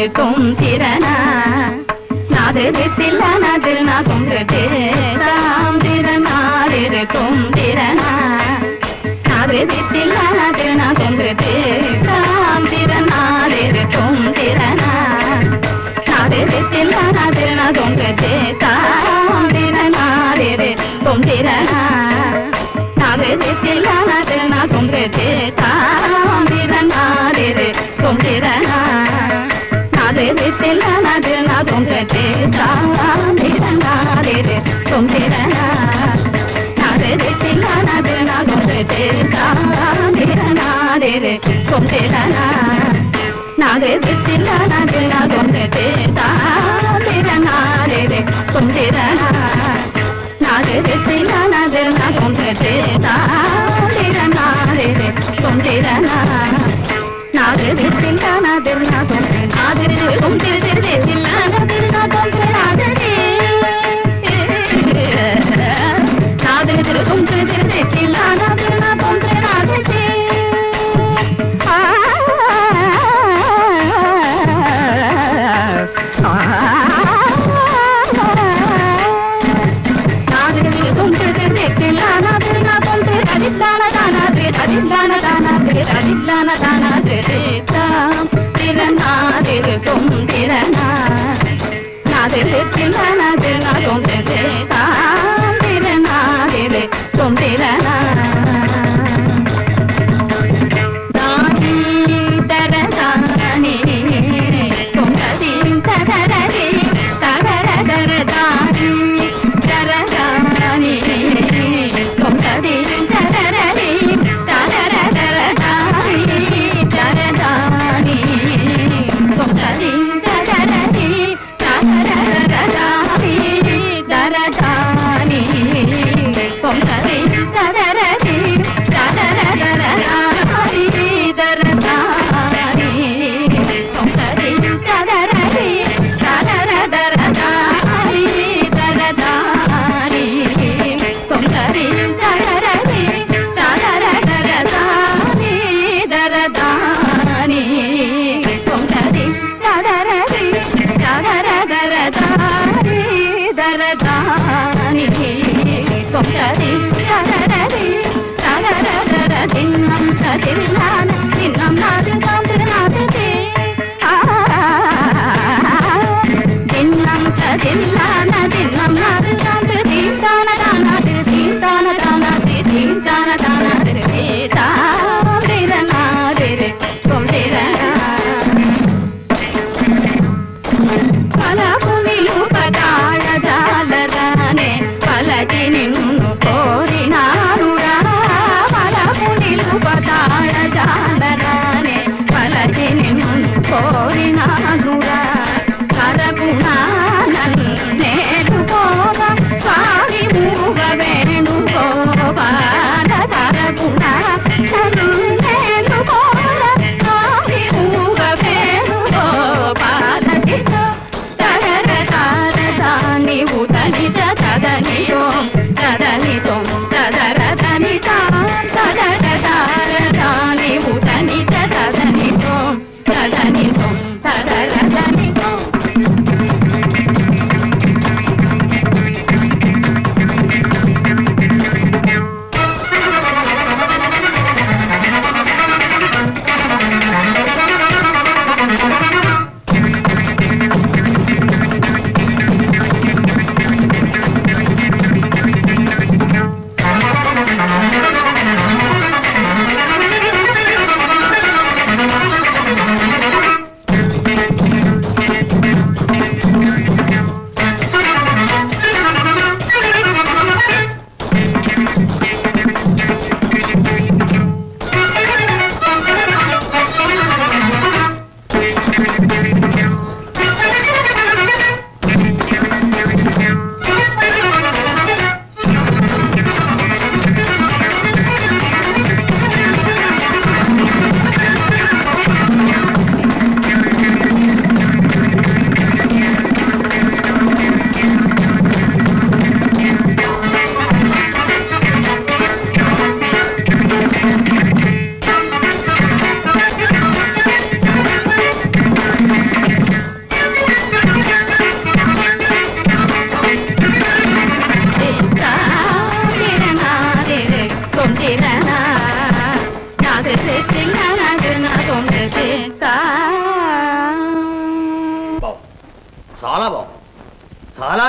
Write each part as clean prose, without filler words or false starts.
கும் திரனா நாது தில்லா நாதில் நா குங்கு தாம் திரனாதிரு கும் திரனா நாது தில்லா நாதில் நா குங்கு தாம் திரனாதிரு கும் திரனா நாது தில்லா நாதில் நா குங்கு தாம் திரனாதிரு கும் திரனா நாது தில்லா நாதில் நா குங்கு தாம் திரனாதிரு கும் திரனா நாது தில்லா நாதில் நா குங்கு தாம் திரனாதிரு கும் திரனா நாது தில்லா நாதில் நா குங்கு தாம் திரனாதிரு கும் திரனா நாது தில்லா நாதில் நா குங்கு தாம் திரனாதிரு கும் திரனா நாது தில்லா நாதில் நா குங்கு தாம் திரனாதிரு கும் திரனா நாது தில்லா நாதில் நா குங்கு நாதிரு கும் தில்லா நாதில் நா குங்கு நாதிரு நாதிரு கும் தில்லா நாதில் நா குங்கு நாதிரு da da da da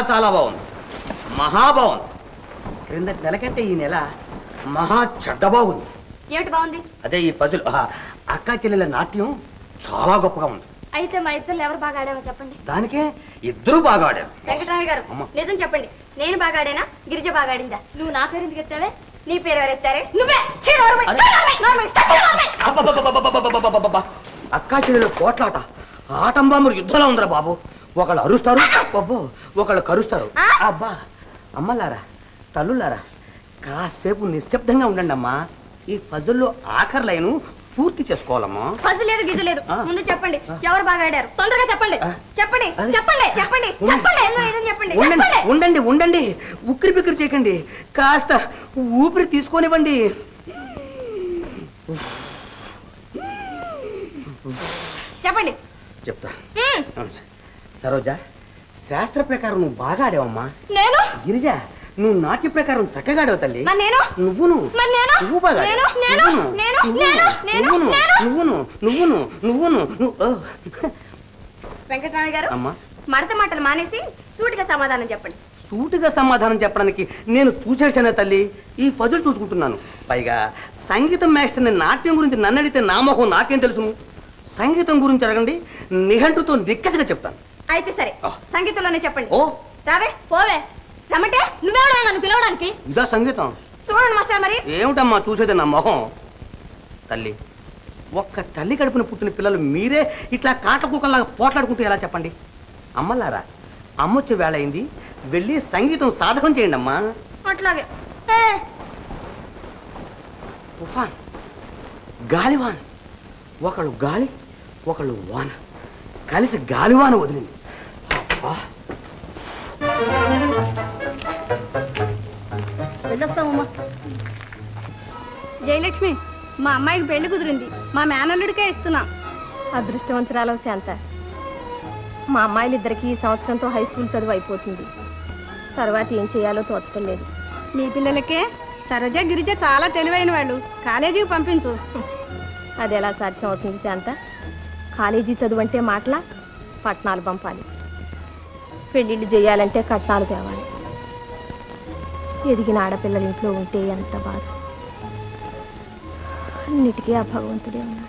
చాలా బాగుంది, మహా బాగుంది. క్రిందటి నెల కంటే ఈ నెల మహా చెడ్డ బాగుంది. ఏమిటి బాగుంది? అదే ఈ పజులు అక్కా చెల్లెల నాట్యం చాలా గొప్పగా ఉంది. అయితే మా ఇద్దరు ఎవరు బాగా ఆడామో చెప్పండి. దానికే ఇద్దరు బాగా ఆడారు. వెంకటరామి గారు నిజం చెప్పండి, నేను బాగా ఆడానా గిరిజ బాగా ఆడిందా? నువ్వు నా పేరు ఎందుకు ఎత్తావే? నీ పేరు ఎవరు ఎత్తారే? నువ్వే. అక్కా చెల్లెల పోట్లాట ఆటంబాంబులు యుద్ధంలో ఉందిరా బాబు. ఒకళ్ళు అరుస్తారు, ఒకళ్ళు కరుస్తారు. అబ్బా అమ్మలారా తల్లులారా కాసేపు నిశ్శబ్దంగా ఉండండి అమ్మా. ఈ ఫజుల్లో ఆఖరి లైను పూర్తి చేసుకోవాలమ్మా. ఫజు లేదు గిజు లేదు, ముందు చెప్పండి ఎవరు బాగా ఆడారు? తొందరగా చెప్పండి చెప్పండి చెప్పండి చెప్పండి చెప్పండి. ఉండండి ఉండండి, ఉక్కిరి బిక్కిరి చేయకండి, కాస్త ఊపిరి తీసుకోనివ్వండి. చెప్పండి. చెప్తా. సరోజా, శాస్త్ర ప్రకారం నువ్వు బాగా ఆడావమ్మా. నేను గిరిజ, నువ్వు నాట్య ప్రకారం చక్కగా ఆడావు తల్లి. నువ్వును బాగా వెంకటరామి గారు మడత మాటలు మానేసి సూటిగా సమాధానం చెప్పండి. సూటిగా సమాధానం చెప్పడానికి నేను చూసేసానే తల్లి, ఈ ఫజులు చూసుకుంటున్నాను. పైగా సంగీతం మాస్టర్ని నాట్యం గురించి నన్ను అడిగితే నా మొహం నాకేం తెలుసును. సంగీతం గురించి అడగండి, నిఘంటుతో నిక్కసిగా చెప్తాను. అయితే సరే, సంగీతంలోనే చెప్పండి. రావే పోవే రమ్మంటే నువ్వెవడా నన్ను పిలవడానికి? ఇదా సంగీతం? చూడండి మాస్టర్. మరి ఏమిటమ్మా చూసేది నా మొహం? తల్లి, ఒక్క తల్లి కడుపున పుట్టిన పిల్లలు మీరే ఇట్లా కాట కుక్కల్లాగా పోట్లాడుకుంటూ ఎలా చెప్పండి? అమ్మలారా, అమ్మొచ్చే వేళ అయింది, వెళ్ళి సంగీతం సాధకం చేయండి అమ్మా. అట్లాగే. తుఫాన్, గాలివాన, ఒకళ్ళు గాలి ఒకళ్ళు వాన కలిసి గాలివాన వదిలింది. వెళ్ళొస్తామమ్మా. జయలక్ష్మి, మా అమ్మాయికి పెళ్లి కుదిరింది, మా మేనల్లుడికే ఇస్తున్నా. అదృష్టవంతురాలు శాంత. మా అమ్మాయిలిద్దరికి ఈ సంవత్సరంతో హై స్కూల్ చదువు అయిపోతుంది. తర్వాత ఏం చేయాలో తోచడం లేదు. మీ పిల్లలకే సరోజ గిరిజ చాలా తెలివైన వాళ్ళు, కాలేజీకి పంపించు. అది ఎలా సాధ్యం అవుతుంది శాంత? కాలేజీ చదువు అంటే మాటలా? పట్నాలు పంపాలి, పెళ్ళిళ్ళు చేయాలంటే కట్నాలు తేవాలి. ఎదిగిన ఆడపిల్లలు ఇంట్లో ఉంటే ఎంత బాధ. అన్నిటికీ ఆ భగవంతుడే ఉన్నాడు.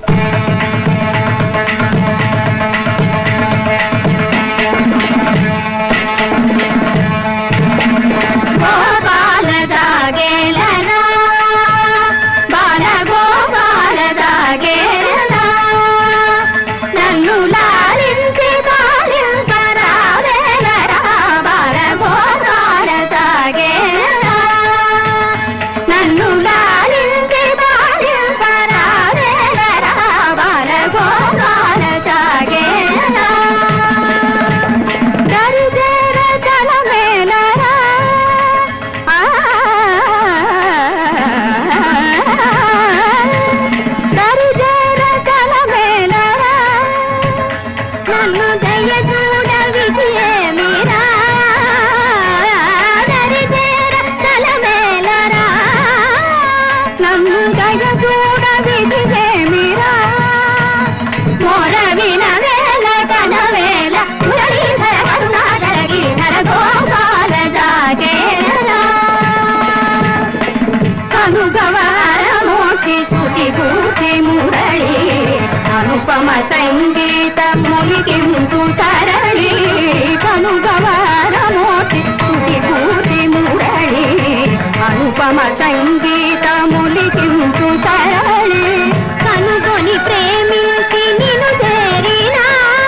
అనుపమ సంగీత ములికించు సరళి కనుగవారమోటి సుటి పూటి మురళి అనుపమ సంగీత ములికించు సరళి కనుగొని ప్రేమించి నిన్ను చేరినా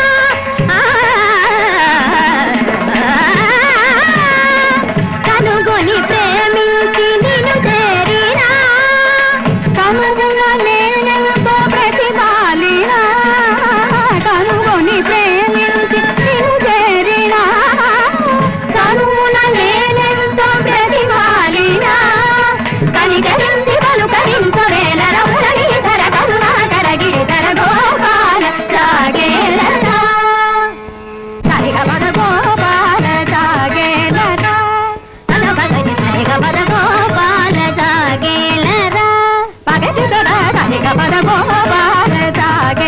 కనుగొని ప్రేమించి నిన్ను చేరినా కనుగొన నేనెంతో ప్రతిమాలినా కనుగొని ప్రేమించి నిన్ను చేరినా కనుగొన నేనెంతో ప్రతిమాలినా కనికరించి పలుకరించవేల రమురళీధర కరుణాకర గిరిధర గోపాల సాగేలరా సరిగమద గోపాల సాగేలరా సరిగమద గోపాల సాగేలరా పగటిదరా సరిగమద గోపాల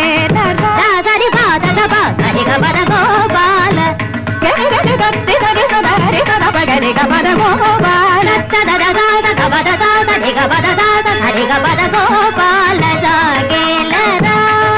సాగేలరా సరిగమద గోపాల రిగ పద గోపాల రిగ పద రిగ పద గోపాల సాగేలరా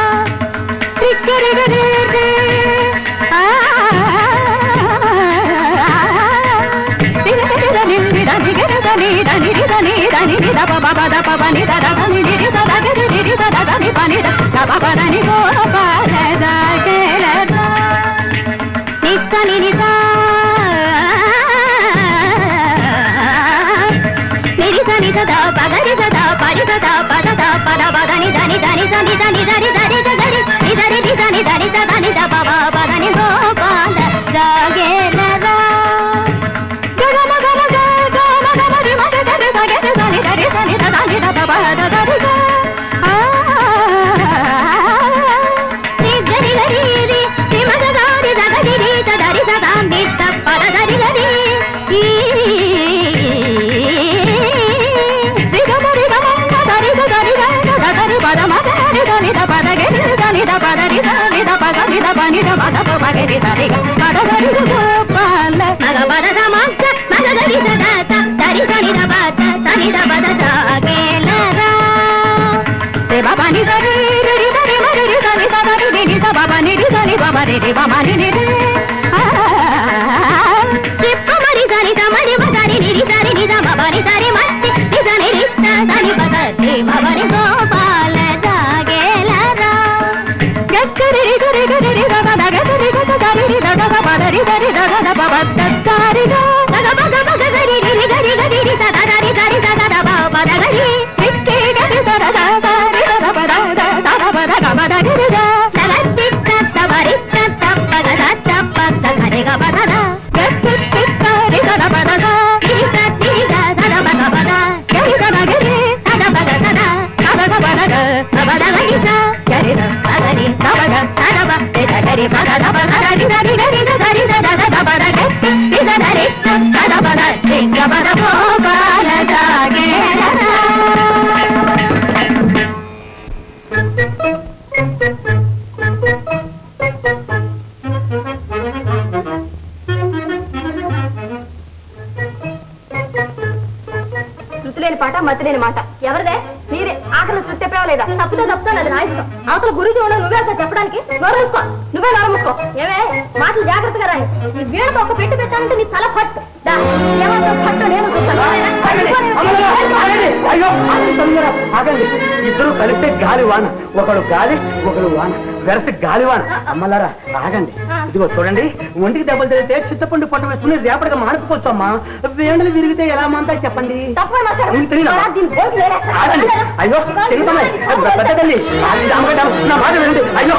పాట మతిలేని మాట ఎవరిదే నీదే ఆకలి శృతి చెప్పావా లేదా తప్పుతో తప్పుతాను అది నా ఇష్టం అవతల గురించి ఉండవు నువ్వే అసలు చెప్పడానికి నోరేసుకో నువ్వే నోరముసుకో ఏమే మాటలు జాగ్రత్తగా రాయి ఈ వీణతో ఒక పెట్టి పెట్టాలంటే నీ తల పట్టు ఏమంటో పట్టు నేను ఇద్దరు కలిస్తే గాలి వాన ఒకడు గాలి ఒకడు వాన వెరసి గాలి వాన అమ్మలారా ఆగండి ఇదిగో చూడండి ఒంటికి దెబ్బలు తెలితే చింతపండు పట్టు వేసుకుని రేపటిగా మానుకోవచ్చు అమ్మా వేండలు విరిగితే ఎలా మాంతా చెప్పండి అయ్యో పెద్ద తల్లి నా మాట వినండి అయ్యో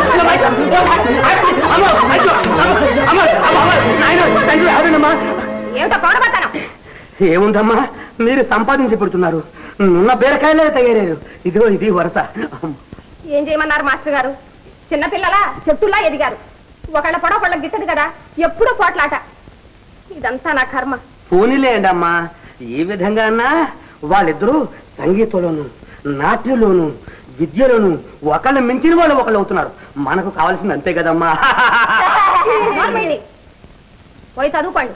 ఏముందమ్మా మీరు సంపాదించి పెడుతున్నారు నున్న బీరకాయలే తయారయ్యారు ఇదిగో ఇది వరస ఏం చేయమన్నారు మాస్టర్ గారు చిన్నపిల్లలా చెట్టులా ఎదిగారు ఒకళ్ళ పొడవ ఒకళ్ళ గిట్టదు కదా ఎప్పుడూ పోట్లాట ఇదంతా నా కర్మ పోనీలేండి అమ్మా ఈ విధంగా వాళ్ళిద్దరూ సంగీతంలోను నాట్యంలోను విద్యలోను ఒకళ్ళు మించిన వాళ్ళు ఒకళ్ళు అవుతున్నారు మనకు కావాల్సింది అంతే కదమ్మా పోయి చదువుకోండి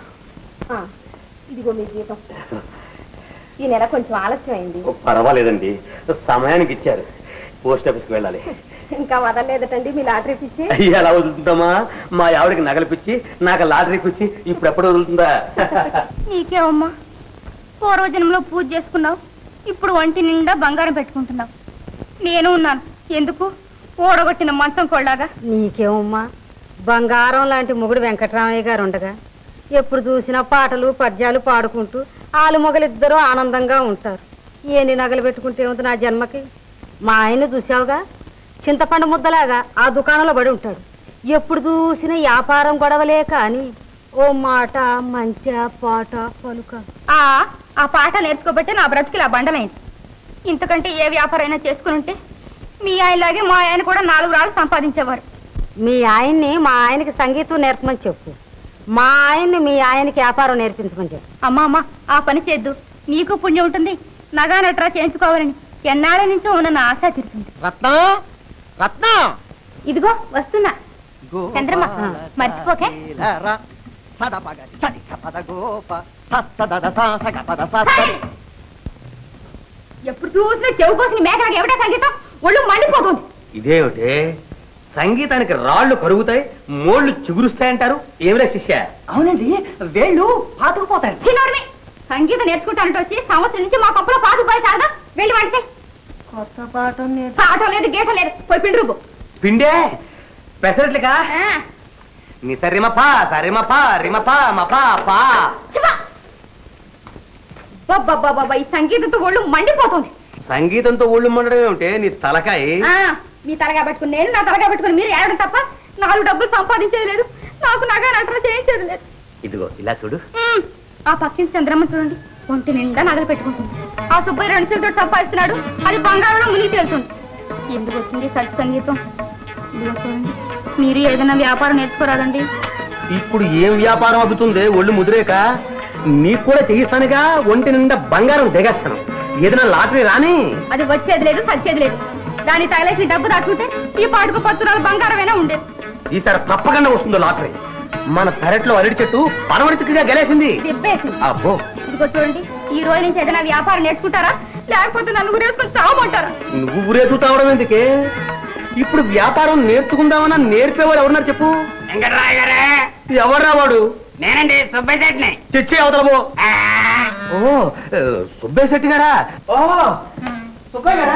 ఇదిగో మీ జీతం ఈ నెల కొంచెం ఆలస్యం అయింది పర్వాలేదండి సమయానికి ఇచ్చారు పోస్ట్ ఆఫీస్కి వెళ్ళాలి ఇంకా వదలలేదటండి మీ లాటరీ పిచ్చి ఎలా వదులుతుందమ్మా మా ఆవిడకి నగలు పిచ్చి నాకు లాటరీ పిచ్చి ఇప్పుడు ఎప్పుడు వదులుతుందా నీకేమమ్మా పూర్వజన్మలో పూజ చేసుకున్నావు ఇప్పుడు ఒంటి నిండా బంగారం పెట్టుకుంటున్నావు నేను ఉన్నాను ఎందుకు ఓడగొట్టిన మంచం కొళ్ళాగా నీకేమమ్మా బంగారం లాంటి మొగుడు వెంకటరామయ్య గారు ఉండగా ఎప్పుడు చూసినా పాటలు పద్యాలు పాడుకుంటూ ఆలు మొగలిద్దరూ ఆనందంగా ఉంటారు ఏంది నగలు పెట్టుకుంటే ఉంది నా జన్మకి మా ఆయన చూసావుగా చింతపండు ముద్దలాగా ఆ దుకాణంలో పడి ఉంటాడు ఎప్పుడు చూసినా వ్యాపారం గొడవలే కానీ ఓ మాట మంచి పాట పలుక ఆ పాట నేర్చుకోబట్టే నా బ్రతికిలా బండలైంది ఇంతకంటే ఏ వ్యాపారైనా చేసుకుని ఉంటే మీ ఆయనలాగే మా ఆయన కూడా 4 రాళ్ళు సంపాదించేవారు మీ ఆయన్ని మా ఆయనకి సంగీతం నేర్పమని చెప్పు మా ఆయన్ని మీ ఆయనకి వ్యాపారం నేర్పించమని చెప్పు అమ్మా ఆ పని చేద్దు నీకు పుణ్యం ఉంటుంది నగా నట్రా చేయించుకోవాలని ఎన్నాళ్ళ నుంచో ఉన్న నా ఆశ తీరుతుంది రత్నం రత్నం ఇదిగో వస్తున్నా చంద్రమ్మ మర్చిపోకే సద పగ సది పద గోప సద సగ పద సది. ఎప్పుడు చూసినా చెవు కోసిన మేకలకు ఎవడే సంగీతం ఒళ్ళు మండిపోతుంది. ఇదేమిటే సంగీతానికి రాళ్లు కరుగుతాయి మోళ్లు చిగురుస్తాయంటారు ఏమిరా శిష్య? అవునండి వేళ్ళు పాతుకుపోతాయి. చిన్నోడిని సంగీతం నేర్చుకుంటానంటే వచ్చి సంవత్సరం నుంచి మా కప్పులో పాతుకుపోయి చాలదా వెళ్ళి వండితే కొత్త పాఠం పాఠం లేదు గీట లేదు పోయి పిండి రూపు. పిండే పెసరట్లుగా నీ సరిమపా సరిమపా రిమపా మపా పా. బాబా ఈ సంగీతంతో ఒళ్ళు మండిపోతుంది. సంగీతంతో ఒళ్ళు మండడం ఏమిటే నీ తలకాయ? మీ తలగా పెట్టుకుని నేను నా తలగా పెట్టుకుని మీరు ఏడడం తప్ప 4 డబ్బులు సంపాదించేది లేదు, నాకు నగా నటన చేయించేది లేదు. ఇదిగో ఇలా చూడు. ఆ పక్కిన చంద్రమ్మ చూడండి ఒంటి నిండా నగలు పెట్టుకుంటుంది. ఆ సుబ్బయ్య 2 చేతులతో సంపాదిస్తున్నాడు, అది బంగారంలో మునిగి తేలుతుంది. ఎందుకు వచ్చింది సత్య సంగీతం? ఇదిగో చూడండి మీరు ఏదైనా వ్యాపారం నేర్చుకోరాదండి. ఇప్పుడు ఏం వ్యాపారం అవుతుంది ఒళ్ళు ముదిరేక? నీకు కూడా చేయిస్తానుగా, ఒంటి నిండా బంగారం దిగేస్తాను. ఏదైనా లాటరీ రాని? అది వచ్చేది లేదు సచ్చేది లేదు. దాని తగలేసి డబ్బు దాచుకుంటే ఈ పాటుకు 10 తులాలు బంగారమైనా ఉండేది. ఈసారి తప్పకుండా వస్తుందో లాటరీ. మన పెరట్లో అరటి చెట్టు పరమడిగా గెలేసింది. అబ్బో ఇదిగో చూడండి ఈ రోజు నుంచి ఏదైనా వ్యాపారం నేర్చుకుంటారా లేకపోతే నన్ను గురేసుకొని చావమంటారా? నువ్వు గురేసు తావడం ఎందుకే? ఇప్పుడు వ్యాపారం నేర్చుకుందామన్నా నేర్పేవారు ఎవరున్నారు చెప్పు? వెంకటరాయ గారే. ఎవర్రా వాడు? నేనండి సుబ్బయ్య శెట్టిని. తెచ్చి అవతలబో. ఓ సుబ్బయ్య శెట్టి గారా? ఓహో సుబ్బయ్య గారా?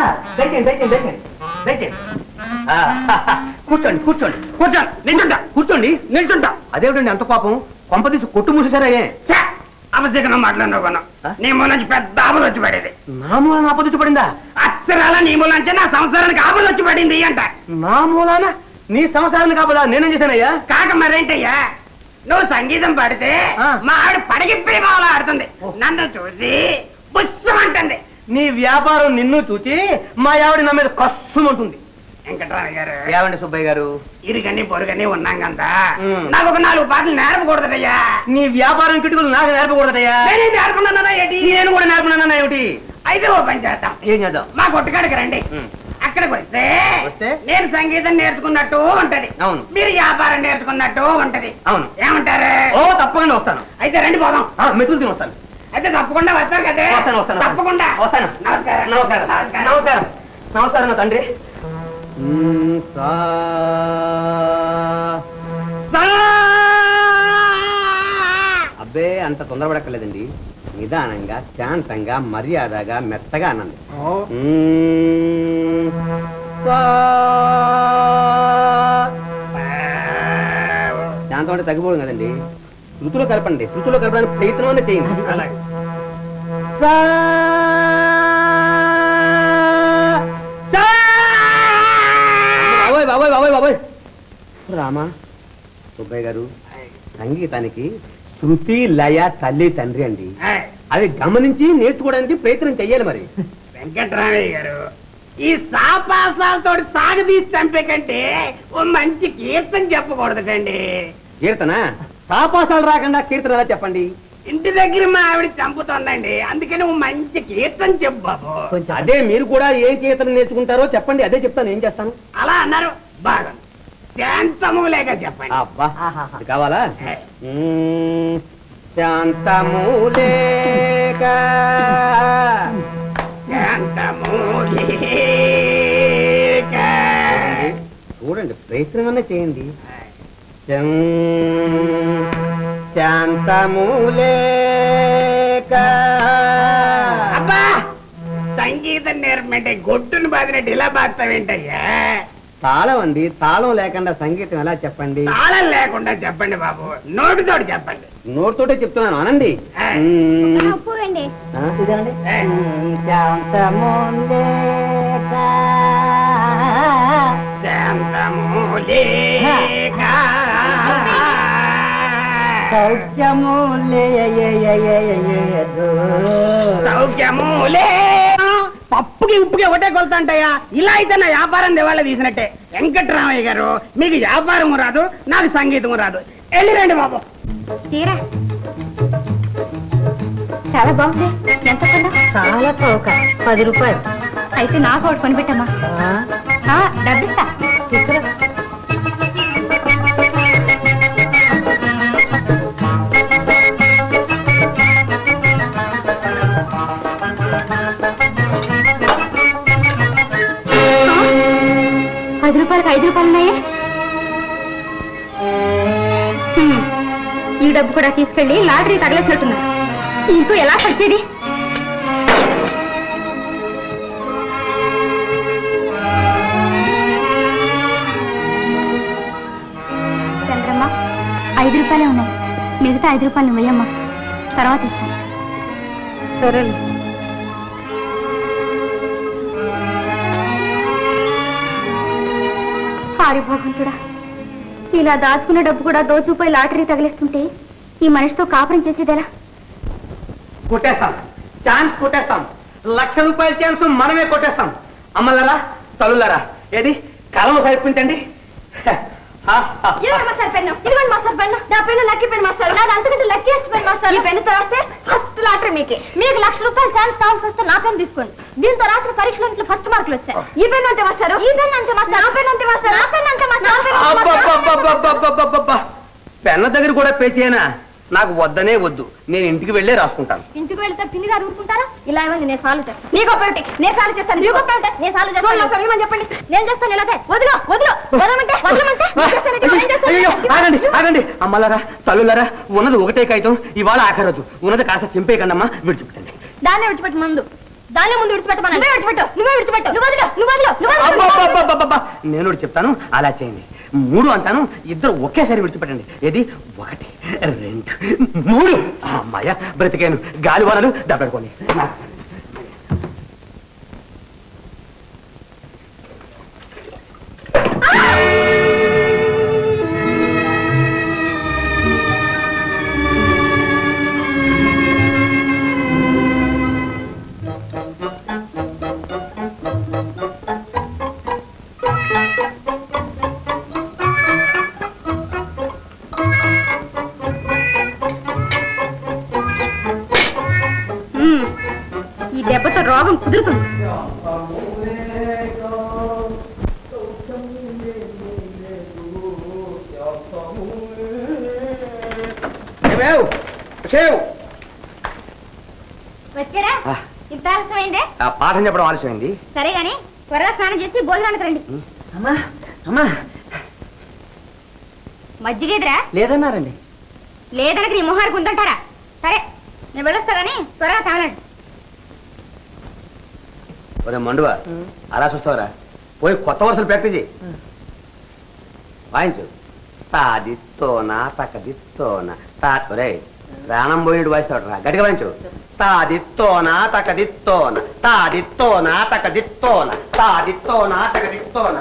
కూర్చోండి కూర్చోండి కూర్చోండి. నిల్చుంటా కూర్చోండి నిల్చుంటా. అదేమిటండి అంత పాపం? కొంప తీసి కొట్టు మూసేశారే? అపశకనం మాట్లాడినా నీ మూల నుంచి పెద్ద ఆపద వచ్చి పడేది. నా మూలాన ఆపద వచ్చి పడిందా? అక్షరాల నీ మూల నుంచి నా సంసారానికి ఆపద వచ్చి పడింది అంట. నా మూలాన నీ సంసారానికి ఆపద? నేనేం చేశానయ్యా? కాక మరేంటయ్యా, నువ్వు సంగీతం పాడితే మా ఆవిడ పడగిప్పి మావలా ఆడుతుంది. నన్ను చూసి బుస్సమంటుంది. నీ వ్యాపారం నిన్ను చూచి మా ఆవిడ నా మీద కస్సుమంటుంది. వెంకటరాయ గారు. ఏమండి సుబ్బయ్య గారు? ఇరుగని పొరుగని ఉన్నాం కదా, నాకు ఒక 4 పాటలు నేర్పకూడదయ్యా. నీ వ్యాపారం కిటుకులు నాకు నేర్పకూడదయ్యా? నేనే నేర్పుకున్నానా ఏంటి? నేను కూడా నేర్పుకున్నానా ఏమిటి? అయితే ఓ పని చేద్దాం. ఏం చేద్దాం? మా కొట్టుకాడికి రండి. అక్కడికి వస్తే నేను సంగీతం నేర్చుకున్నట్టు ఉంటది, అవును. మీరు వ్యాపారం నేర్చుకున్నట్టు ఉంటది. అవును. ఏమంటారు? ఓ తప్పకుండా వస్తాను. అయితే రండి పోదాం. మెతులు తిని వస్తాను. అయితే తప్పకుండా వస్తారు కదా? వస్తాను వస్తాను తప్పకుండా వస్తాను. నమస్కారం. నమస్కారం నమస్కారం నమస్కారం నా తండ్రి. అబ్బే అంత తొందరపడక్కర్లేదండి. నిదానంగా శాంతంగా మర్యాదగా మెత్తగా అనండి. శాంతం అంటే తగ్గిపోవడం కదండి, శృతిలో కలపండి. శృతిలో కలపడానికి ప్రయత్నం అనేది చేయండి. బాబోయ్ బాబోయ్ బాబోయ్ బాబోయ్ రామా. సుబ్బయ్య గారు, సంగీతానికి శృతి లయ తల్లి తండ్రి అండి. అవి గమనించి నేర్చుకోవడానికి ప్రయత్నం చెయ్యాలి. మరి వెంకటరామయ్య గారు, ఈ సాపాసాలతో సాగదీసి చంపే కంటే ఓ మంచి కీర్తన చెప్పకూడదండి. కీర్తన? సాపాసాలు రాకుండా కీర్తన ఎలా చెప్పండి? ఇంటి దగ్గర మా ఆవిడ చంపుతోందండి, అందుకని ఓ మంచి కీర్తన చెప్పు బాబు. అదే మీరు కూడా ఏం కీర్తన నేర్చుకుంటారో చెప్పండి, అదే చెప్తాను. ఏం చేస్తాను? అలా అన్నారు బాగా. శాంతము లేక చెప్పండి. అబ్బా అది కావాలా? శాంతము లేక శాంతము లేక. చూడండి ప్రయత్నం అన్నా చేయండి. శాంతము లేక. అబ్బా సంగీతం నేర్పమంటే గొడ్డును బాదినట్టు ఇలా బాగుతావేంటయ్యా? తాళం అండి, తాళం లేకుండా సంగీతం ఎలా చెప్పండి? తాళం లేకుండా చెప్పండి బాబు, నోటితోటి చెప్పండి. నోటితోటే చెప్తున్నాను అనండి. శాంతము లేక శాంతము లేక సౌఖ్యము సౌఖ్యము లే. పప్పుకి ఉప్పుకి ఒకటే కొలుతుంటాయా? ఇలా అయితే నా వ్యాపారం దివాళ తీసినట్టే. వెంకటరామయ్య గారు, మీకు వ్యాపారం రాదు, నాకు సంగీతం రాదు. వెళ్ళిరండి బాబు. తీరా చాలా బాగుంది. ఎంత కొన్నా? చాలా చౌక, 10 రూపాయలు. అయితే నాకు ఒకటి కొనిపెట్టమ్మా. డబ్బిస్తా. మీదకి 5 రూపాయలు ఉన్నాయే. ఈ డబ్బు కూడా తీసుకెళ్లి లాటరీ తగలేసినట్టున్నారు. ఇంకో ఎలా వచ్చేది? చంద్రమ్మ, 5 రూపాయలే ఉన్నాయి. మిగతా 5 రూపాయలు నువ్వయ్యమ్మా, తర్వాత ఇస్తాను. సరేలే. ఆరి భగవంతుడా, ఇలా దాచుకున్న డబ్బు కూడా దోచుకుపోయి లాటరీ తగిలిస్తుంటే ఈ మనిషితో కాపురం చేసేదెలా? కొట్టేస్తాం, ఛాన్స్ కొట్టేస్తాం. 1,00,000 రూపాయల ఛాన్స్ మనమే కొట్టేస్తాం. అమ్మలారా, తల్లులారా, ఏది కలము సరిపించండి. ఇదిగోండి మాస్టర్ పెన్ను. నా పెన్ను లక్కీ పెన్ మాస్టర్. నాది అంతకంటే లక్కీయెస్ట్ పెన్ మాస్టర్. ఈ పెన్నుతో రాస్తే ఫస్ట్ లాటరీ మీకే. మీకు 1,00,000 రూపాయలు ఛాన్స్ కావాల్సి వస్తే నా పెన్ తీసుకోండి. దీంతో రాసిన పరీక్షలో ఫస్ట్ మార్కులు వచ్చాయి. ఈ పెన్ అంతే మాస్టర్. ఈ పెన్ అంతే మాస్టర్. నా పెన్ అంతే మాస్టర్. నా పెన్ అంతే మాస్టర్. పెన్న దగ్గర కూడా పే చేయనా? నాకు వద్దనే వద్దు, నేను ఇంటికి వెళ్ళే రాసుకుంటాను. ఇంటికి వెళ్తే పిన్ని గారు ఊరుకుంటారా? ఇలా ఇవ్వండి, నేను సాల్వ్ చేస్తాను. నీకో పెట్టి నేను సాల్వ్ చేస్తాను. నీకో పెట్టి నేను సాల్వ్ చేస్తాను. చెప్పండి, నేను చేస్తాను. ఇలాగే ఆగండి ఆగండి. అమ్మలారా, తల్లులారా, ఉన్నది ఒకటే కాగితం. ఇవాళ ఆఖరి రోజు. ఉన్నది కాస్త చింపేయకండమ్మా, విడిచిపెట్టండి. దాన్నే విడిచిపెట్టు. దాన్నే ముందు విడిచిపెట్టమని. నువ్వే విడిచిపెట్టు. నేను చెప్తాను, అలా చేయండి. 3 అంటాను, ఇద్దరు ఒకేసారి విడిచిపెట్టండి. ఏది 1 2 3. అమ్మాయ బ్రతికాను. గాలివానలు దెబ్బెట్టుకోండి. ఈ దెబ్బతో రోగం కుదురుతుంది. వచ్చారా? ఇంత ఆలస్యమైందే? పాఠం చెప్పడం ఆలస్యమైంది. సరే గాని త్వరగా స్నానం చేసి భోజనానికి రండి. అమ్మా అమ్మా, మజ్జిగేదిరా? లేదన్నారండి. లేదనక నీ మొహానికి ఉందంటారా? సరే, నేను వెళ్ళొస్తానని త్వరగా తాగలండి. ఒరే మండువా, అలా చూస్తావరా? పోయి కొత్త వరుసలు ప్రాక్టీస్ చేయి. వాయించు. తాదిత్తోనా తకదిత్తోనా తారే ప్రాణం పోయినట్టు వాయిస్తాడు రా. గట్టిగా వాయించు. తాదిత్తోనా తకదిత్తోనా తాదిత్తోనా తకదిత్తోనా తాదిత్తోనా తకదిత్తోనా.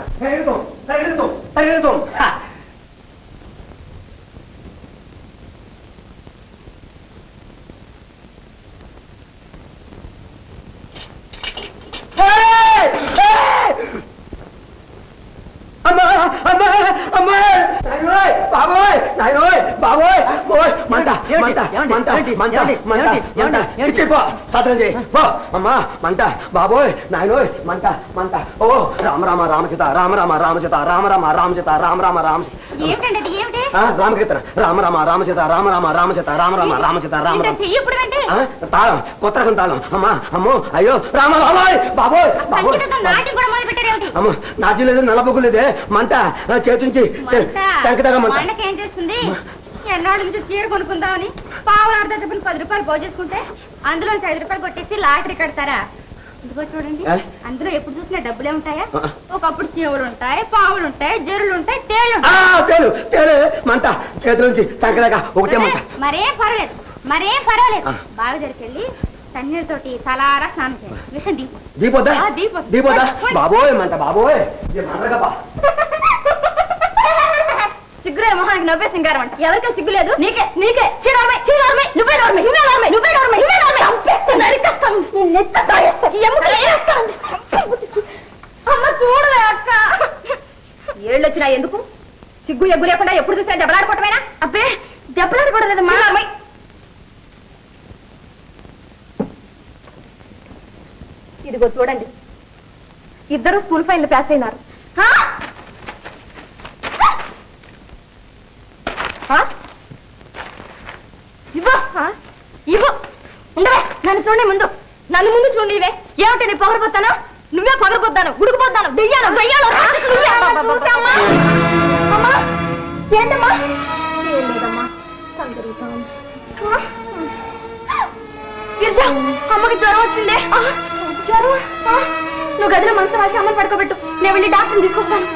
బాబోయ్ నాయనోయ్ మంట మంట. ఓ రామ రామ రామచిత రామ రామ రామచిత రామ రామ రామచిత రామ రామ రామచిత రామకీర్తన రామ రామ రామచిత రామ రామ రామచిత రామ రామ రామచిత రామ తాళం కొత్త రకం తాళం. అమ్మా అమ్మో అయ్యో రామ బాబోయ్ బాబోయ్ బాబోయ్. అమ్మ నాట్యం లేదు, నల్లబొగ్గు లేదే. మంట చేతుంచి టంకదాగా మంట. ఏం చేస్తుంది? ఎన్నాళ్ళ నుంచి చీర కొనుక్కుందామని పావులు అర్థం చెప్పని 10 రూపాయలు పోజేసుకుంటే అందులో 5 రూపాయలు కొట్టేసి లాటరీ కడతారా? ఇదిగో చూడండి, అందులో ఎప్పుడు చూసినా డబ్బులే ఉంటాయా? ఒకప్పుడు చీవులు ఉంటాయి, పావులు ఉంటాయి, జరులు ఉంటాయి, తేళ్లు. మంట చేతుల నుంచి టంకదాకా ఒకటే మంట. మరేం పర్వాలేదు. బావి దగ్గరికి వెళ్ళి తన్నీళ్ళతోటి తలారా స్నానం చేయాలి. విషయం దీపోద్దా దీపోద్దా. బాబోయ్ మంట బాబోయ్. సిగ్గులే మొహానికి నవ్వే సింగారం అంట. ఎవరికీ సిగ్గు లేదు? నీకే నువ్వే చూడలే అక్క. ఏళ్ళు వచ్చినా ఎందుకు? సిగ్గు ఎగ్గు లేకుండా ఎప్పుడు చూసినా దెబ్బలాడుకోవటమేనా? అబ్బే దెబ్బలాడుకోవడలేదమ్మా. ఇదిగో చూడండి, ఇద్దరు స్కూల్ ఫైన్లు పాస్ అయినారు. ఇవ్వు ఉండవే. నన్ను చూడండి, నన్ను ముందు చూడండి. ఏమిటి నీ పొగరపోతాను? నువ్వే పగరపోద్దాను ఉడికిపోద్దాను దెయ్యాను దెయ్యాలు అమ్మా ఏంటమ్మా ఏం లేదమ్మా జరుగుతాను అమ్మకి జ్వరం వచ్చిందే జ్వరం నువ్వు గదిలో మనసు వచ్చి అమ్మని పడుకోబెట్టు నేను వెళ్ళి డాక్టర్ని తీసుకొస్తాను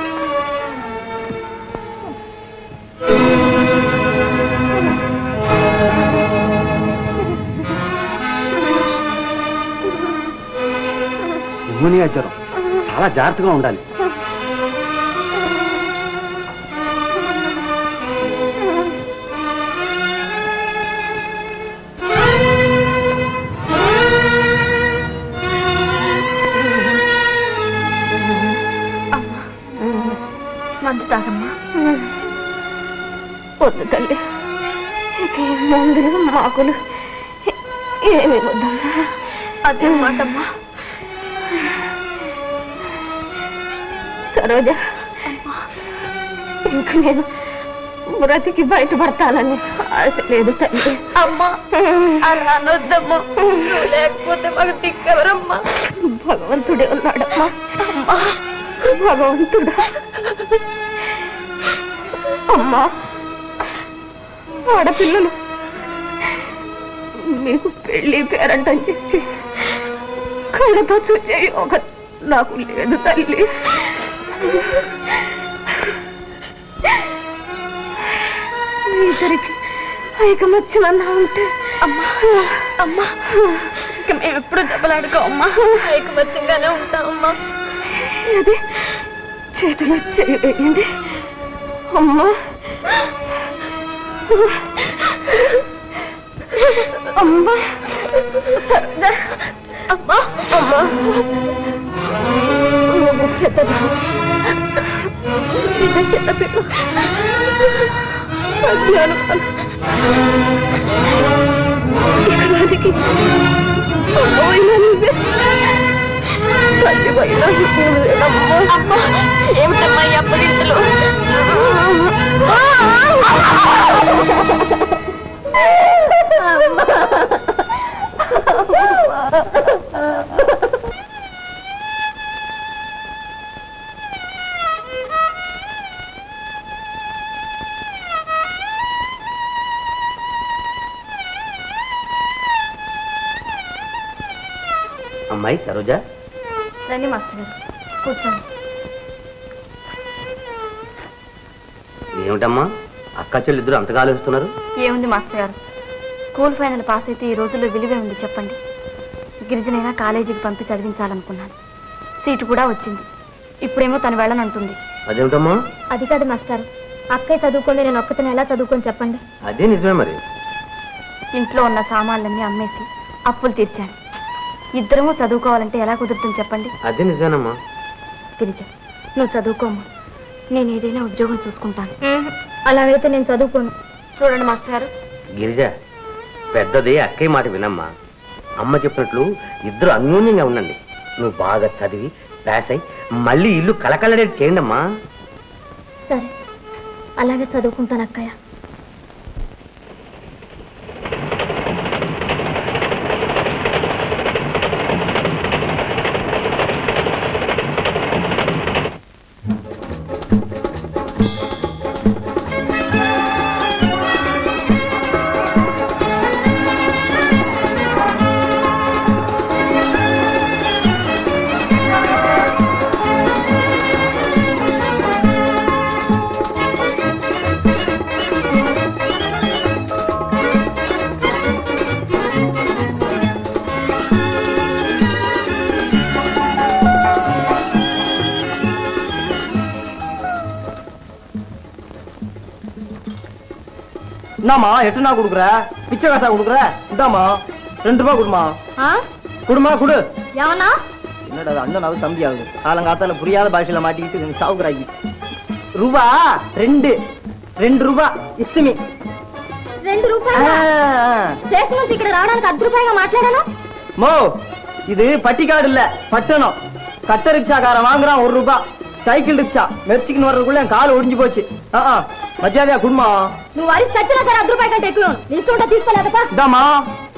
న్యూమోనియా జ్వరం చాలా జాగ్రత్తగా ఉండాలి. మందు తాగమ్మా వద్దు తల్లి మందులు మాకులు ఏమి వద్దమ్మా అదే మాటమ్మా సరోజ ఇంక నేను బ్రతికి బయటపడతానని ఆశ లేదు తల్లి అమ్మా అలా అనొద్దమ్మా లేకపోతే మాకు దిక్కెవరమ్మా భగవంతుడే ఉన్నాడమ్మా అమ్మా భగవంతుడా అమ్మా ఆడపిల్లలు మీకు పెళ్లి పేరంటం చేసి కళ్ళతో చూసే యోగం నాకు లేదు తల్లి ఇద్దరికి ఐకమత్యమన్నా ఉంటే అమ్మా అమ్మా ఇక మేము ఎప్పుడు దెబ్బలాడుకో అమ్మా ఐకమత్యంగానే ఉంటామమ్మా అది చేతిలో చేయగలిగింది అమ్మా అమ్మా సరోజ అమ్మా అమ్మా చిన్నపిల్ల ఇకనానికి అమ్మయినా నువ్వే తల్లివైనా అమ్మా ఏమిటమ్మా ఈ అప్పగింతలు అమ్మాయి సరోజ రండి మాస్టర్ గారు కూర్చోండి ఏమిటమ్మా అక్క చెల్లిద్దరు అంతగా ఆలోచిస్తున్నారు? ఏముంది మాస్టర్ గారు స్కూల్ ఫైనల్ పాస్ అయితే ఈ రోజుల్లో విలువే ఉంది చెప్పండి గిరిజనైనా కాలేజీకి పంపి చదివించాలనుకున్నాను సీటు కూడా వచ్చింది ఇప్పుడేమో తను వెళ్ళనంటుంది. అదేమిటమ్మా? అది కాదు మాస్టర్ అక్కయ్య చదువుకొని నేను ఒక్కతను ఎలా చదువుకొని చెప్పండి. అదే నిజమే మరి. ఇంట్లో ఉన్న సామాన్లన్నీ అమ్మేసి అప్పులు తీర్చాను. ఇద్దరము చదువుకోవాలంటే ఎలా కుదురుతుంది చెప్పండి. అదే నిజమేనమ్మా. గిరిజ నువ్వు చదువుకోమ్మా నేను ఏదైనా ఉద్యోగం చూసుకుంటాను. అలాగైతే నేను చదువుకోను. చూడండి మాస్టర్ గారు. గిరిజ పెద్దది అక్కయ్య మాట వినమ్మా. అమ్మ చెప్పినట్లు ఇద్దరు అన్యోన్యంగా ఉండండి. నువ్వు బాగా చదివి పాస్ అయి మళ్ళీ ఇల్లు కలకలడేది చేయండి అమ్మా. సరే అలాగే చదువుకుంటాను అక్కయ్య. இந்தாமா எட்டு நான் கொடுக்குறேன் பிச்சை காசா கொடுக்குறேன் இந்தாமா 2 ரூபாய் கொடுமா குடுமா குடு ఏమన్నా என்னடா அண்ணனாவது தம்பி ஆகுது காலங்காத்தால புரியாத பாஷையில மாட்டிக்கிட்டு சாவுக்குறாக்கி ரூபா 2 ரூபாய் ఇస్తిమి 2 రూపాయలు స్టేషన్ నుంచి ఇక్కడ రావడానికి 10 రూపాయలుగా మాట్లాడాను. மோ இது பட்டிக்காடு இல்ல பட்டணம். கட்ட ரிக்ஷாக்காரன் வாங்குறான் 1 ரூபாய். சைக்கிள் ரிக்ஷா மெர்ச்சிக்கின்னு வர்றதுக்குள்ள என் கால் ஒடிஞ்சு போச்சு. மரியாதையா குடுமா. నువ్వు వరి చచ్చినా సరే 10 రూపాయల కంటే ఎక్కువ తీసుకుంటా తీసుకోలేదా? இந்தாமா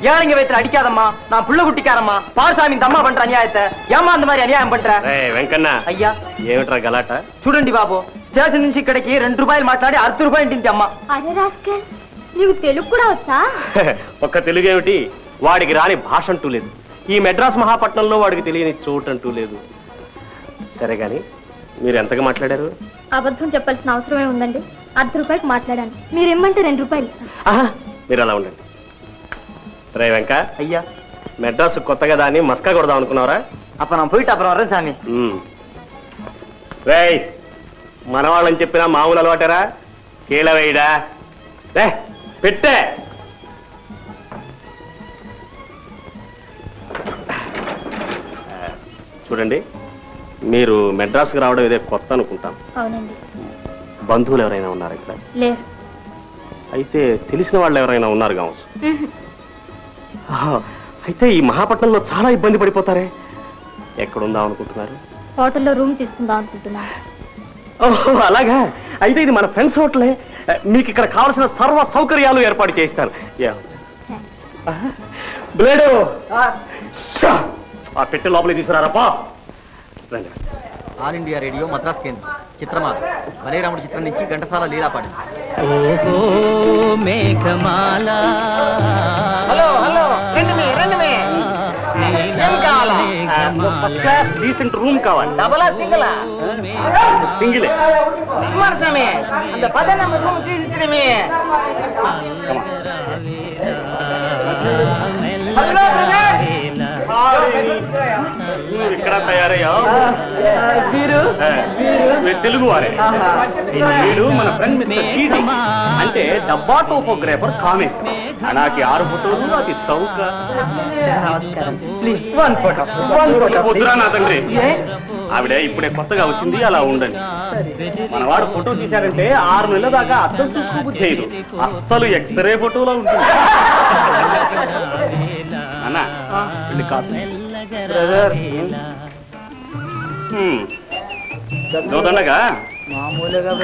ஏழைங்க வயிற்று அடிக்காதம்மா, நான் புள்ள குட்டிக்காரம்மா. பால்சாமி இந்த அம்மா பண்ற அநியாயத்தை ஏமா அந்த மாதிரி அநியாயம் பண்ற? వెంకన్న అయ్యా ఏమిట్రా గలాట? చూడండి బాబు, స్టేషన్ నుంచి ఇక్కడికి 2 రూపాయలు మాట్లాడి 60 రూపాయలు ఇంటింది అమ్మ. అరే రాస్కల్, నీకు తెలుగు కూడా వచ్చా? ఒక్క తెలుగేమిటి, వాడికి రాని భాష అంటూ లేదు. ఈ మెడ్రాస్ మహాపట్నంలో వాడికి తెలియని చోటు అంటూ లేదు. సరే గాని మీరు ఎంతగా మాట్లాడారు? అబద్ధం చెప్పాల్సిన అవసరమే ఉందండి. 60 రూపాయలకు మాట్లాడాను, మీరు ఇమ్మంటే 2 రూపాయలు. మీరు అలా ఉండండి. రే వెంక, అయ్యా మెడ్రాస్ కొత్త కదా అని మస్కా కొడదాం అనుకున్నావరా? అప్ప నా పోయిట్ అప్పుడు వరం సామి. రేయ్, మనవాళ్ళని చెప్పినా మామూలు అలవాటరా? కీళవేయడా రే, పెట్టే. చూడండి, మీరు మెడ్రాస్కి రావడం ఇదే కొత్త అనుకుంటాం. అవునండి. బంధువులు ఎవరైనా ఉన్నారు ఇక్కడ? లేరు. అయితే తెలిసిన వాళ్ళు ఎవరైనా ఉన్నారు కావచ్చు. అయితే ఈ మహాపట్నంలో చాలా ఇబ్బంది పడిపోతారే. ఎక్కడుందాం అనుకుంటున్నారు? హోటల్లో రూమ్ తీసుకుందాం అనుకుంటున్నాను. ఓహో అలాగా, అయితే ఇది మన ఫ్రెండ్స్ హోటలే. మీకు ఇక్కడ కావలసిన సర్వ సౌకర్యాలు ఏర్పాటు చేయిస్తాను. బ్లేడు, ఆ పెట్టె లోపలికి తీసుకురారప్పా. రండి. ఆల్ ఇండియా రేడియో మద్రాస్ కేంద్రం చిత్రమాత బలేరాముడి చిత్రం నుంచి ఘంటసాల లీలాపాడి. హలో హలో, రండి ఫస్ట్ క్లాస్ డీసెంట్ రూమ్ కావాలి. డబలా సింగిలా? సింగిలే. కుమారస్వామి, அந்த 10 నంబర్ రూమ్ తీసిచ్చినమే. హలో బ్రదర్, ఇక్కడ తయారయ్యా? వీరు తెలుగు వారే. వీడు మన ఫ్రెండ్ మిస్టర్ చీటి, అంటే డబ్బా టోపోగ్రాఫర్ కామెంట్. నాకు 6 ఫోటోలు, అది చౌక. వద్దురా నా తండ్రి, ఆవిడ ఇప్పుడే కొత్తగా వచ్చింది, అలా ఉండండి. మనవాడు ఫోటో తీశారంటే 6 నెలల దాకా అర్థం చూసుకోబుద్ధి చేయదు. అస్సలు ఎక్స్రే ఫోటోలో ఉంటుంది. అన్నా కాదు చదువుతుండగా మామూలుగా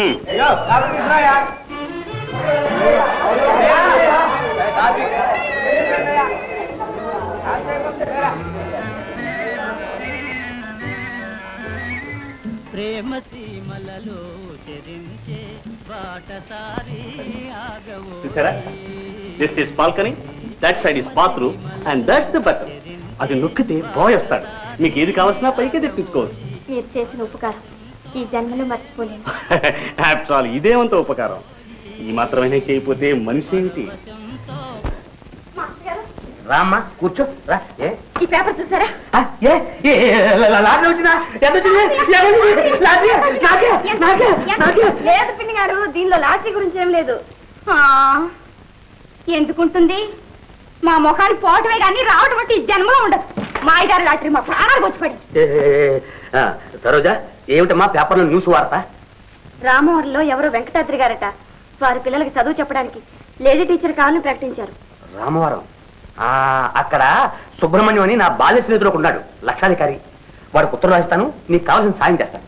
ప్రేమ సీమలలో చెరించే బాటసారి ఆగవో. చూసారా, this is balcony, that side is bathroom and that's the button. అది నొక్కితే బాయ్ వస్తాడు. మీకు ఏది కావాల్సినా పైకే తెప్పించుకోవచ్చు. మీరు చేసిన ఉపకారం ఈ జన్మలో మర్చిపోలేను. ఆఫ్టర్ ఆల్ ఇదేమంత ఉపకారం. ఈ మాత్రమైనా చేయకపోతే మనిషి ఏమిటి? రామ్మా కూర్చో రా. ఈ పేపర్ చూసారా? లారీ వచ్చిందా? లేదు పిన్ని గారు, దీనిలో లాటరీ గురించి ఏం లేదు. ఎందుకుంటుంది? మా ముఖానికి పోవటమే కానీ రావటం అంటే ఈ జన్మలో ఉండదు. మా అయ్యగారు లాటరీ మా ప్రాణాలకు వచ్చిపడి. సరోజా, ఏమిటమ్మా పేపర్లో న్యూస్ వార్త? రామవరంలో ఎవరో వెంకటాద్రి గారట, వారి పిల్లలకి చదువు చెప్పడానికి లేడీ టీచర్ కావాలని ప్రకటించారు. రామవరం? అక్కడ సుబ్రహ్మణ్యం అని నా బాల్య స్నేహితుడు ఉన్నాడు, లక్షాధికారి. వాడికి ఉత్తరం రాస్తాను, నీకు కావాల్సిన సాయం చేస్తాను.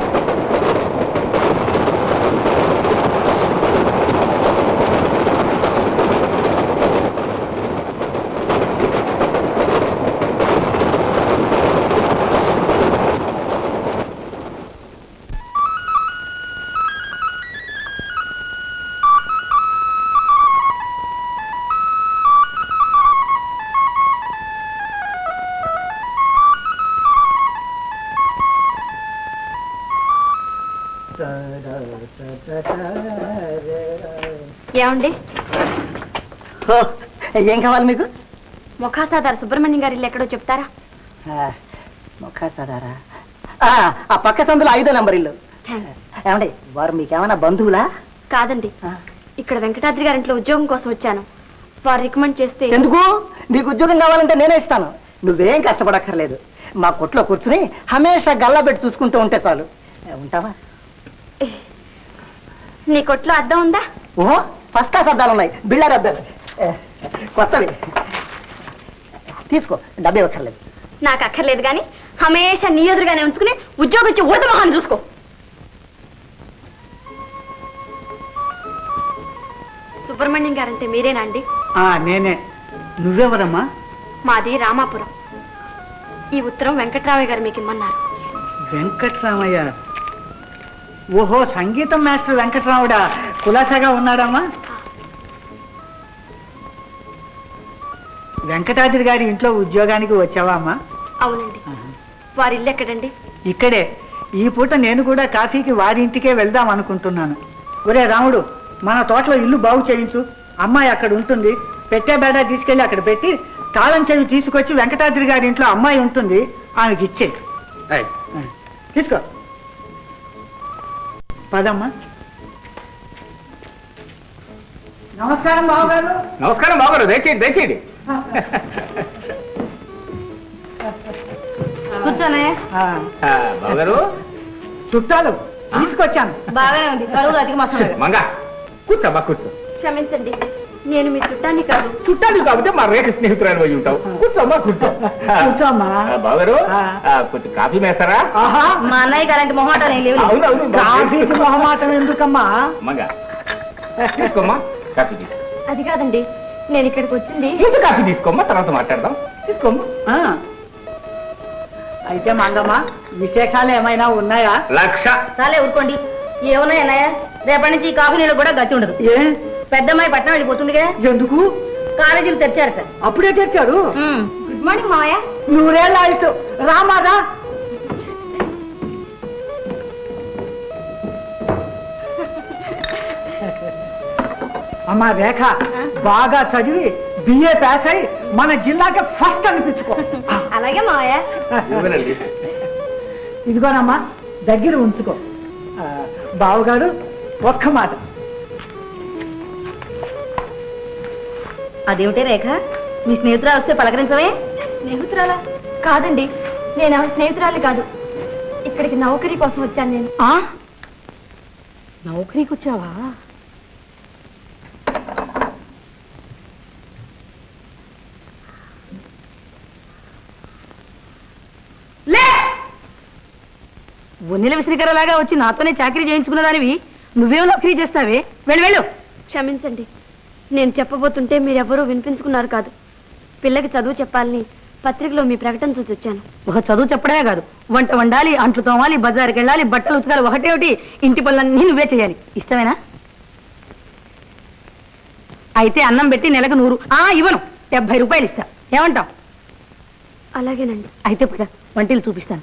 ఏమండి, ఏం కావాలి మీకు? ముఖాసాదారు సుబ్రహ్మణ్యం గారి ఇల్లు ఎక్కడో చెప్తారా? ముఖాసాదారా? ఆ పక్క సందులో 5వ నంబర్ ఇల్లు. ఏమండి, వారు మీకేమైనా బంధువులా? కాదండి, ఇక్కడ వెంకటాద్రి గారి ఇంట్లో ఉద్యోగం కోసం వచ్చాను. వారు రికమెండ్ చేస్తే. ఎందుకు? నీకు ఉద్యోగం కావాలంటే నేనే ఇస్తాను. నువ్వేం కష్టపడక్కర్లేదు. మా కొట్లో కూర్చుని హమేషా గల్లా పెట్టి చూసుకుంటూ ఉంటే చాలు. ఉంటావా? నీ కొట్లో అద్దం ఉందా? ఓహో, ఫస్ట్ క్లాస్ అద్దాలు ఉన్నాయి, బిళ్ళర్ అద్దాలు, కొత్తవి. తీసుకో, డబ్బే ఇవ్వక్కర్లేదు. నాకు అక్కర్లేదు కానీ హమేషా నీ ఎదురుగానే ఉంచుకుని ఉద్యోగం ఇచ్చి ఉడత మొహాన్ని చూసుకో. సుబ్రహ్మణ్యం గారంటే మీరేనా అండి? నేనే. నువ్వెవరమ్మా? మాది రామాపురం. ఈ ఉత్తరం వెంకట్రామయ్య గారు మీకు ఇమ్మన్నారు. వెంకట్రామయ్య? ఓహో, సంగీతం మాస్టర్ వెంకట్రాముడా. కులాసాగా ఉన్నాడమ్మా? వెంకటాద్రి గారి ఇంట్లో ఉద్యోగానికి వచ్చావా అమ్మా? అవునండి. వారి ఇల్లు ఎక్కడండి? ఇక్కడే. ఈ పూట నేను కూడా కాఫీకి వారి ఇంటికే వెళ్దాం అనుకుంటున్నాను. ఒరే రాముడు, మన తోటలో ఇల్లు బాగు చేయించు. అమ్మాయి అక్కడ ఉంటుంది. పెట్టే బేడ తీసుకెళ్ళి అక్కడ పెట్టి తాళం చెవి తీసుకొచ్చి వెంకటాద్రి గారి ఇంట్లో అమ్మాయి ఉంటుంది, ఆమెకి ఇచ్చే. తీసుకో. పదమ్మా. నమస్కారం బావగారు. నమస్కారం బావగారు. దయచేయండి దయచేయండి. కూర్చోనే. బావగారు చుట్టాలు తీసుకొచ్చాను. బాగానే ఉంది. కరువులు అధిక మాసం. మంగా కూర్చోమ్మా కూర్చో. క్షమించండి, నేను మీ చుట్టాన్ని కాదు. చుట్టాలు కాబట్టి మా రేఖ స్నేహితురాలు పోయి ఉంటావు. కూర్చోమ్మా కూర్చో. కూర్చోమ్మా. బావగారు కొంచెం కాఫీ వేస్తారా? మా అన్నయ్య అలాంటి మొహమాటం ఏం లేవు. అవునవును. కాఫీకి మొహమాటం ఎందుకమ్మా? మంగా తీసుకోమ్మా కాఫీ తీసుకో. అది కాదండి, నేను ఇక్కడికి వచ్చింది. ఇంత కాఫీ తీసుకోమ్మా, తర్వాత మాట్లాడదాం. తీసుకోమ్మా. అయితే మంగమ్మ, విశేషాలు ఏమైనా ఉన్నాయా? లక్ష. చాలే ఊరుకోండి. ఏమున్నాయి అన్నయ్య? రేపటి నుంచి ఈ కాఫీ నీళ్ళు కూడా గతి ఉండదు. ఏ? పెద్దమ్మాయి పట్నం వెళ్ళిపోతుందిగా. ఎందుకు? కాలేజీలు తెచ్చారట. అప్పుడే తెచ్చారు. గుడ్ మార్నింగ్ మావయ్య. నూరేళ్ళ ఆయుసు. రామాదా? అమ్మా రేఖ, బాగా చదివి బిఏ పాస్ అయి మన జిల్లాకి ఫస్ట్ అనిపించుకో. అలాగే మావయ్య. ఇదిగోనమ్మా, దగ్గర ఉంచుకో. బావగారు ఒక్క మాట. అదేమిటే రేఖ, మీ స్నేహితురాలు వస్తే పలకరించవే? స్నేహితురాలా? కాదండి, నేను ఆమె స్నేహితురాలు కాదు. ఇక్కడికి నౌకరీ కోసం వచ్చాను నేను. నౌకరీకి వచ్చావా? వన్నెల విసిరికరలాగా వచ్చి నాతోనే చాకరీ చేయించుకున్న దానివి నువ్వేమో నౌకరీ చేస్తావే? వెళ్ళు వెళ్ళు. క్షమించండి, నేను చెప్పబోతుంటే మీరెవరూ వినిపించుకున్నారు కాదు. పిల్లకి చదువు చెప్పాలని పత్రికలో మీ ప్రకటన చూసి వచ్చాను. ఒక చదువు చెప్పడమే కాదు, వంట వండాలి, అంట్లు తోమాలి, బజారుకి వెళ్ళాలి, బట్టలు ఉతకాలి, ఒకటేమిటి ఇంటి పనులన్నీ నువ్వే చేయాలి. ఇష్టమేనా? అయితే అన్నం పెట్టి నెలకు 100. ఇవ్వను, 70 రూపాయలు ఇస్తా. ఏమంటావు? అలాగేనండి. అయితే పద, వంటలు చూపిస్తాను.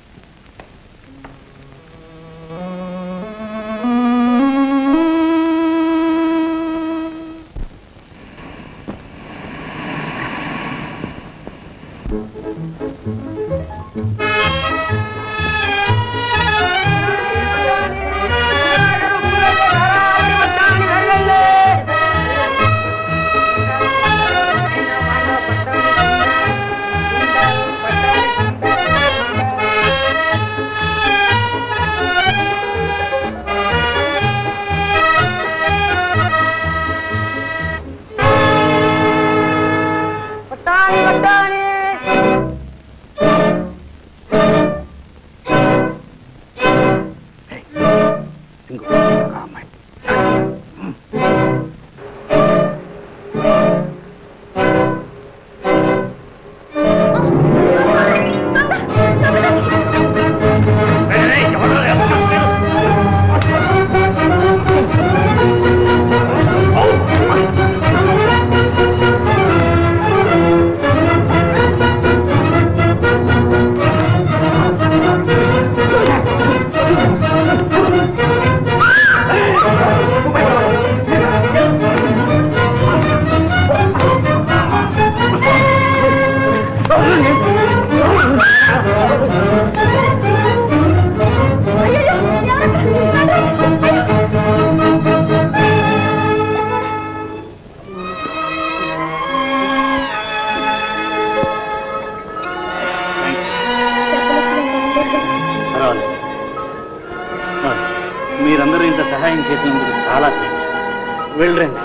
మీరందరూ ఇంత సహాయం చేసినందుకు చాలా థ్యాంక్స్. వెళ్ళండి.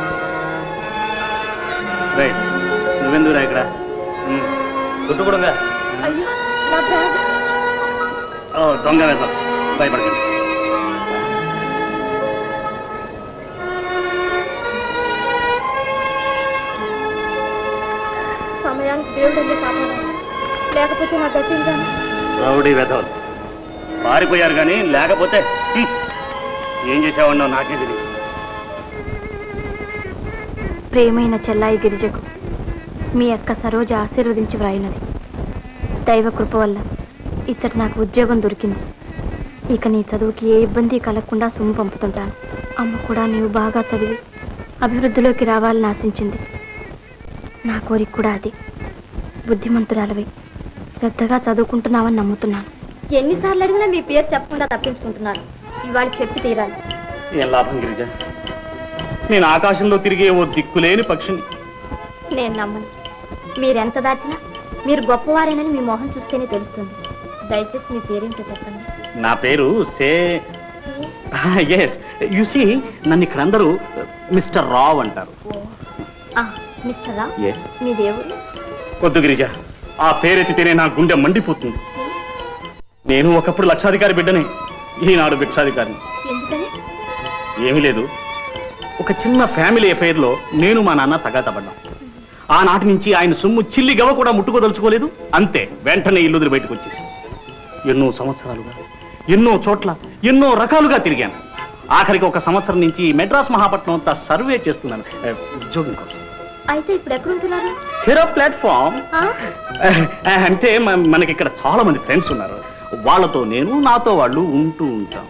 రైట్, నువ్వెందుకురా ఇక్కడ? చుట్టుకూడంగా దొంగ వేద్దాం, భయపడకండి. దేవుడల్లే కాపాడాలి, లేకపోతే నా గట్టింగాను. రౌడీ వెధవలు పారిపోయారు కానీ లేకపోతే ఏం చేసావన్నావు నాకే తెలియదు. ప్రేమైన చెల్లాయి గిరిజకు మీ అక్క సరోజ ఆశీర్వదించి వ్రాయినది. దైవ కృప వల్ల ఇచ్చట నాకు ఉద్యోగం దొరికింది. ఇక నీ చదువుకి ఏ ఇబ్బంది కలగకుండా సొమ్ము పంపుతుంటాను. అమ్మ కూడా నీవు బాగా చదివి అభివృద్ధిలోకి రావాలని ఆశించింది. నా కోరిక కూడా అది. బుద్ధిమంతురాలవై శ్రద్ధగా చదువుకుంటున్నావని నమ్ముతున్నాను. ఎన్నిసార్లు అడిగినా మీ పేరు చెప్పకుండా తప్పించుకుంటున్నాను. ఇవాళ చెప్పి తీరాలి. ఏం లాభం గిరిజ, నేను ఆకాశంలో తిరిగే ఓ దిక్కులేని పక్షిని. నేను నమ్మను. మీరెంత దాచినా మీరు గొప్పవారేనని మీ మొహం చూస్తేనే తెలుస్తుంది. దయచేసి మీ పేరేంటో చెప్పండి. నా పేరు ఎస్ యు సీ, నన్ను ఇక్కడ అందరూ మిస్టర్ రావ్ అంటారు. Mister Rao, Yes. మీ దేవుడు? వద్దు గిరిజ, ఆ పేరెత్తితేనే నా గుండె మండిపోతుంది. నేను ఒకప్పుడు లక్షాధికారి బిడ్డనే, ఈనాడు భిక్షాధికారిని. ఎందుకని? ఏమీ లేదు, ఒక చిన్న ఫ్యామిలీ అఫైర్లో నేను మా నాన్న తగాదపడ్డాం. ఆనాటి నుంచి ఆయన సొమ్ము చిల్లి గవ కూడా ముట్టుకోదలుచుకోలేదు. అంతే, వెంటనే ఇల్లు వదిలి బయటకు వచ్చేసి ఎన్నో సంవత్సరాలుగా ఎన్నో చోట్ల ఎన్నో రకాలుగా తిరిగాను. ఆఖరికి ఒక సంవత్సరం నుంచి మెడ్రాస్ మహాపట్నం అంతా సర్వే చేస్తున్నాను ఉద్యోగం కోసం. అయితే ఇప్పుడు ఎక్కడుంటున్నారు? Hero platform. అంటే మనకి ఇక్కడ చాలా మంది ఫ్రెండ్స్ ఉన్నారు. వాళ్ళతో నేను, నాతో వాళ్ళు ఉంటూ ఉంటాం.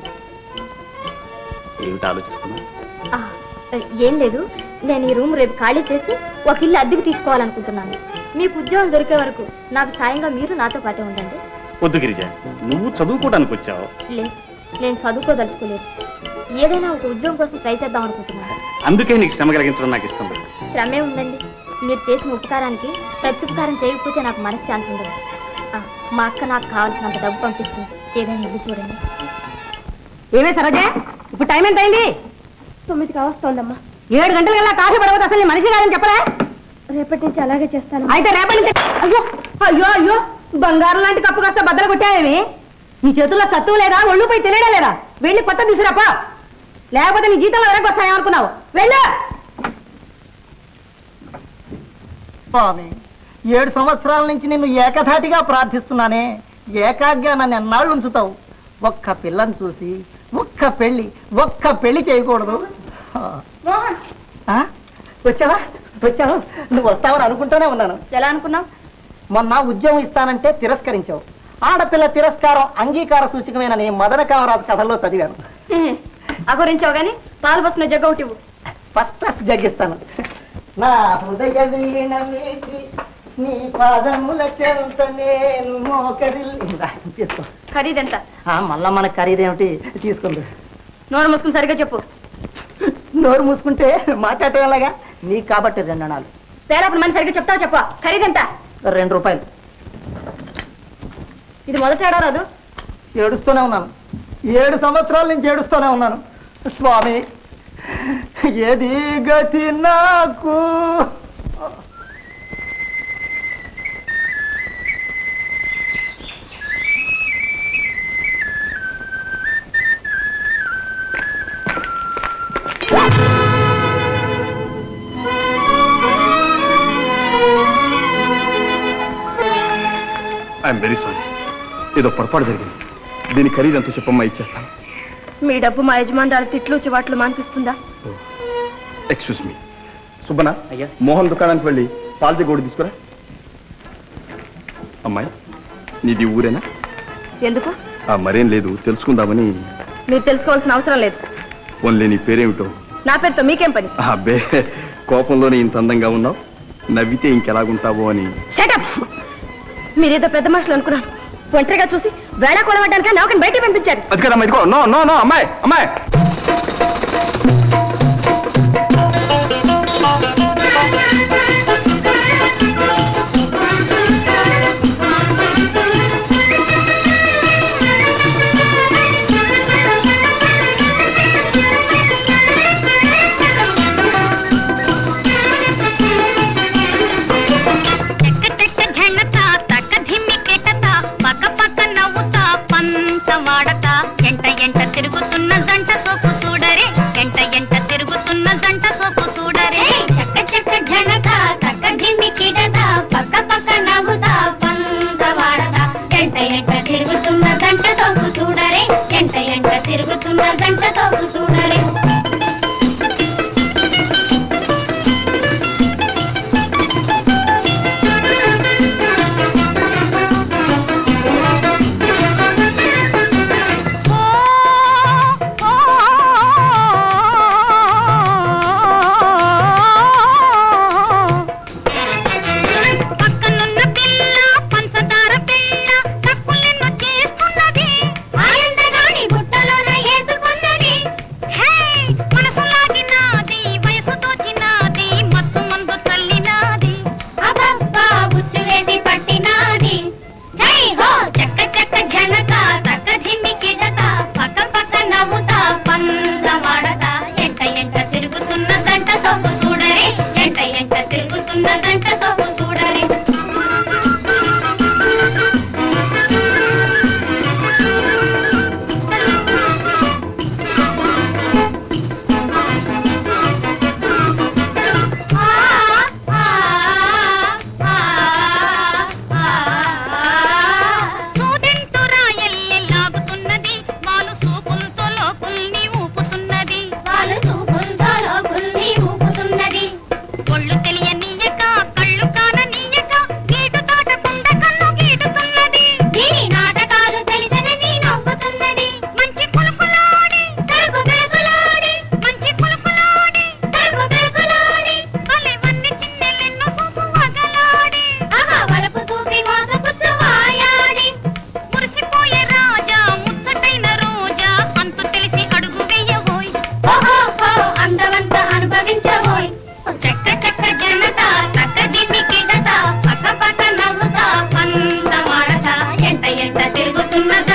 ఏమిటి ఆలోచిస్తున్నా? ఏం లేదు, నేను ఈ రూమ్ రేపు ఖాళీ చేసి ఒక ఇల్లు అద్దెకు తీసుకోవాలనుకుంటున్నాను. మీకు ఉద్యోగం దొరికే వరకు నాకు సాయంగా మీరు నాతో పాటే ఉండండి. వద్దు గిరిజ, నువ్వు చదువుకోవడానికి వచ్చావు. లేదు, నేను చదువుకోదలుచుకోలేదు. ఏదైనా ఒక ఉద్యోగం కోసం ట్రై చేద్దాం అనుకుంటున్నాను. అందుకే నీకు శ్రమ కలిగించడం నాకు ఇష్టం లేదు. శ్రమే ఉందండి. మీరు చేసిన ఉపకారానికి ప్రత్యుపకారం చేయకపోతే నాకు మనశ్శాంతి ఉండదు. మా అక్క నాకు కావాల్సినంత డబ్బు పంపిస్తుంది. ఏదైనా ఇల్లు చూడండి. ఏమే సరోజా, ఇప్పుడు టైం ఎంత అయింది? 9 కావస్తోందమ్మా. 7 గంటలకల్లా కాఫీ పడవద్దు. అసలు మనిషి కాదని చెప్పరా? రేపటి నుంచి అలాగే చేస్తాను. అయితే రేపటి నుంచి అయ్యో అయ్యో అయ్యో, బంగారం లాంటి కప్పు కాస్త బద్దలు కొట్టావేమి? నీ చేతుల్లో సత్తువు లేదా, ఒళ్ళు పోయి తెలియడం లేదా? వెళ్ళి కొత్త తీసుకురాపా, లేకపోతే నీ జీతంలో వరకు వస్తాయనుకున్నావు. వెళ్ళు. స్వామి, 7 సంవత్సరాల నుంచి నిన్ను ఏకధాటిగా ప్రార్థిస్తున్నానే, ఏకాగ్గా నన్ను ఎన్నాళ్ళు ఉంచుతావు? ఒక్క పిల్లని చూసి ఒక్క పెళ్లి చేయకూడదు. వచ్చావా? నువ్వు వస్తావని అనుకుంటూనే ఉన్నాను. ఎలా అనుకున్నావు? మొన్న ఉద్యోగం ఇస్తానంటే తిరస్కరించావు. ఆడపిల్ల తిరస్కారం అంగీకార సూచకమైన నీ మదన కామరాజు కథల్లో చదివాను. అగురించావు గాని పాలు పోసిన జగ్గ ఒకటి ఫస్ట్ క్లాస్ జగ్గిస్తాను. నా హృదయ వీణ మీకి నీ పాదముల చెంత నేను మోకరిల్లి. ఖరీదెంత? మళ్ళా మన ఖరీదేమిటి, తీసుకుంది. నోరు మూసుకుని సరిగ్గా చెప్పు. నోరు మూసుకుంటే మాట్లాడటం ఎలాగా? నీకు కాబట్టి 2 అణాలు. తేలాపుడు మన సరిగ్గా చెప్తావు చెప్పు. ఖరీదెంత? 2 రూపాయలు. ఇది మొదట ఏడారాదు. ఏడుస్తూనే ఉన్నాను. 7 సంవత్సరాల నుంచి ఏడుస్తూనే ఉన్నాను. స్వామి, ఏది గతి నాకు? ఐఎమ్ వెరీ సారీ, ఏదో పొరపాటు జరిగింది. దీని ఖరీదు ఎంతో చెప్పమ్మా, ఇచ్చేస్తాను. మీ డబ్బు మా యజమానురాలు తిట్లు చివాట్లు మానిపిస్తుందా? Excuse me. సుబ్బనా, అయ్యా, మోహన్ దుకాణానికి వెళ్ళి పాలతి గోడు తీసుకురా. అమ్మాయి, నీది ఊరేనా? ఎందుకు? మరేం లేదు, తెలుసుకుందామని. మీరు తెలుసుకోవాల్సిన అవసరం లేదు. ఓన్లీ నీ పేరేమిటో? నా పేరుతో మీకేం పని? అబ్బే, కోపంలోనే ఇంత అందంగా ఉన్నావు, నవ్వితే ఇంకెలాగుంటావో అని. మీరేదో పెద్ద మనుషులు అనుకున్నాను. ఒంటరిగా చూసి వేళ కొనవడానికి నౌకని బయటికి పంపించారు. అది కదమ్మా, ఇదిగో. నో నో నో, అమ్మాయి అమ్మాయి. వాడక ఎంట తిరుగుతున్న దంట సోపు చూడరే, ఎంట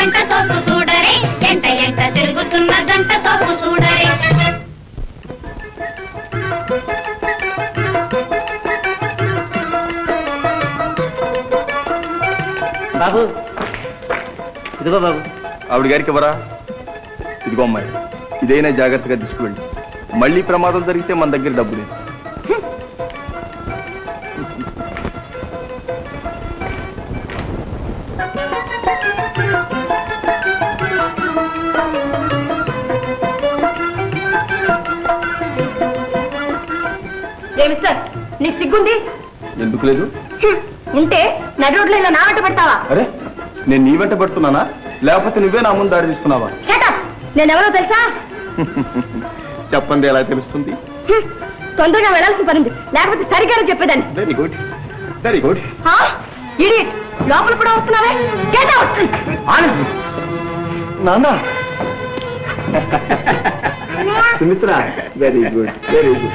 జంట సోపు చూడరే ఎంట ఎంట తిరుగుతున్న జంట సోపు చూడరే బాబు ఇదిగో బాబు ఆవిడ గారికి ఎవరా ఇదిగో అమ్మాయి ఇదైనా జాగ్రత్తగా తీసుకువెళ్ళి మళ్ళీ ప్రమాదం జరిగితే మన దగ్గర డబ్బు లేదు మిస్టర్ నీకు సిగ్గుంది ఎందుకు లేదు ఉంటే నడి రోడ్లో ఇలా నా వెంట పెడతావా అరే నేను నీ వెంట పడుతున్నానా లేకపోతే నువ్వే నా ముందు దాడి తీసుకున్నావా నేనెవరో తెలుసా చెప్పండి ఎలా తెలుస్తుంది తొందరగా వెళ్ళాల్సిన పనింది లేకపోతే సరిగ్గా చెప్పేదాన్ని very good very good idiot లోపల కూడా వస్తున్నావే గెట్ అవుట్ నాన్న Sumitra very good very good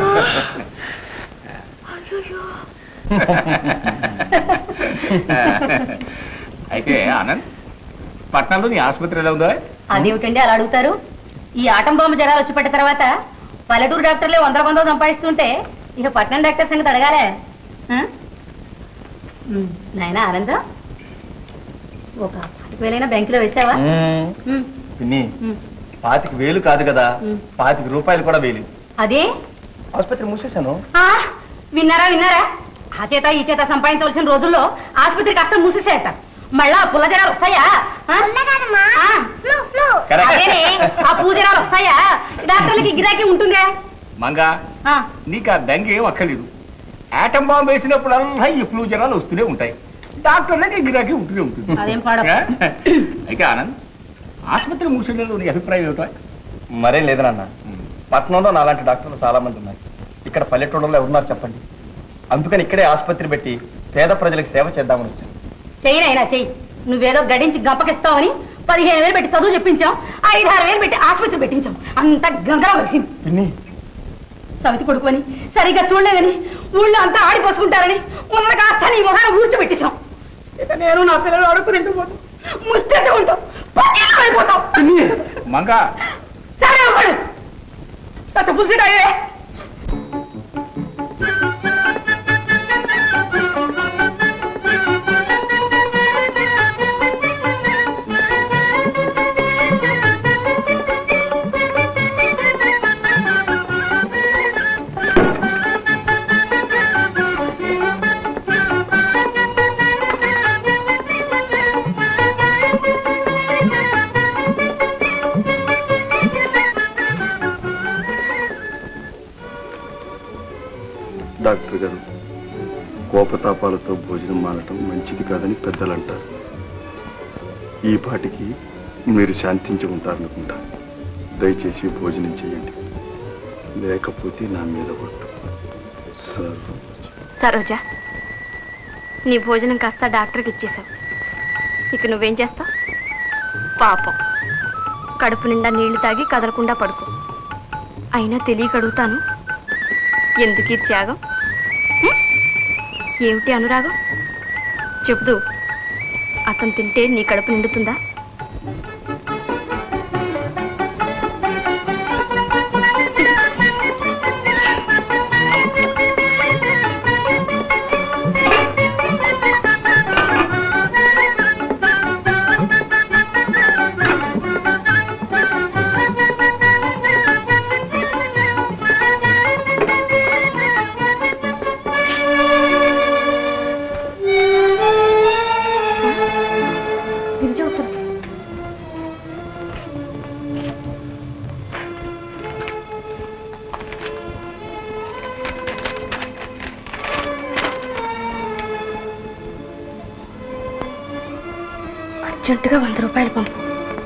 అయితే ఆనంద్ పట్నంలో నీ ఆసుపత్రి ఎలా ఉందా? అదేమిటండి అలా అడుగుతారు? ఈ ఆటం బాంబు జ్వరాలు వచ్చి పట్టిన తర్వాత పల్లెటూరు డాక్టర్లే 100 సంపాదిస్తుంటే ఇక పట్నం డాక్టర్ సంగతి అడగాలే. నాయనా ఆనందం, ఒక 5,000 బ్యాంకులో వేసావా? పిన్ని 25,000 కాదు కదా, 25 రూపాయలు కూడా వేయలేదు. అదే ఆసుపత్రి మూసేశాను. విన్నారా విన్నారా? ఆ చేత ఈ చేత సంపాదించవలసిన రోజుల్లో ఆసుపత్రి కాస్త మూసేసేట. మళ్ళా పుల్ల జనాలు వస్తాయా? అదేనే ఆ పూ జనాలు వస్తాయా? డాక్టర్లకి గిరాకీ ఉంటుందే. మంగా నీకు ఆ దంగ ఏం అక్కర్లేదు. ఆటం బాంబు వేసినప్పుడల్లా ఈ ఫ్లూ జనాలు వస్తూనే ఉంటాయి, డాక్టర్లకి గిరాకీ ఉంటూనే ఉంటుంది. అదేం పాడ. అయితే ఆనంద్, ఆసుపత్రి మూసేయడంలో నీ అభిప్రాయం ఏమిటో? మరేం లేదు నాన్న, పట్టణంలో నాలాంటి డాక్టర్లు చాలా మంది ఉన్నారు. ఇక్కడ పల్లెటూళ్ళలో ఎవరున్నారు చెప్పండి. అందుకని ఇక్కడే ఆసుపత్రి పెట్టి పేద ప్రజలకు సేవ చేద్దామని వచ్చాను. చెయ్యినైనా చెయ్యి. నువ్వేదో గడించి గప్పకిస్తావని 15,000 పెట్టి చదువు చెప్పించాం, 5-6,000 పెట్టి ఆసుపత్రి పెట్టించాం. అంత గంగరా వచ్చింది. సమితి కొడుకుని సరిగ్గా చూడలేదని ఊళ్ళో అంతా ఆడిపోసుకుంటారని ఉన్న కాస్త నీ మొహాన్ని ఊడ్చిపెట్టేశాం. ఇక నేను నా పిల్లలు అడుగుతుంటూ పోతాం, ముస్తుంటూ ఉంటాం, అయిపోతాం. మంగా సరే అవ్వడు అంత పుసిడాయే. డాక్టర్ గారు, కోపతాపాలతో భోజనం మానటం మంచిది కాదని పెద్దలు అంటారు. ఈ పాటికి మీరు శాంతించి ఉంటారనుకుంటా. దయచేసి భోజనం చేయండి, లేకపోతే నా మీద పట్టు. సరోజా, నీ భోజనం కాస్త డాక్టర్కి ఇచ్చేసావు. ఇక నువ్వేం చేస్తావు? పాపం, కడుపు నిండా నీళ్లు తాగి కదలకుండా పడుకో. అయినా తెలియక అడుగుతాను, ఎందుకీ త్యాగం? ఏమిటి అనురాగం? చెబుతూ అతను తింటే నీ కడుపు నిండుతుందా? అర్జెంటుగా 100 రూపాయలు పంపు.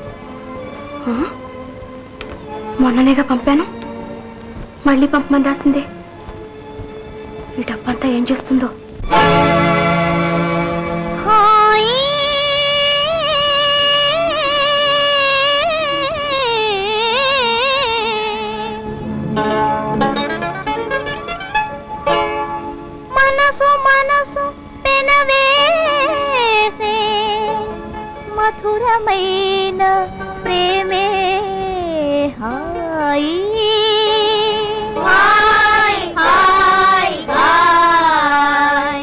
మొన్ననేగా పంపాను, మళ్ళీ పంపమని రాసిందే. ఈ డబ్బంతా ఏం చేస్తుందో? మనసు మనసు పెనవేసే మధురమై కనులైన ప్రేమే హాయి హాయ్ హాయ్ హాయ్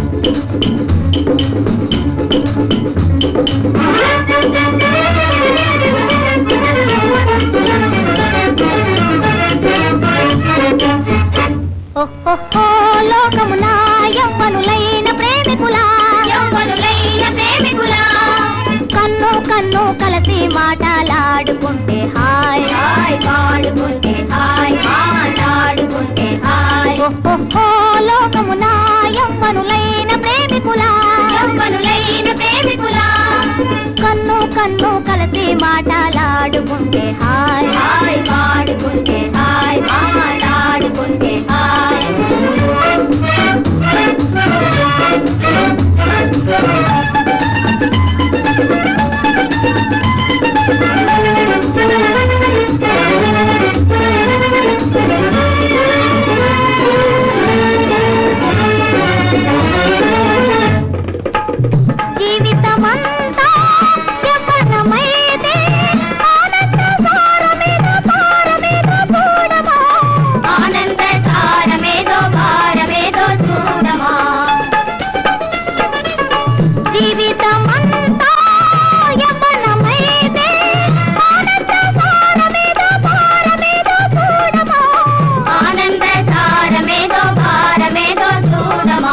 ఓహో లోకమున యవ్వనులైన ప్రేమికులా కన్ను కన్ను కలిసి మాటలాడుకుంటే హాయ్ హాయ్ పాడుకుంటే హాయ్ మాట్లాడుకుంటే హాయ్ ఓహో లోకమున యవ్వనులైన ప్రేమికులా కన్ను కన్ను కలిసి మాటలాడుకుంటే హాయ్ హాయ్ పాడుకుంటే హాయ్ మాట్లాడుకుంటే హాయ్ జీవితమంతా యవ్వనమైతే ఆనంద సారమేదో చూడమా ఆనంద సారమేదో భారమేదో చూడమా జీవితమంతా యవ్వనమైతే ఆనంద సారమేదో భారమేదో చూడమా ఆనంద సారమేదో భారమేదో చూడమా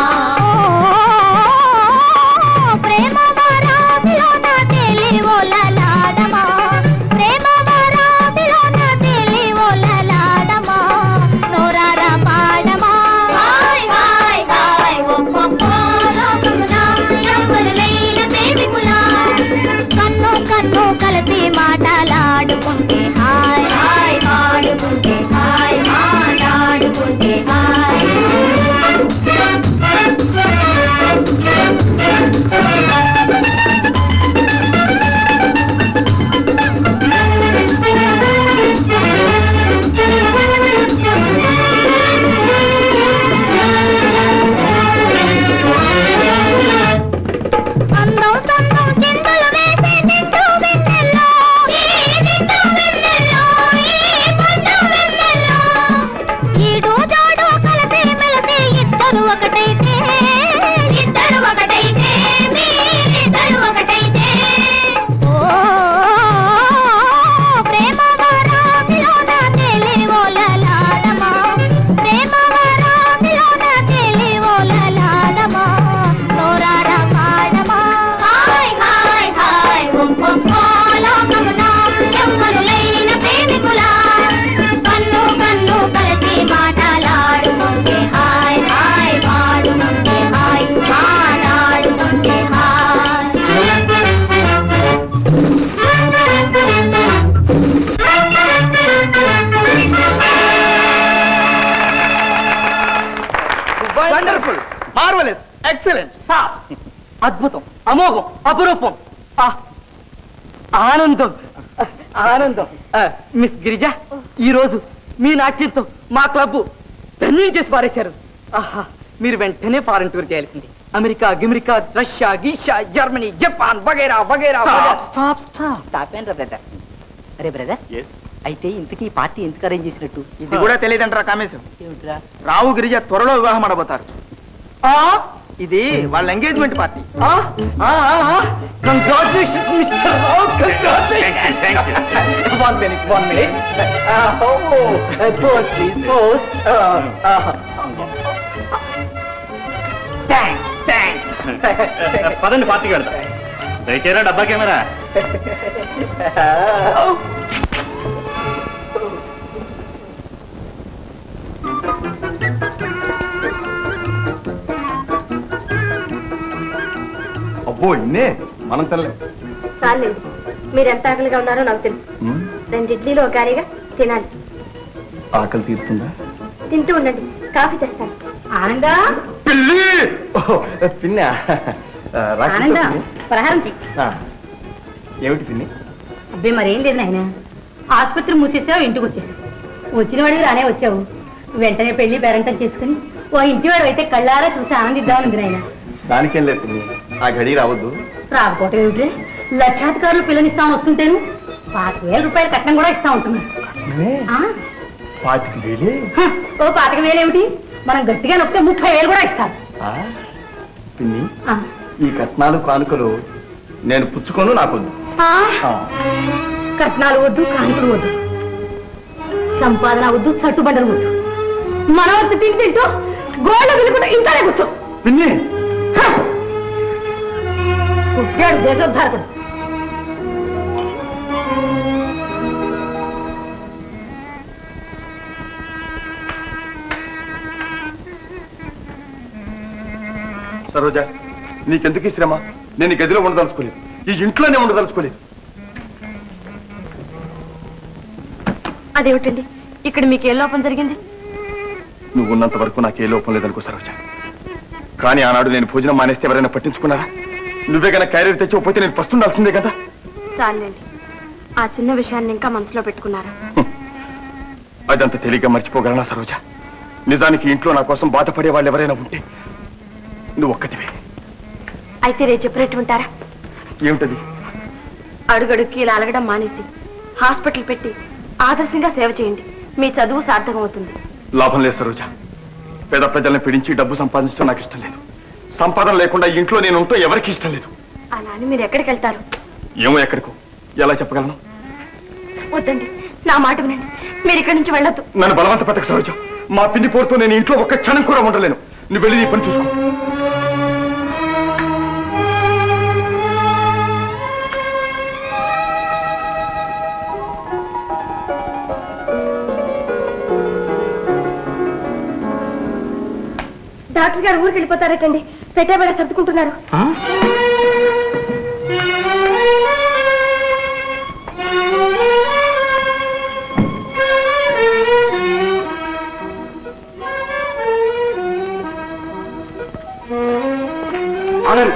ప్రేమ వరాసిలోన తెలివోలలాడమా ప్రేమ వరాసిలోన తెలివోలలాడమా నోరారా పాడమా హాయ్ హాయ్ హాయ్ ఒక్కొక్క లోకమున యవ్వనులైన ప్రేమికులా కన్ను కన్ను కలిసి మాటలాడుకుంటే హాయ్ హాయ్ పాడుకుంటే హాయ్ మాట్లాడుకుంటే హాయ్ అందం సందం చిందులు వేసే నిండు వెన్నెల్లో ఈ పండు వెన్నెల్లో ఈడు జోడు కలిసి మెలిసి ఇద్దరు ఒకటైతే మీరిద్దరు ఒకటైతే ఓ ప్రేమ వరాసిలోన తెలివోలలాడమా ప్రేమ వరాసిలోన తెలివోలలాడమా నోరారా పాడమా హాయ్ హాయ్ హాయ్ ఒక్కొక్క లోకమున యవ్వనులైన ప్రేమికులా కన్ను కన్ను కలిసి మాటలాడుకుంటే హాయ్ హాయ్ పాడుకుంటే హాయ్ మాట్లాడుకుంటే వండర్ఫుల్ మార్వెలస్ ఎక్సలెంట్ అద్భుతం అమోఘం అపురూపం ఆనందం ఆనందం మిస్ గిరిజ ఈ రోజు మీ నాట్యంతో మా క్లబ్ ధన్యం చేసి పారేశారు ఆహా మీరు వెంటనే ఫారెన్ టూర్ చేయాల్సింది అమెరికా గిమెరికా రష్యా గీషా జర్మనీ జపాన్ వగైరా వగైరా స్టాప్ ఏంట్రా బ్రదర్ అరే బ్రదర్ అయితే ఇంతకీ పార్టీ ఎందుకు అరేంజ్ చేసినట్టు ఇది కూడా తెలియదంటారా కామేశం ఏమిట్రా రావు గిరిజ త్వరలో వివాహం ఆడబోతారు ఇది వాళ్ళ engagement party congratulations mister Rao congratulations one minute pause please thanks పదండి పార్టీకి వెళ్తా దయచేరా డబ్బా కెమెరా అబ్బో ఇన్నే మనం తెల్లే చాలేదు మీరు ఎంత ఆకలిగా ఉన్నారో నాకు తెలుసు 2 ఇడ్లీలు ఒక గారిగా తినాలి ఆకలి తీరుతుందా తింటూ ఉండండి కాఫీ తెస్తాను ఆనందా పిల్లి పిన్న ఆనందా పలహారం ఏమిటి పిన్ని అబ్బే మరేం లేదు నాయన ఆసుపత్రి మూసేసావు ఇంటికి వచ్చేసావు వచ్చిన వాడివి రానే వచ్చావు వెంటనే పెళ్లి పేరంటం చేసుకుని ఓ ఇంటివాడు అయితే కళ్ళారా చూసి ఆనందిద్దామనుంది నాయన దానికేం లేదు పిన్ని ఆ గడి రావద్దు రాకపోవటం ఏమిటి లక్షాధికారులు పిల్లనిస్తామని వస్తుంటేను 5,000 రూపాయల కట్నం కూడా ఇస్తా ఉంటున్నారు. 25,000? ఓ 25,000 ఏమిటి, మనం గట్టిగా నొక్కితే 30,000 కూడా ఇస్తారు. పిన్ని, ఈ కట్నాలు కానుకలు నేను పుచ్చుకోను, నాకొద్దు. కట్నాలు వద్దు, కానుకలు వద్దు, సంపాదన వద్దు, చట్టుబండలు వద్దు. మనం వద్దు తింటూ గోళ్ళ విలుకుంటూ ఇంకానే కూర్చో. పిన్ని పుట్టాడు దేశోద్ధారకుడు. సరోజ, నీకెందుకు ఈ శ్రమ? నేను ఈ గదిలో ఉండదలుచుకోలేదు, ఈ ఇంట్లోనే ఉండదలుచుకోలేదు. అదేమిటండి, ఇక్కడ మీకు ఏ లోపం జరిగింది? నువ్వు ఉన్నంత వరకు నాకే లోపం లేదనుకో సరోజ. కానీ ఆనాడు నేను భోజనం మానేస్తే ఎవరైనా పట్టించుకున్నారా? నువ్వే కనుక క్యారియర్ తెచ్చిపోతే నేను పస్తుండాల్సిందే కదా. చాలండి, ఆ చిన్న విషయాన్ని ఇంకా మనసులో పెట్టుకున్నారా? అదంత తేలిగ్గా మర్చిపోగలనా సరోజ? నిజానికి ఇంట్లో నా కోసం బాధపడే వాళ్ళు ఎవరైనా ఉంటే నువ్వు ఒక్కటివే. అయితే రేపు చెప్పినట్టు ఉంటారా? ఏమిటది? అడుగడుక్కి ఇలా అలగడం మానేసి హాస్పిటల్ పెట్టి ఆదర్శంగా సేవ చేయండి. మీ చదువు సార్థకం అవుతుంది. లాభం లేదు సరోజ. పేద ప్రజల్ని పీడించి డబ్బు సంపాదించడం నాకు ఇష్టం లేదు. సంపాదన లేకుండా ఇంట్లో నేను ఉంటూ ఎవరికి ఇష్టం లేదు. అలా అని మీరు ఎక్కడికి వెళ్తారు? ఏమో ఎక్కడికో, ఎలా చెప్పగలను? వద్దండి, నా మాట వినండి. మీరు ఇక్కడి నుంచి వెళ్ళొద్దు. నన్ను బలవంత పెట్టక సరోజ. మా పిండి పోరుతో నేను ఇంట్లో ఒక్క క్షణం కూడా ఉండలేను. నువ్వు వెళ్ళి నీ పని చూసుకో. డాక్టర్ గారు ఊరికి వెళ్ళిపోతారటండి. పెట్టేబడ సర్దుకుంటున్నారు. ఆనంద్,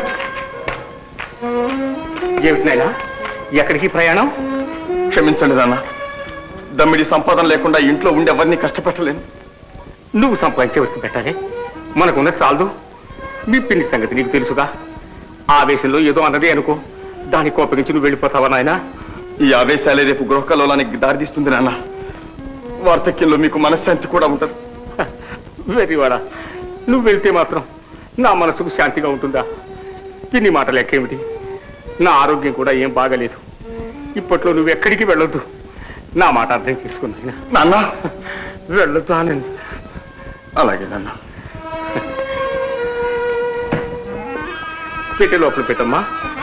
ఏమిటినైనా ఎక్కడికి ప్రయాణం? క్షమించండి నాన్న, దమ్మిడి సంపాదన లేకుండా ఇంట్లో ఉండి ఎవరిని కష్టపెట్టలేను. నువ్వు సంపాదించే వరకు పెట్టాలి, మనకున్నది చాలదు. మీ పిండి సంగతి నీకు తెలుసుగా. ఆవేశంలో ఏదో అన్నదే అనుకో, దాన్ని కోపగించి నువ్వు వెళ్ళిపోతావా నాయన? ఈ ఆవేశాలే రేపు గృహకలోలానికి దారితీస్తుంది నాన్న. వార్ధక్యంలో మీకు మనశ్శాంతి కూడా ఉంటుంది. వెరివాడా, నువ్వు వెళ్తే మాత్రం నా మనసుకు శాంతిగా ఉంటుందా? ఇన్ని మాటలు ఎక్కేమిటి? నా ఆరోగ్యం కూడా ఏం బాగలేదు. ఇప్పట్లో నువ్వు ఎక్కడికి వెళ్ళొద్దు. నా మాట అర్థం చేసుకున్నా నాన్న. వెళ్ళొద్దు ఆనంద్. అలాగే నాన్న. పెట్టే లోపల పెట్టమ్మా.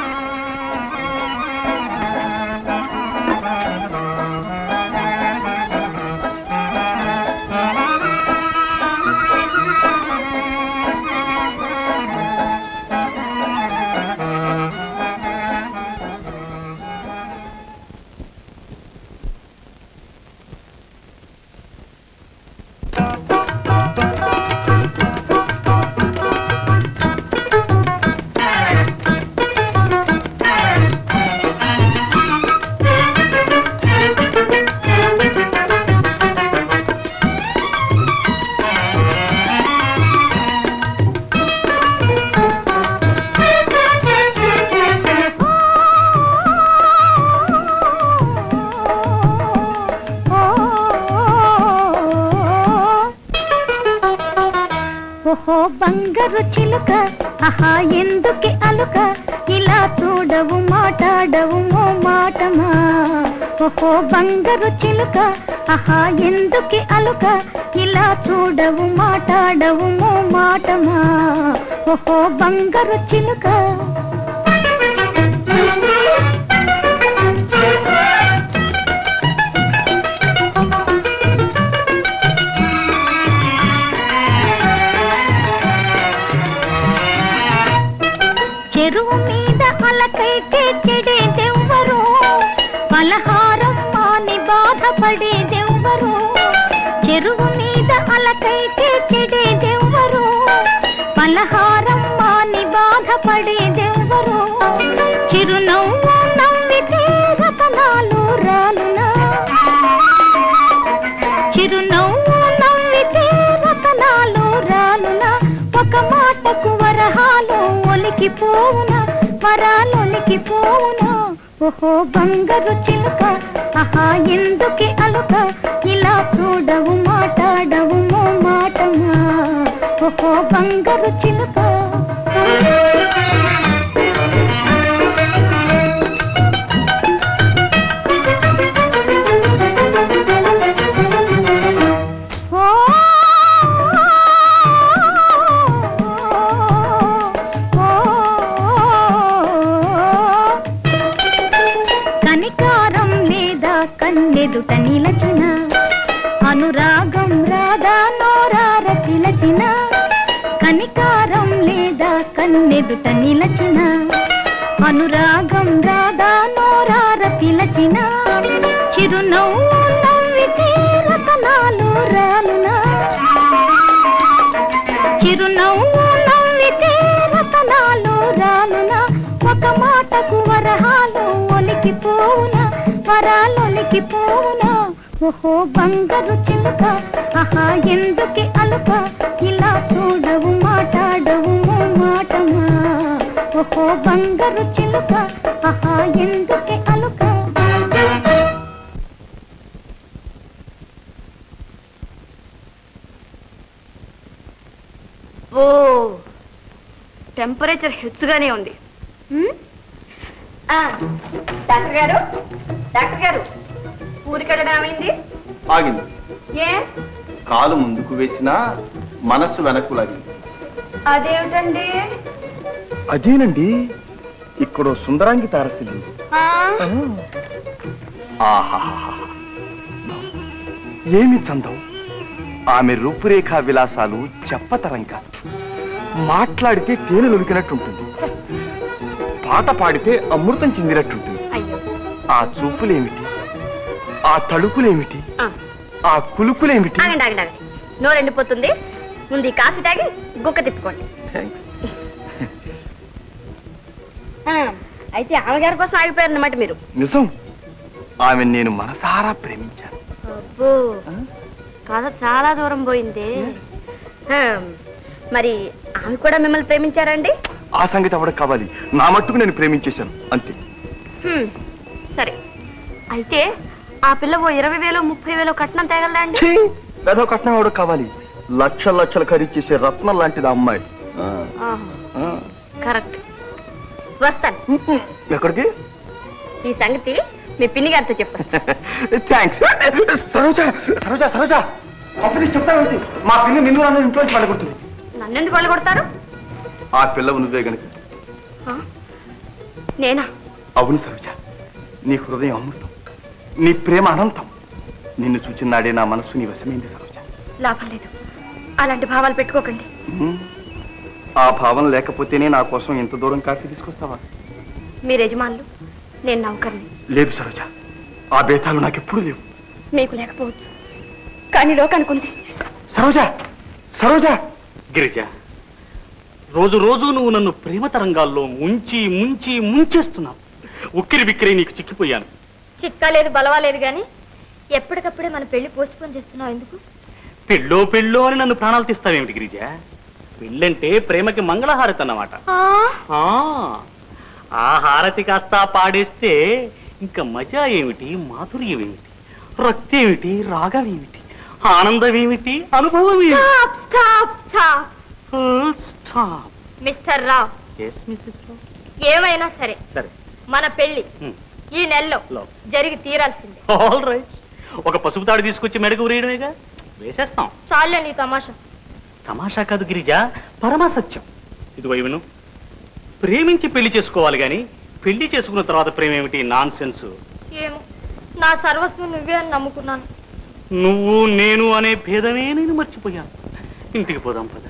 ఓహో బంగారు చిలుక, ఆహా ఎందుకే అలుక, ఇలా చూడవు మాట్లాడవు మో మాటమా. ఓహో బంగారు చిలుక, ఆహా ఎందుకే అలుక, ఇలా చూడవు మాట్లాడవు మో మాటమా. ఓహో బంగారు చిలుక. చెరువు మీద అలకైతే చెడేదెవ్వరు, పలహారం మాని బాధపడేదెవ్వరు. చెరువు మీద అలకైతే చెడేదెవ్వరు, పలహారం మాని బాధపడేదెవ్వరు. చిరునవ్వు నవ్వితే రతనాలు రాలునా, చిరునవ్వు నవ్వితే రతనాలు రాలునా. ఒక మాటకు వరహాలు ఒలికిపోవునా, వరాలొలికిపోవునా. ఓహో బంగారు చిలుక ఆహా ఎందుకే అలుక ఇలా చూడవు మాట్లాడవు మాటమా ఓహో బంగారు చిలుక కన్నెదుట నిలచిన అనురాగం రాధా నోరార పిలచిన కనికారం లేదా కన్నెదుట నిలచిన అనురాగం రాధా నోరార పిలచిన చిరునవ్వు నవ్వితే రతనాలు రాలునా చిరునవ్వు నవ్వితే రతనాలు రాలునా ఒక మాటకు వరహాలు ఒలికిపోవునా వరాలొలికి పోవునా ఓహో బంగారు చిలుక ఆహా ఎందుకే అలుక ఇలా చూడవు మాట్లాడవు మాటమా ఓహో బంగారు చిలుక ఆహా ఎందుకే అలుక ఓ టెంపరేచర్ హెచ్చుగానే ఉంది డాక్టర్ గారు డాక్టర్ గారు ఊరికెళ్ళడం ఏమైంది ఆగింది ఏ కాలు ముందుకు వేసినా మనస్సు వెనక్కు లాగింది అదేమిటండి అదేనండి ఇక్కడ సుందరాంగి తారసిల్లు ఏమి చందం ఆమె రూపురేఖా విలాసాలు చెప్పతరంగా మాట్లాడితే తేనె లొలికినట్టుంటుంది పాట పాడితే అమృతం చెందినట్టుంటుంది ఆ చూపులేమిటి ఆ తలుపులేమిటి ఆ కులుకులేమిటి నోరు ఎండిపోతుంది ముందు ఈ కాఫీ తాగి గుక్క తిప్పుకోండి అయితే ఆమె గారి కోసం ఆగిపోయారు అన్నమాట మీరు నిజం ఆమె నేను మనసారా ప్రేమించాను అబ్బో కథ చాలా దూరం పోయింది మరి ఆమె కూడా మిమ్మల్ని ప్రేమించారండి ఆ సంగతి అవడం కావాలి నా మట్టుకు నేను ప్రేమించేశాను అంతే సరే అయితే ఆ పిల్ల 20,000 30,000 కట్నం తేగలదా అండి పెద్ద కట్నం అవడం కావాలి లక్షల లక్షలు ఖరీచేసే రత్నం లాంటిది ఆ అమ్మాయి కరెక్ట్ వస్తాను ఎక్కడికి ఈ సంగతి మీ పిన్ని గారితో చెప్పండి థ్యాంక్స్ సరోజా సరోజా సరోజా అప్పుడు చెప్తాను మా పిన్ని నిన్ను నన్ను ఇంట్లో పడగొడుతుంది నన్నెందుకు వాళ్ళు కొడతారు ఆ పిల్లవు నువ్వే గనుక నేనా అవును సరోజ నీ హృదయం అమృతం నీ ప్రేమ అనంతం నిన్ను చూచిన నాడే నా మనస్సు నీ వశమైంది సరోజ లాభం లేదు అలాంటి భావాలు పెట్టుకోకండి ఆ భావం లేకపోతేనే నా కోసం ఎంత దూరం కాఫీ తీసుకొస్తావా మీరు యజమానులు నేను నౌకర్ని లేదు సరోజ ఆ బేతాలు నాకెప్పుడు లేవు మీకు లేకపోవచ్చు కానీ లోకానికి ఉంది సరోజ సరోజ గిరిజ రోజు రోజు నువ్వు నన్ను ప్రేమ తరంగాల్లో ముంచి ముంచి ముంచేస్తున్నావు ఉక్కిరి బిక్కిరి నీకు చిక్కిపోయాను చిక్కలేదు బలవాలేదు గాని ఎప్పటికప్పుడే మన పెళ్లి పోస్ట్ పోన్ చేస్తున్నావు ఎందుకు పెళ్ళో పెళ్ళో అని నన్ను ప్రాణాలు తీస్తావేమిటి గిరిజ పెళ్ళంటే ప్రేమకి మంగళహారతి అన్నమాట ఆ హారతి కాస్త పాడేస్తే ఇంకా మజా ఏమిటి మాధుర్యం ఏమిటి రక్తేమిటి రాగం ఏమిటి ఆనందం ఏమిటి అనుభవం మిస్టర్ రావ్ ఏమైనా సరే మన పెళ్లి ఈ నెలలో జరిగి తీరాల్సిందే ఆల్ రైట్ ఒక పసుపు తాడు తీసుకొచ్చి మెడకు ఉరేయడమేగా వేసేస్తాం చాలే నీ తమాషా తమాషా కాదు గిరిజ పరమసత్యం ఇదిగో విను ప్రేమించి పెళ్లి చేసుకోవాలి గాని పెళ్లి చేసుకున్న తర్వాత ప్రేమ ఏమిటి నాన్ సెన్స్ ఏమో నా సర్వస్వం నువ్వే అని నమ్ముకున్నాను నువ్వు నేను అనే భేదమే నేను మర్చిపోయాను ఇంటికి పోదాం పద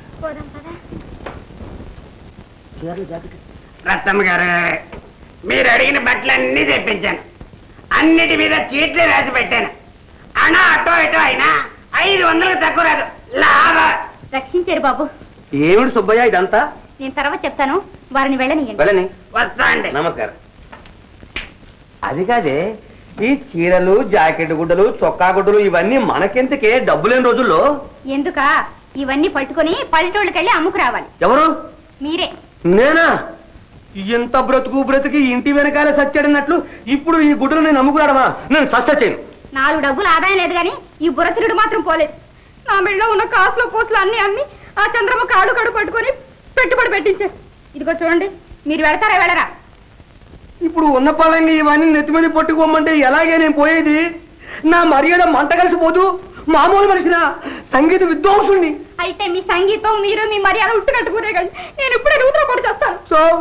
రత్తమ్మ గారు మీరు అడిగిన బట్టలన్నీ తెప్పించాను అన్నిటి మీద చీట్లు రాసి పెట్టాను అనా అటో ఇటో అయినా 500కు తక్కువ రాదు లాభం రక్షించారు బాబు ఏమిటి సుబ్బయ్య ఇదంతా నేను తర్వాత చెప్తాను వారిని వెళ్ళని వస్తా అండి నమస్కారం అది కాదే ఈ చీరలు జాకెట్ గుడ్డలు చొక్కా గుడ్డలు ఇవన్నీ మనకెందుకే డబ్బు లేని రోజుల్లో ఎందుకా ఇవన్నీ పట్టుకొని పల్లెటూళ్ళకి వెళ్ళి అమ్ముకు రావాలి ఎవరు మీరే నేనా ఎంత బ్రతికి ఇంటి వెనకాల సచ్చాడన్నట్లు ఇప్పుడు ఈ గుడ్డలు నేను అమ్ముకురాడమా? నేను సస్త చేయను. 4 డబ్బులు ఆదాయం లేదు గాని ఈ బుర్రతిరుడు మాత్రం పోలేదు. నా మెళ్ళలో ఉన్న కాసులో పోసులు అన్ని అమ్మి ఆ చంద్రమ్మ కాళ్ళు కడు పట్టుకొని పెట్టుబడి పెట్టించారు. ఇదిగో చూడండి, మీరు వెళతారా వెళ్ళరా? ఇప్పుడు ఉన్న పళ్ళంగా ఇవన్నీ నెత్తిమీద పట్టుకోమంటే ఎలాగే నేను పోయేది? నా మర్యాద మంట కలిసిపోదు. మామూలు మనిషినా, సంగీత విద్వాంసుని. అయితే మీ సంగీతం మీరు మీ మర్యాద ఉట్టు కట్టుకునే కండి. నేను ఇప్పుడే నూతన పడి చేస్తాను.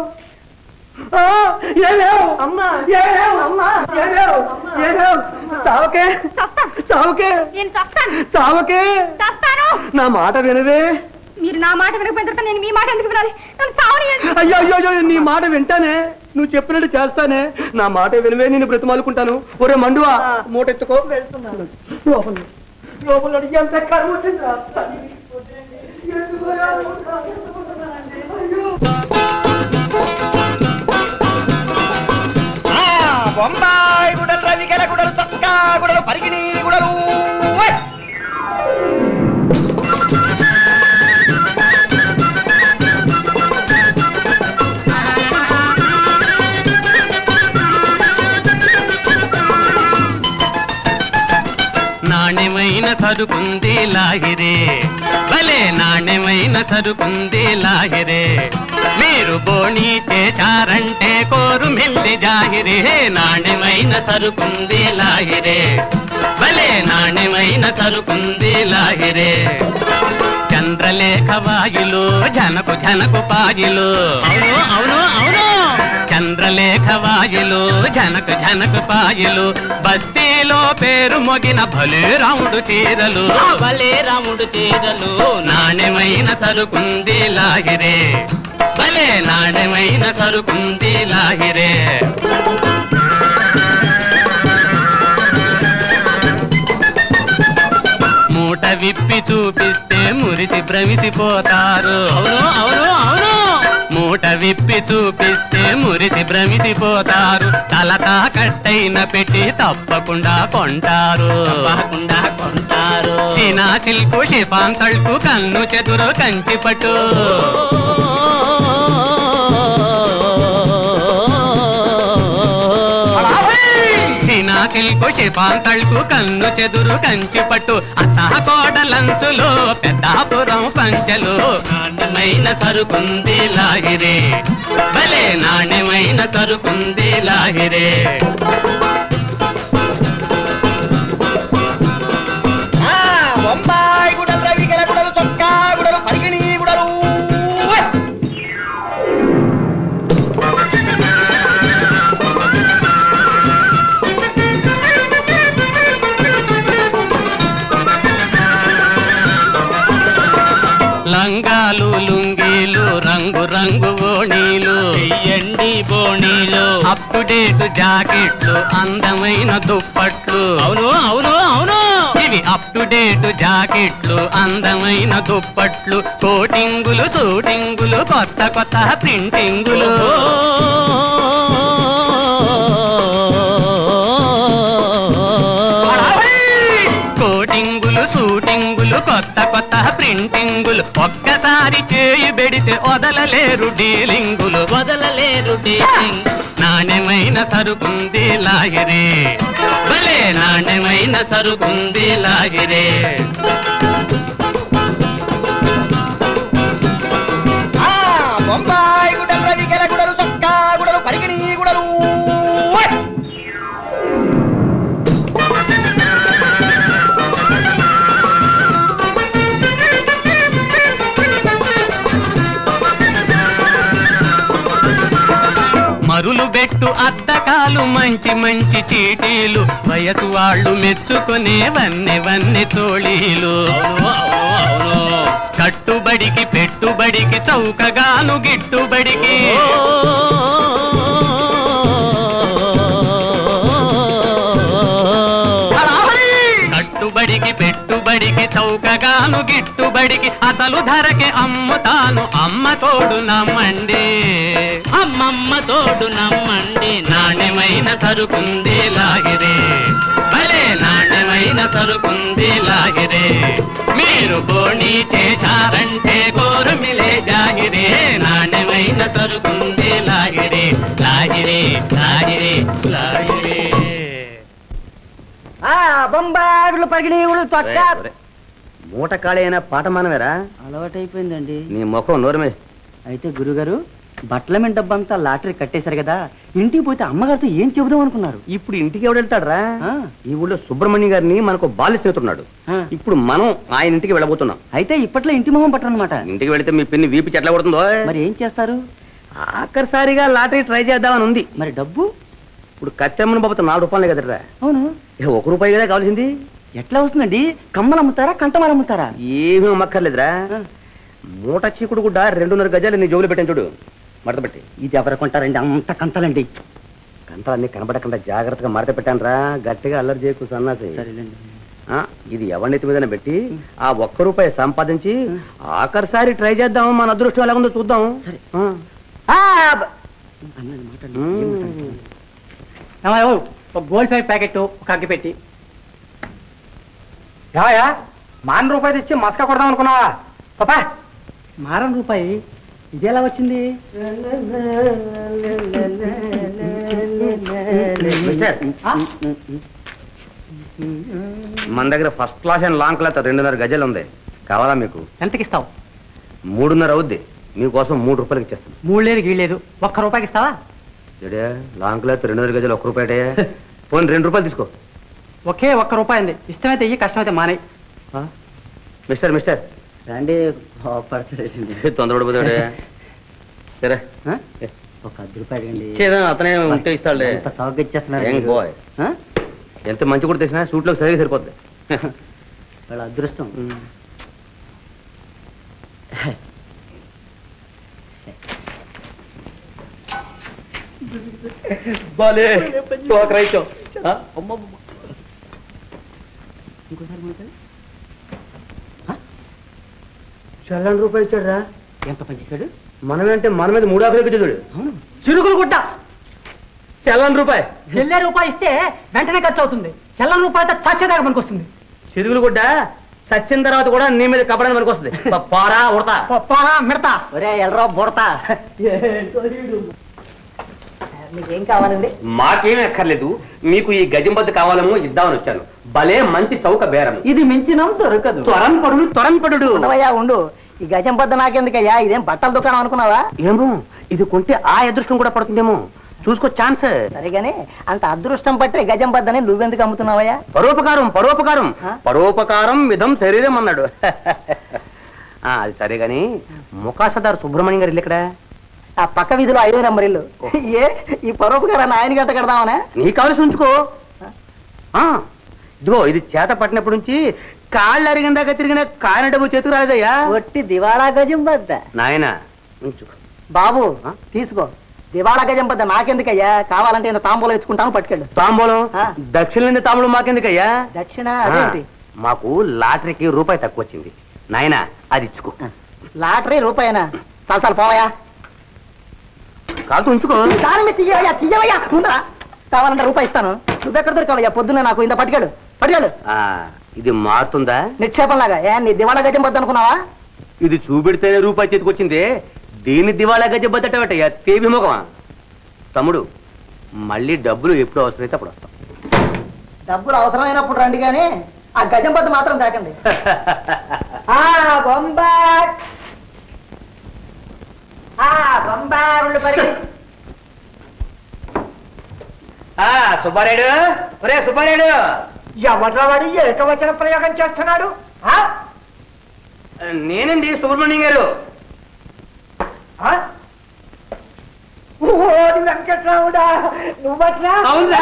నా మాట వినవే? మీరు నా మాట వినకపోయిన తర్వాత నేను మీ మాట ఎందుకు వినాలి? అయ్యో అయ్యో, నీ మాట వింటానే, నువ్వు చెప్పినట్టు చేస్తానే. నా మాట వినవే, నేను బ్రతిమాలుకుంటాను. ఒరే మండువా, మూట ఎత్తుకో. వెళ్తున్నాను లోపల ఎంత కర్మ వచ్చిందా? బొంబాయి గుడలు, రవికెల గుడలు, చొక్కా గుడలు, పరిగిణి గుడలు. నాణ్యమైన సరుకుంది లాహిరే, భలే నాణ్యమైన సరుకుంది లాహిరే. మీరు బోణి చేశారంటే కోరు మెల్లి జాహిరే. నాణ్యమైన సరుకుంది లాహిరే, భలే నాణ్యమైన సరుకుంది లాహిరే. చంద్రలేఖ వాయులు, జనకు జనకు పాయులు. అవును అవును అవును, చంద్రలేఖ వాయులు, జనకు జనకు పాయులు. బస్తీలో పేరు మొగిన భలే రాముడు చీరలు, భలే రాముడు చీరలు. నాణ్యమైన సరుకుంది లాహిరే, భలే నాణ్యమైన సరుకుంది లాహిరే. మూట విప్పి చూపిస్తే మురిసి భ్రమిసిపోతారు. అవును అవును అవును, మూట విప్పి చూపిస్తే మురిసి భ్రమిసిపోతారు. తలకా కట్టైన పెట్టి తప్పకుండా కొంటారు, తప్పకుండా కొంటారు. చీనా సిల్కు, షిఫాన్ తళుకు, కన్ను చెదురు, కంచి పట్టు. చీనా సిల్కు, షిఫాన్ తళుకు, కన్ను చెదురు, కంచి పట్టు. అత్త కోడలంచులు, పెద్దాపురం పంచెలు. నాణ్యమైన సరుకుంది లాహిరే, భలే నాణ్యమైన సరుకుంది లాహిరే. బొంబాయి గుడలు, రవికెల గుడలు, చొక్కా గుడలు, పరిగిణి గుడలు. లంగాలు, లుంగీలు, రంగు రంగు ఓణీలు, ఎండి బోణీలు, అప్ టు డేట్ జాకెట్లు, అందమైన దుప్పట్లు. అవును అవును అవును, ఇవి అప్ టు డేట్ జాకెట్లు, అందమైన దుప్పట్లు. కోటింగులు, షూటింగులు, కొత్త కొత్త ప్రింటింగులు. కోటింగులు, షూటింగులు, కొత్త కొత్త ప్రింటింగులు. ఒక్కసారి చేయి పెడితే వదలలేరు డీలింగులు, వదలలేరు డీలింగ్. నాణ్యమైన సరుకుంది లాహిరే, భలే నాణ్యమైన సరుకుంది లాహిరే. బొంబాయి గుడలు, రవికెల గుడలు, చొక్కా గుడలు, పరిగిణి గుడలు. మరులు బెట్టు అద్దకాలు, మంచి మంచి చీటీలు, వయసు వాళ్ళు మెచ్చుకునే వన్నె వన్నె తోళీలు. కట్టుబడికి పెట్టుబడికి చౌకగాను గిట్టుబడికి. కట్టుబడికి పెట్టుబడికి చౌకగాను గిట్టుబడికి. అసలు ధరకే అమ్ముతాను, అమ్మ తోడు నమ్మండి, అమ్మమ్మ తోడు నమ్మండి. నాణ్యమైన సరుకుంది లాహిరే, భలే నాణ్యమైన సరుకుంది లాహిరే. మీ మీరు బోణి చేశారంటే కోరమిలే జాగిరే నాణ్యమైన సరుకుంది లాగిరే లాగిరే లాగిరే లాగిరే బొంబాగులు పగినీగులు చొక్క మూట కాడైనా పాట మానవేరా? అలవాటైపోయిందండి. నీ ముఖం నోరమే. అయితే గురుగారు బట్టల మీద డబ్బంతా లాటరీ కట్టేశారు కదా, ఇంటికి పోతే అమ్మగారితో ఏం చెబుదాం అనుకున్నారు? ఇప్పుడు ఇంటికి ఎవడు వెళ్తాడరా? ఈ ఊళ్ళో సుబ్రహ్మణ్యం గారిని మనకు బాల్య స్నేహితున్నాడు. ఇప్పుడు మనం ఆయన ఇంటికి వెళ్ళబోతున్నాం. అయితే ఇప్పట్లో ఇంటి మొహం పట్టనమాట. ఇంటికి వెళితే మీ పిన్ని వీపు చెట్ల కొడుతుందో. మరి ఏం చేస్తారు? ఆఖరిసారిగా లాటరీ ట్రై చేద్దామని ఉంది. మరి డబ్బు? ఇప్పుడు కత్తెమ్మని బాబు 4 రూపాయలే కదరా. అవును. 1 రూపాయి కదా కావాల్సింది. ఎట్లా వస్తుందండి? కమ్మలు అమ్ముతారా కంటమాలు అమ్ముతారా? ఏమీ అమ్మక్కర్లేదురా. మూట చీకుడు గుడ్డ 2.5 గజాలు నీ జోబులు పెట్టాను చూడు, మడత పెట్టి. ఇది ఎవరు కొంటారండి? అంత కంతలండి. కంతలన్నీ కనబడకుండా జాగ్రత్తగా మడత పెట్టాను రా. గట్టిగా అల్లరి చేయకు సన్నాసి. సరేనండి. ఇది ఎవరినెత్తి మీద పెట్టి ఆ 1 రూపాయి సంపాదించి ఆఖరిసారి ట్రై చేద్దాం. మన అదృష్టం ఎలా ఉందో చూద్దాం. సరే. గోల్డ్ ఫైవ్ ప్యాకెట్ ఒక అగ్గి పెట్టి. ఏమయ్యా మాన రూపాయి తెచ్చి మస్కా కొడదాం అనుకున్నావా? పాపా మారం రూపాయి ఇది ఎలా వచ్చింది? మన దగ్గర first class and long cloth 2.5 గజాలు ఉంది. కావాలా మీకు? ఎంతకి ఇస్తావు? 3.5 అవుద్ది. మీకోసం 3 రూపాయలకి ఇచ్చేస్తాను. 3 లేదు గీలేదు, 1 రూపాయికి ఇస్తావా? లాంగ్ క్లాత్ 2.5 గజాలు 1 రూపాయి. పోనీ 2 రూపాయలు తీసుకో. ఒకే 1 రూపాయి అండి. ఇష్టమైతే ఇయ్యి, కష్టమైతే మానే. మిస్టర్ రండి పడతారండి. తొందరపడిపోతాడే. సరే ఒక 10 రూపాయలు అండి. అతనే ఉంటే ఇస్తాడులే. చౌక ఇచ్చేస్తున్నారు. బాయ్ ఎంత మంచి కూడా తెచ్చినా సూట్లోకి సరిగా సరిపోద్ది. వాళ్ళ అదృష్టం. బాలే ఒక రైతు ఇంకోసారి చల్లని రూపాయలు ఇచ్చాడురా. ఎంత పనిచేశాడు? మనమేంటే మన మీద 3 ఆకులు పెట్టాడు. చిరుకులు గుట్ట చల్లని రూపాయి. చెల్లె రూపాయి ఇస్తే వెంటనే ఖర్చు అవుతుంది. చల్లని రూపాయితో చచ్చేదాకా మనకు వస్తుంది. చిరుగులు గుడ్డ చచ్చిన తర్వాత కూడా నీ మీద కప్పడానికి మనకు వస్తుంది. పారా ఉడతా పారా మిడతా ఒరే ఎల్రా బుడతా. మీకేం కావాలండి? మాకేమీ అక్కర్లేదు. మీకు ఈ గజంబద్ద కావాలేమో ఇద్దామని వచ్చాను. భలే మంచి చౌక బేరం. ఇది మించినం దొరకదు. త్వరన్పడు ఉండు. ఈ గజం బద్ద నాకెందుకయ్యా? ఇదేం బట్టల దుకాణం అనుకున్నావా? ఏమో ఇది కొంటే ఆ అదృష్టం కూడా పడుతుందేమో. చూసుకో ఛాన్స్. సరిగానే అంత అదృష్టం పట్టే గజం బద్దని నువ్వెందుకు అమ్ముతున్నావయ్యా? పరోపకారం విధం శరీరం అన్నాడు. అది సరే గాని ముఖాసదారు సుబ్రహ్మణ్యం గారు ఇల్లు ఇక్కడ? ఆ పక్క వీధిలో 5వ నెంబర్ ఇల్లు. ఏ ఈ పరోపకారాన్ని ఆయన గంట కడదామనే? నీ కావలసి ఉంచుకో. ఇదిగో ఇది చేత పట్టినప్పటి నుంచి కాళ్ళు అరిగిన దాకా తిరిగిన కాయన డబ్బు చేతుకు రాలేదయ్యా. ఒట్టి దివాళా గజం బద్ద నాయన ఉంచుకో. బాబు తీసుకో. దివాళా గజం బద్ద నాకెందుకయ్యా? కావాలంటే నేను తాంబూలం ఇచ్చుకుంటాను, పట్టుకెళ్ళు. తాంబూలం? దక్షిణ నుండి తాంబూలం మాకెందుకయ్యా? దక్షిణ అదేంటి? మాకు లాటరీకి రూపాయి తక్కువ వచ్చింది నాయన, అది ఇచ్చుకో. లాటరీ రూపాయినా? చాలా పోవయా. కాదు ఉంచుకో. తీయవయ్యా ముందరా. కావాలంటే రూపాయి ఇస్తాను. నువ్వెక్కడ దొరకవయ్యా? పొద్దున్నే నాకు ఇంత పట్టుకెళ్ళు. ఇది మారుతుందా? నిక్షేపంలాగా. నీ దివాళా గజం బద్ద అనుకున్నావా? ఇది చూపెడితేనే రూపాయి చేతికొచ్చింది. దీన్ని దివాళా గజం బద్దటయ్యా తేవి ముఖమా? తమ్ముడు మళ్ళీ డబ్బులు ఎప్పుడు అవసరమైతే అప్పుడు వస్తాం. డబ్బులు అవసరమైనప్పుడు రండి కానీ ఆ గజం బద్ద మాత్రం తేకండి. సుబ్బారాయుడు, ఒరే సుబ్బారాయుడు, ఎవడ్రావాడి ఏకవచన ప్రయోగం చేస్తున్నాడు? నేనండి సుబ్రహ్మణ్యం గారు. వెంకట్రావుడా నువ్వట్లా?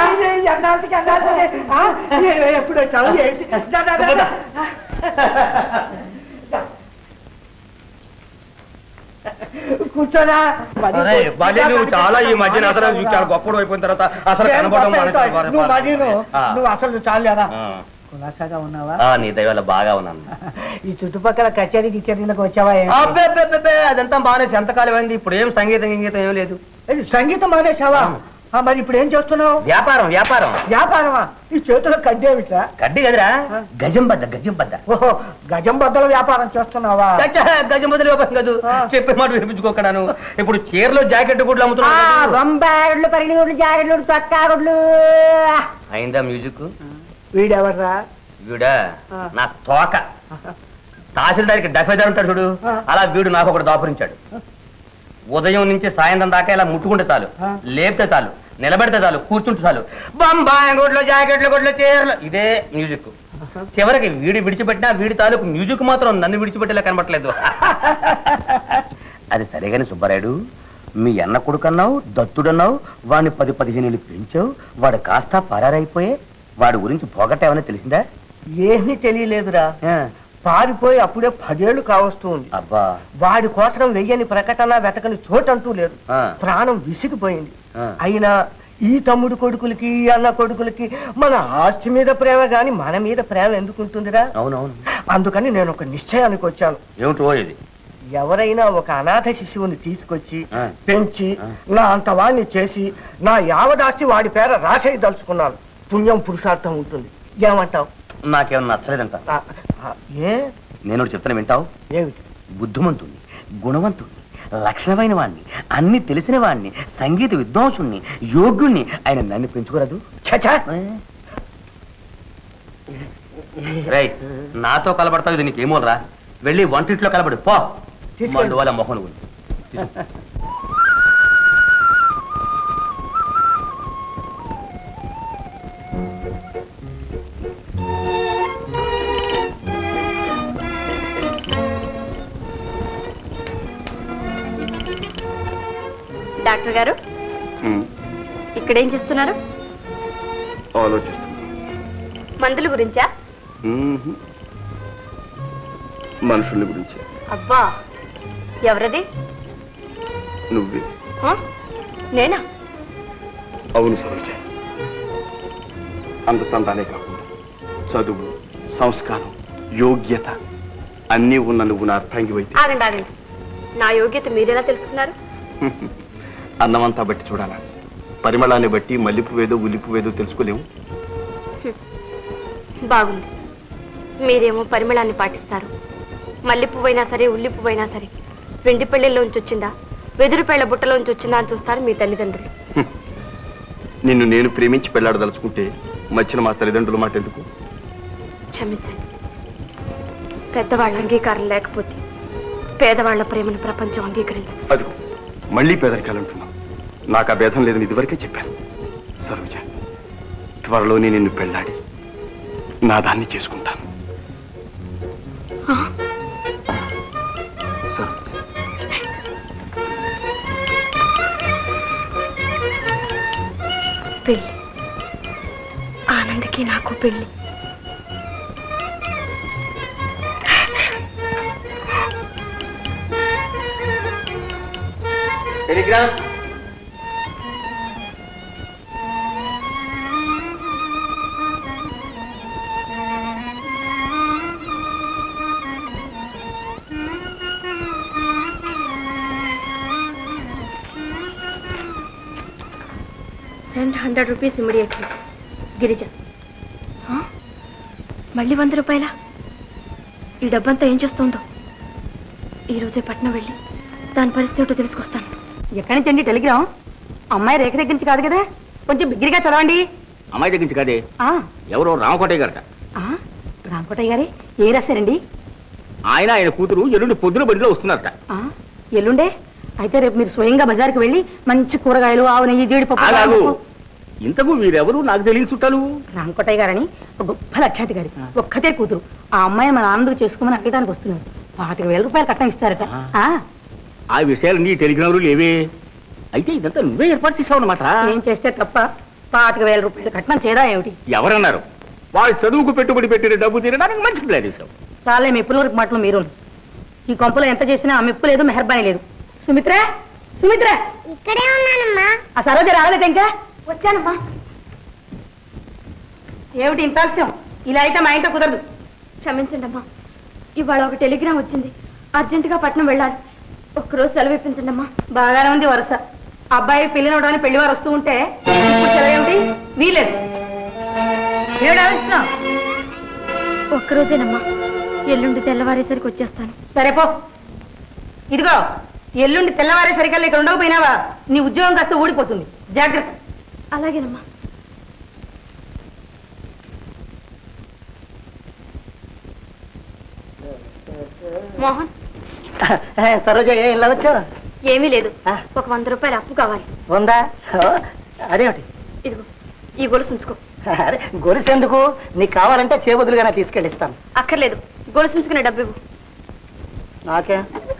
ఎప్పుడు వచ్చావు? కూర్చోరా. చాలా ఈ మధ్యన అసలు గొప్పడు అయిపోయిన తర్వాత అసలు నువ్వు అసలు చాలేదా? కులాసాగా ఉన్నావా? నీ దయవల్ల బాగా ఉన్నాను. ఈ చుట్టుపక్కల కచేరీ గిచేరీలకు వచ్చావా? అదంతా బాగానే ఎంతకాలం అయింది. ఇప్పుడు ఏం సంగీతం ఏం లేదు. సంగీతం మానేసావా? మరి ఇప్పుడు ఏం చేస్తున్నావు? వ్యాపారం వ్యాపారం. వ్యాపారమా? ఈ చేతిలో కడ్డేమిట్రా? కడ్డి కదరా, గజం బద్ద గజం బద్ద. ఓహో, గజం బద్దల వ్యాపారం చేస్తున్నావా? గజం బద్దల వ్యాపారం కాదు, చెప్పే మాట వినిపించుకోకడాను. ఇప్పుడు చీరలో జాకెట్ గుడ్లు అమ్ముతున్నా. బొంబాయి గుడ్లు, పరిగిణి గుడ్లు, జాకెట్ గుడ్లు, చొక్కా గుడ్లు. అయిందా మ్యూజిక్? వీడెవర్రా? వీడా నా తోక. తహసీల్దారికి డఫేదారు ఉంటాడు చూడు, అలా వీడు నాకు ఒకటి దాపురించాడు. ఉదయం నుంచి సాయంత్రం దాకా ఇలా ముట్టుకుంటే చాలు, లేపితే చాలు, నిలబెడితే చాలు, కూర్చుంటే చాలు, బొంబాయి గుడ్లు, జాకెట్లు, గుడ్లు, చీరలు, ఇదే మ్యూజిక్. చివరికి వీడి విడిచిపెట్టినా వీడి తాలూకు మ్యూజిక్ మాత్రం నన్ను విడిచిపెట్టేలా కనబట్టలేదు. అది సరేగాని సుబ్బారాయుడు, మీ అన్న కొడుకన్నావు, దత్తుడన్నావు, వాడిని 10-15 పెంచావు, వాడు కాస్త పరారైపోయే. వాడి గురించి పోగొట్టావని తెలిసిందా? ఏమీ తెలియలేదురా. పారిపోయి అప్పుడే 10 ఏళ్లు కావస్తుంది. అబ్బా, వాడి కోసం వెయ్యని ప్రకటన వెతకని చోటంటూ లేదు. ప్రాణం విసిగిపోయింది. అయినా ఈ తమ్ముడు కొడుకులకి, ఈ అన్న కొడుకులకి మన ఆస్తి మీద ప్రేమ గాని మన మీద ప్రేమ ఎందుకుంటుందిరా? అవునవును. అందుకని నేను ఒక నిశ్చయానికి వచ్చాను. ఏమిటో ఇది? ఎవరైనా ఒక అనాథ శిశువుని తీసుకొచ్చి పెంచి నా అంత వాడిని చేసి నా యావదాస్తి వాడి పేర రాసేయి దలుచుకున్నాను. పుణ్యం పురుషార్థం ఉంటుంది. ఏమంటావు? నాకేమన్నా నచ్చలేదంట. ఏ? నేను చెప్తాను, వింటావు? ఏమిటి? బుద్ధిమంతుణ్ణి, గుణవంతుణ్ణి, లక్షణమైన వాణ్ణి, అన్ని తెలిసిన వాణ్ణి, సంగీత విద్వాంసుణ్ణి, యోగ్యుణ్ణి ఆయన నన్ను పెంచుకోరాదు? రై, నాతో కలబడతావు, ఇది నీకేమోరా? వెళ్ళి వంటింట్లో కలబడు పో. వాళ్ళ మొహం డాక్టర్ గారు, ఇక్కడేం చేస్తున్నారు? ఆలోచిస్తున్నా. మందుల గురించా? మనుషుల గురించి. అబ్బా, ఎవరది? నువ్వే. నేనా? అవును సరోజ. అంత తందానే కాకుండా చదువు, సంస్కారం, యోగ్యత అన్నీ ఉన్న నువ్వు నా అర్థంగివైతే. ఆగండి ఆగండి, నా యోగ్యత మీరెలా తెలుసుకున్నారు? అన్నమంతా బట్టి చూడాలా? పరిమళాన్ని బట్టి మల్లిపు వేదో ఉల్లిపు వేదో తెలుసుకోలేము. బాగుంది, మీరేమో పరిమళాన్ని పాటిస్తారు. మల్లి పువ్వైనా సరే, ఉల్లి పువ్వైనా సరే, వెండి పెళ్లిలోంచి వచ్చిందా, వెదురు పెళ్ల బుట్టలోంచి వచ్చిందా అని చూస్తారు మీ తల్లిదండ్రులు. నిన్ను నేను ప్రేమించి పెళ్లాడదలుచుకుంటే మధ్యన మా తల్లిదండ్రుల మాట ఎందుకు? క్షమించండి, పెద్దవాళ్ళ అంగీకారం లేకపోతే పేదవాళ్ల ప్రేమను ప్రపంచం అంగీకరించదు. అదిగో మళ్ళీ పేదరికాలంటున్నావు. నాకు ఆ భేదం లేదని ఇదివరకే చెప్పాను. సరోజ, త్వరలోనే నిన్ను పెళ్లాడి నా దాన్ని చేసుకుంటాను. సరోజ, పెళ్లి, ఆనందకి నాకు పెళ్లి. Telegram. Send 100 rupees immediately. Girija. మళ్ళీ 100 రూపాయలా? ఈ డబ్బంతా ఏం చేస్తుందో? ఈ రోజే పట్నం వెళ్ళి దాని పరిస్థితి ఏమిటో తెలుసుకొస్తాను. ఎక్కడి నుంచి అండి టెలిగ్రామ్? అమ్మాయి రేఖ దగ్గర నుంచి కాదు కదా, కొంచెం బిగ్గరగా చదవండి. అమ్మాయి దగ్గర నుంచి కాదే, ఎవరో రామకోటయ్య గారట. రామకోటయ్య గారే? ఏ రాశారండి? ఆయన కూతురు ఎల్లుండి పొద్దున బండిలో వస్తున్నారట. ఎల్లుండే? అయితే రేపు మీరు స్వయంగా బజార్కి వెళ్ళి మంచి కూరగాయలు, ఆవు నెయ్యి, జీడిపప్పు. ఇంతకు మీరెవరు నాకు తెలియని చుట్టాలు? రామకోటయ్య గారని ఒక గొప్ప లక్షాతి గారి ఒక్కతే కూతురు. ఆ అమ్మాయిని మన ఆనందకు చేసుకోమని అడగడానికి వస్తున్నారు. 25,000 రూపాయలు కట్నం ఇస్తారట. ఆ విషయాలు నీ టెలిగ్రామ్ లేవే? అయితే ఇదంతా నువ్వే ఏర్పాటు చేసావు అన్నమాట. ఏం చేస్తే తప్ప 25,000 రూపాయలు కట్నం చేయడా ఏమిటి? ఎవరన్నారు? వాడు చదువుకు పెట్టుబడి పెట్టిన డబ్బు తీరడానికి మంచి ప్లాన్ చేసావు. చాలే మీ పుల్లూరికి మాటలు మీరు. ఈ కొంపలో ఎంత చేసినా ఆ మెప్పు లేదు, మెహర్బానీ లేదు. సుమిత్ర, సుమిత్ర, ఇక్కడే ఉన్నానమ్మా. ఆ సరోజ రాలేదా ఇంకా? వచ్చానమ్మా. ఏమిటి ఇంత ఆలస్యం? ఇలా అయితే మా ఇంట్లో కుదరదు. క్షమించండి అమ్మా, ఇవాళ ఒక టెలిగ్రామ్ వచ్చింది. అర్జెంటుగా పట్నం వెళ్ళాలి. ఒక్కరోజు సెలవు ఇప్పించండి అమ్మా. బాగానే ఉంది వరుస. అబ్బాయి పెళ్ళినవడానికి పెళ్లి వారు వస్తూ ఉంటే ఇప్పుడు చదివేమిటి వీలేదు ఏమిటి ఆలోచిస్తున్నావు? ఒక్కరోజేనమ్మా, ఎల్లుండి తెల్లవారేసరికి వచ్చేస్తాను. సరే పో. ఇదిగో ఎల్లుండి తెల్లవారేసరికల్లా ఇక్కడ ఉండకపోయినావా నీ ఉద్యోగం కాస్త ఊడిపోతుంది. జాగ్రత్త. అలాగేనమ్మా. మోహన్, సరోజ ఇలా వచ్చావు? ఏమీ లేదు, ఒక 100 రూపాయలు అప్పు కావాలి. ఉందా? అదేమిటి? ఇదిగో ఈ గొలుసు ఉంచుకో. అరే గొలుసు ఎందుకు? నీకు కావాలంటే చేబదులుగానే తీసుకెళ్ళిస్తాను. అక్కర్లేదు, గొలుసు ఉంచుకునే డబ్బు ఇవ్వు. నాకే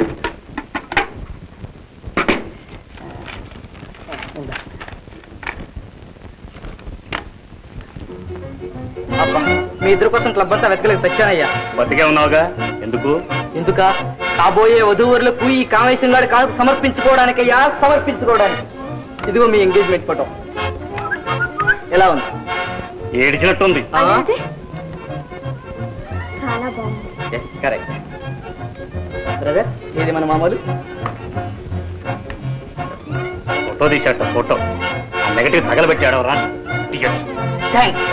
మీ ఇద్దరు కోసం క్లబ్ అంతా వెతకలేక తెచ్చానయ్యా. బతికే ఉన్నావుగా, ఎందుకు? ఎందుక? కాబోయే వధూవరులకు ఈ కామేశ్వరం గారి కాదు సమర్పించుకోవడానికయ్యా, సమర్పించుకోవడానికి. ఇదిగో మీ ఎంగేజ్మెంట్ ఫోటో. ఎలా ఉంది? ఏడిచినట్టుంది. చాలా బాగుంది. కరెక్ట్. బ్రదర్, ఏది మన మామూలు ఫోటో తీసాట. ఫోటో ఆ నెగటివ్ తగలబెట్టాడు రా. థ్యాంక్స్.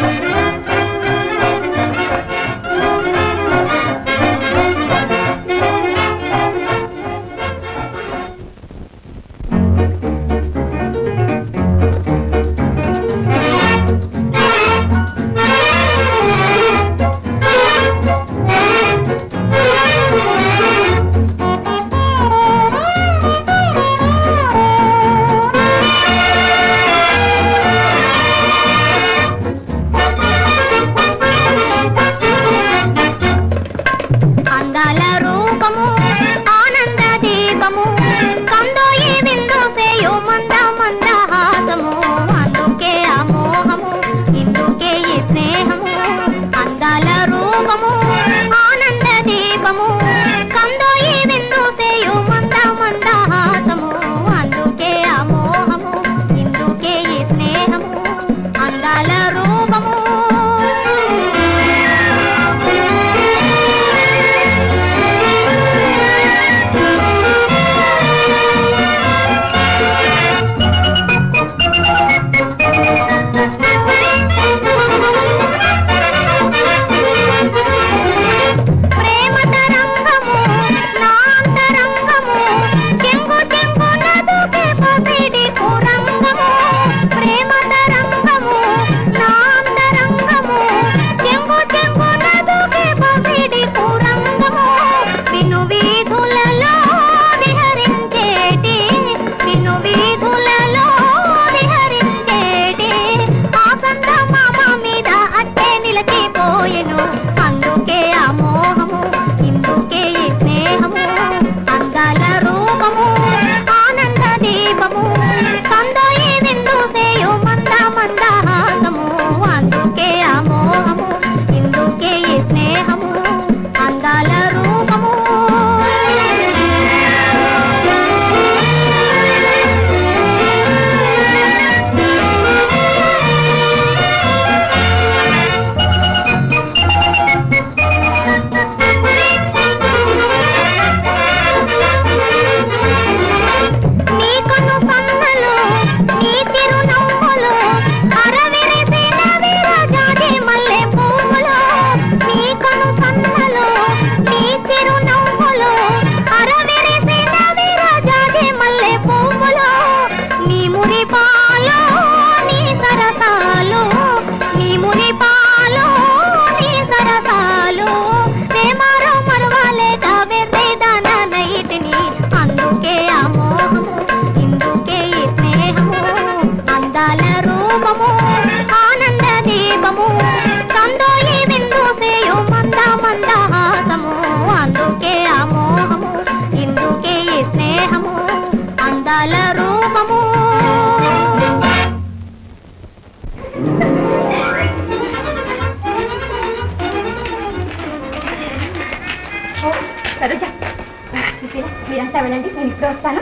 మీరంతా వెళ్ళండి, నేను ఇప్పుడే వస్తాను.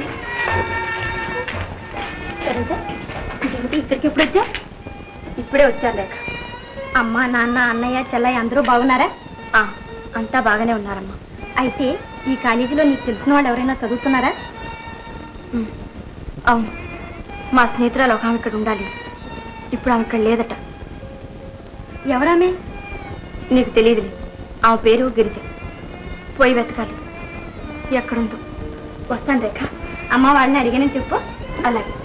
ఇక్కడికి ఎప్పుడు వచ్చా? ఇప్పుడే వచ్చారు లేక. అమ్మ, నాన్న, అన్నయ్య, చెల్లయ్య అందరూ బాగున్నారా? అంతా బాగానే ఉన్నారమ్మా. అయితే ఈ కాలేజీలో నీకు తెలిసిన వాళ్ళు ఎవరైనా చదువుతున్నారా? అవును, మా స్నేహితురాలు ఒక ఆమె ఇక్కడ ఉండాలి. ఇప్పుడు ఆమె ఇక్కడ లేదట. ఎవరామె? నీకు తెలియదులే. ఆమె పేరు గిరిజ. పోయి వెతకాలి. ఎక్కడుందో. వస్తాను రేఖ. అమ్మ వాళ్ళని అడిగానని చెప్పు. అలాగే.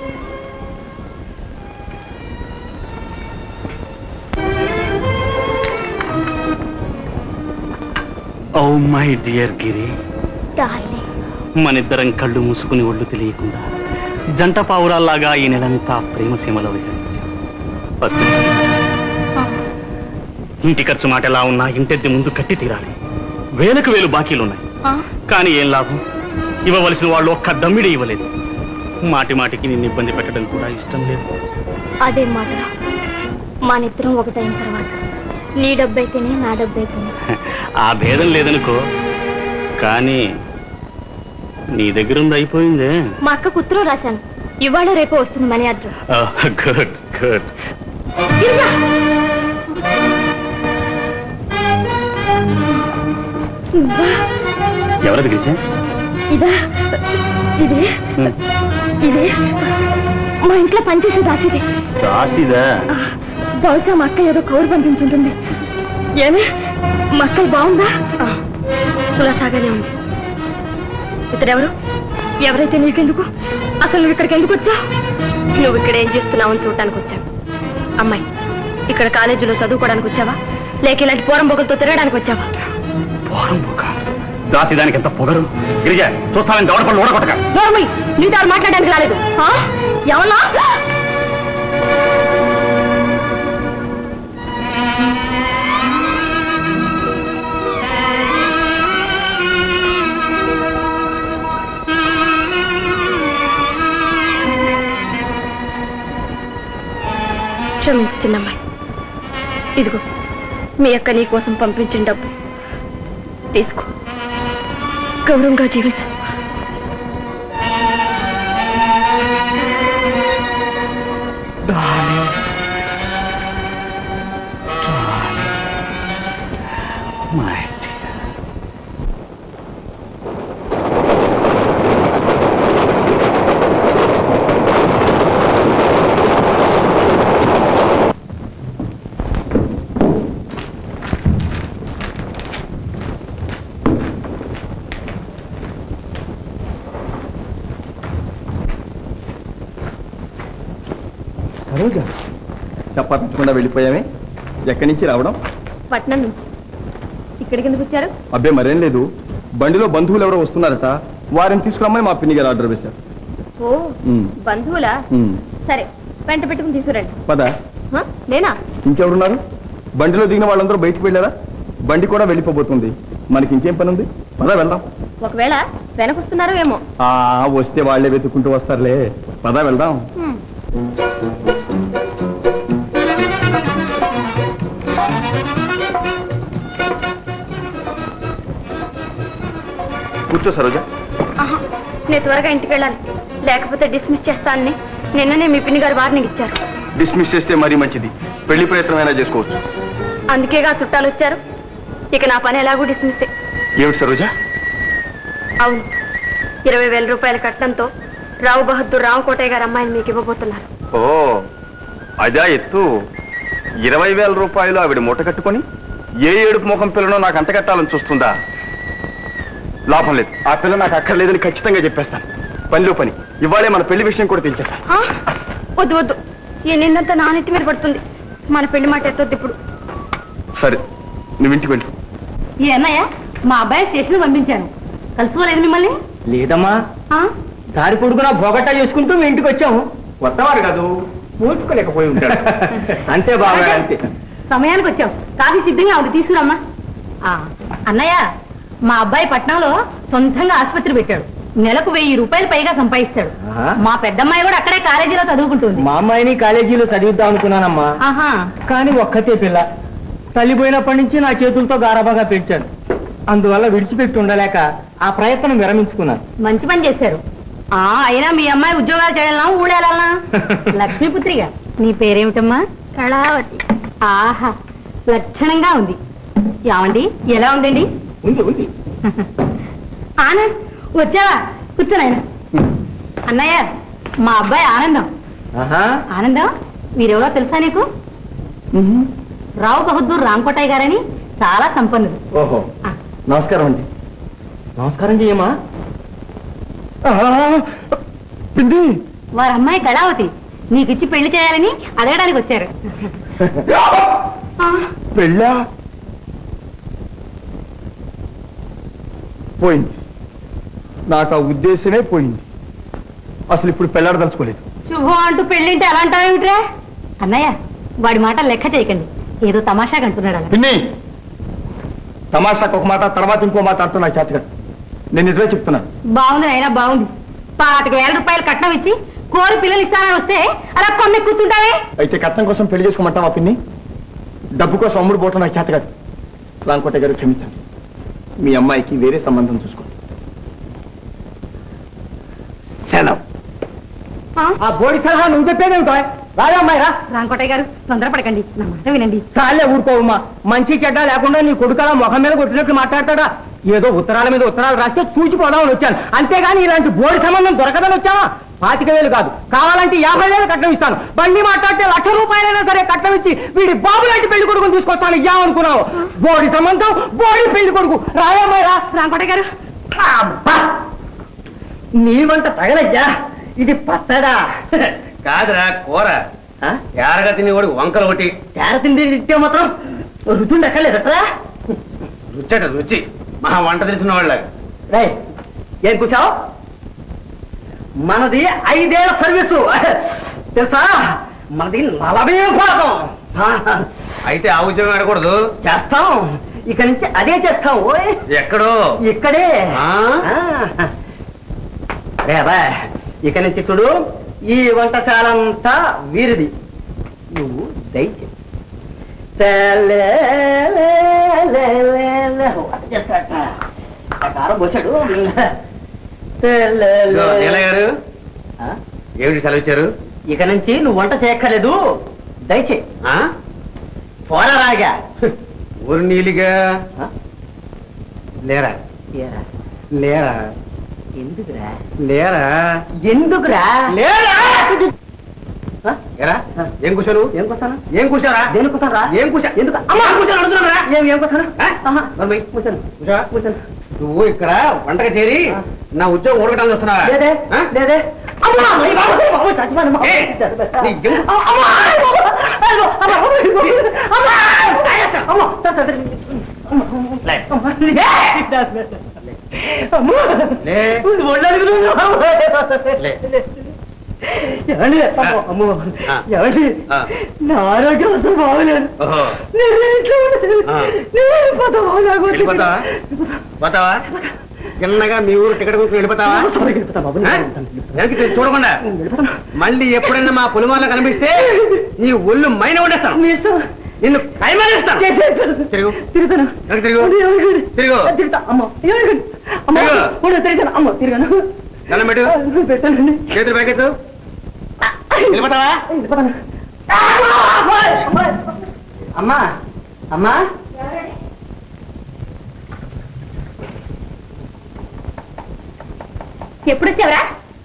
ఓ మై డియర్ గిరి, మనిద్దరం కళ్ళు మూసుకుని ఒళ్ళు తెలియకుండా జంట పావురాల్లాగా ఈ నెలంతా ప్రేమ సీమలో విహరించాం. ఇంటి ఖర్చు మాట ఎలా ఉన్నా ఇంటెద్ది ముందు కట్టి తీరాలి. వేలకు వేలు బాకీలున్నాయి. కానీ ఏం లాభం? ఇవ్వవలసిన వాళ్ళు ఒక్క దమ్మిడి ఇవ్వలేదు. మాటి మాటికి నిన్ను ఇబ్బంది పెట్టడం కూడా ఇష్టం లేదు. అదే మాట. మనిద్దరం ఒకటైన తర్వాత నీ డబ్బు అయితేనే నా డబ్బు అయితేనే. ఆ భేదం లేదనుకో, కానీ నీ దగ్గర ఉంది అయిపోయిందే. మా అక్క ఉత్తరం రాశాను. ఇవాళ రేపు వస్తుంది మనీ ఆర్డర్. Good good. ఎవరది గిరిజ? ఇదే మా ఇంట్లో పనిచేసే దాసిదే. రాసిదా? బహుశా మా అక్క ఏదో కౌరు పంపించుంటుంది. ఏమే మా అక్క బాగుందా? కులాసాగానే ఉంది. ఇతడెవరు? ఎవరైతే నీకెందుకు? అసలు నువ్వు ఇక్కడికి ఎందుకు వచ్చావు? నువ్వు ఇక్కడ ఏం చేస్తున్నావని చూడటానికి వచ్చావు. అమ్మాయి, ఇక్కడ కాలేజీలో చదువుకోవడానికి వచ్చావా, లేక ఇలాంటి పోరంబొకలతో తిరగడానికి వచ్చావా? పోరంబొక దాసిదానికి ఎంత పొగరు! గిరిజ, చూస్తానని దవడపళ్ళు ఓడగొట్టక. నీతో మాట్లాడడానికి రాలేదు. ఎవరన్నా? క్షమించు చిన్నమ్మాయి. ఇదిగో మీ అక్క నీ కోసం పంపించిన డబ్బు తీసుకో. గౌరవంగా జీవించు. చెప్పకుండా వెళ్ళిపోయామే. ఎక్కడి నుంచి రావడం? పట్నం నుంచి. ఇక్కడికి ఎందుకు వచ్చారు? అబ్బే మరేం లేదు, బండిలో బంధువులు ఎవరో వస్తున్నారట, వారిని తీసుకురమ్మని మా పిన్ని గారు ఆర్డర్ వేశారు. ఓ బంధువులా? సరే, వెంట పెట్టుకుని తీసుకురండి. పద. నేనా? ఇంకెవరున్నారు? బండిలో దిగిన వాళ్ళందరూ బయటకు వెళ్ళారా? బండి కూడా వెళ్ళిపోబోతుంది. మనకి ఇంకేం పని ఉంది? పద వెళ్దాం. ఒకవేళ వెనకొస్తున్నారో ఏమో. వస్తే వాళ్లే వెతుక్కుంటూ వస్తారులే. పద వెళ్దాం. కూర్చో సరోజ. నేను త్వరగా ఇంటికి వెళ్ళాలి, లేకపోతే డిస్మిస్ చేస్తానని నిన్ననే మీ పిన్ని గారు వార్నింగ్ ఇచ్చారు. డిస్మిస్ చేస్తే మరీ మంచిది. పెళ్లి ప్రయత్నమైనా చేసుకోవచ్చు. అందుకేగా చుట్టాలు వచ్చారు. ఇక నా పని ఎలాగూ డిస్మిస్. ఏమిటి సరోజ? అవును, 20,000 రూపాయల కట్నంతో రావు బహదూర్ రామకోటయ్య గారు అమ్మాయిని మీకు ఇవ్వబోతున్నారు. ఓ అదా ఎత్తు. 20,000 రూపాయలు ఆవిడ మూట కట్టుకొని ఏ ఏడుపు ముఖం పిల్లను నాకు అంత కట్టాలని చూస్తుందా? లాభం లేదు. ఆ పిల్ల నాకు అక్కర్లేదని ఖచ్చితంగా చెప్పేస్తాను. పనిలో పని ఇవాళే మన పెళ్లి విషయం కూడా తెలిచేస్తాను. వద్దు వద్దు, ఈ నిన్నంతా నా నెత్తి మీద పడుతుంది. మన పెళ్లి మాట ఎత్తొద్దు ఇప్పుడు. సరే, నువ్వు ఇంటికి వెళ్ళు. ఈ అన్నయ్య, మా అబ్బాయి స్టేషన్ పంపించాను. కలుసుకోలేదు మిమ్మల్ని? లేదమ్మా, దారి పొడుగునా భోగట్టా చేసుకుంటూ మీ ఇంటికి వచ్చాము. వస్తావాడు కాదు, పూడ్చుకోలేకపోయి ఉంటాడు. అంతే బాగా, అంతే. సమయానికి వచ్చాం. కాఫీ సిద్ధంగా ఉంది, తీసుకురమ్మా. అన్నయ్య, మా అబ్బాయి పట్నంలో సొంతంగా ఆసుపత్రి పెట్టాడు. నెలకు 1000 రూపాయలు పైగా సంపాదిస్తాడు. మా పెద్దమ్మాయి కూడా అక్కడే కాలేజీలో చదువుకుంటుంది. మా అమ్మాయిని కాలేజీలో చదివిద్దాం అనుకున్నానమ్మా. కానీ ఒక్కతే పిల్ల. తల్లిపోయినప్పటి నుంచి నా చేతులతో గారాబాగా పెంచాను. అందువల్ల విడిచిపెట్టి ఉండలేక ఆ ప్రయత్నం విరమించుకున్నాను. మంచి పని చేశారు. అయినా మీ అమ్మాయి ఉద్యోగాలు చేయాలన్నా ఊడేయాలన్నా? లక్ష్మీపుత్రిగా. నీ పేరేమిటమ్మా? కళావతి. ఆహా, లక్షణంగా ఉంది. ఏమండి, ఎలా ఉందండి? ఉంది ఉంది. ఆనంద్ వచ్చావా? కూర్చోనాయన. అన్నయ్య, మా అబ్బాయి ఆనందం ఆనందం మీరెవరో తెలుసా నీకు? రావు బహదూర్ రాంకోటయ్య గారని, చాలా సంపన్నుడు. ఓహో, నమస్కారం అండి. నమస్కారం చెయ్యమ్మా. పిండి వారి అమ్మాయి కళావతి నీకిచ్చి పెళ్లి చేయాలని అడగడానికి వచ్చారు. పెళ్ళా? పోయింది, నాకు ఆ ఉద్దేశమే పోయింది. అసలు ఇప్పుడు పెళ్ళాడదలుచుకోలేదు. శుభం అంటూ పెళ్ళింటే ఎలా అంటావేమిట్రా? అన్నయ్య, వాడి మాట లెక్క చేయకండి, ఏదో తమాషాగా అంటున్నాడు అలా. పిన్ని, తమాషాకు ఒక మాట, తర్వాత ఇంకో మాట అంటూ నాకు చేతగా. నేను నిజమే చెప్తున్నాను. బాగుంది అయినా బాగుంది. 25,000 రూపాయలు కట్నం ఇచ్చి కోరి పిల్లలు ఇస్తానని వస్తే అలా కొమ్మె కూర్చుంటావే. అయితే కట్నం కోసం పెళ్లి చేసుకోమంటావా పిన్ని? డబ్బు కోసం అమ్ముడు పోవటం నాకు చేత కాదు. రాంకోట గారు క్షమించండి, మీ అమ్మాయికి వేరే సంబంధం చూసుకోండి. సెలవు. ఆ బోడి సలహా నువ్వు చెప్పేదేమిటో? రాజా అమ్మాయి రా. రాంకోటయ్య గారు తొందరపడకండి, నా మాట వినండి. చాలే ఊరుకోవమ్మా. మంచి చెడ్డ లేకుండా నీ కొడుకలా ముఖం మీద కొట్టినట్లు మాట్లాడతాడా? ఏదో ఉత్తరాల మీద ఉత్తరాలు రాస్తే చూచిపోదామని వచ్చాను, అంతేగాని ఇలాంటి బోడి సంబంధం దొరకదని వచ్చావా? 25,000 కాదు, కావాలంటే 50,000 కట్నం ఇస్తాను. బండి మాట్లాడితే 1,00,000 రూపాయలైనా సరే కట్నం ఇచ్చి వీడి బాబు లాంటి పెళ్లి కొడుకుని తీసుకొస్తాను. ఏమనుకున్నావు? బోడి సంబంధం, బోడి పెళ్లి కొడుకు. రాయమ్మాయి రా. రాంకోటయ్య గారు, నీ వంట తగలయ్యా, ఇది పచ్చడా కాదురా, కూర. ఎరగా తిని కూడా వంకలు ఒకటి. తేర తింటే మాత్రం రుచి ఎక్కలేదట్రా. రుచట రుచి, మహా వంట తెలిసిన వాళ్ళగా. రే, ఏం కూర్చావు? మనది 5 ఏళ్ల సర్వీసు తెలుసా? మనది 40 భాగం. అయితే ఆ ఉద్యోగం ఆడకూడదు. చేస్తాం, ఇక నుంచి అదే చేస్తాం. ఓయ్, ఎక్కడో? ఇక్కడే. అరే అబ్బా, ఇక నుంచి చూడు, ఈ వంటశాలంతా వీరిది. నువ్వు దయచేసి పోసాడు. గారు ఏమిటి సెలవు ఇచ్చారు? ఇక నుంచి నువ్వు వంట చేయక్కర్లేదు, దయచేయి. పోరా రాగా. ఊరు నీలిగా లేరా? లేరా? ఎందుకురా? లేరా? ఎందుకురా? లేరా? ఏరా, ఏం కూర్చోను? ఏం కూర్చాను? ఏం కూర్చోరా? దేని కూర్చారా? ఏం కూర్చో? ఎందుకు కూర్చొని అడుగుతున్నారా? ఏం కూర్చాను? కూర్చాను. కూర్చాను. నువ్వు ఇక్కడ వంటగా చేరి నా ఉద్యోగం ఊరకటాలు చూస్తున్నావా? లేదే, లేదే. నా ఆరోగ్యం అసలు బాగోలేదు. పోతావా? చిన్నగా మీ ఊరు టికెట్ కొనుక్కుని వెళ్ళిపోతావా? చూడకుండా మళ్ళీ ఎప్పుడైనా మా పొలిమార్లో కనిపిస్తే నీ ఒళ్ళు మైన ఉండేస్తాను, నిన్ను కైమానేస్తాను. తిరుగు, తిరుగుతాను. తిరుగు, తిరుగు. దండం పెట్టు, చేతులు ప్యాకెట్. వెళ్ళిపోతావా? అమ్మా, అమ్మా, ఎప్పుడు వచ్చావురా?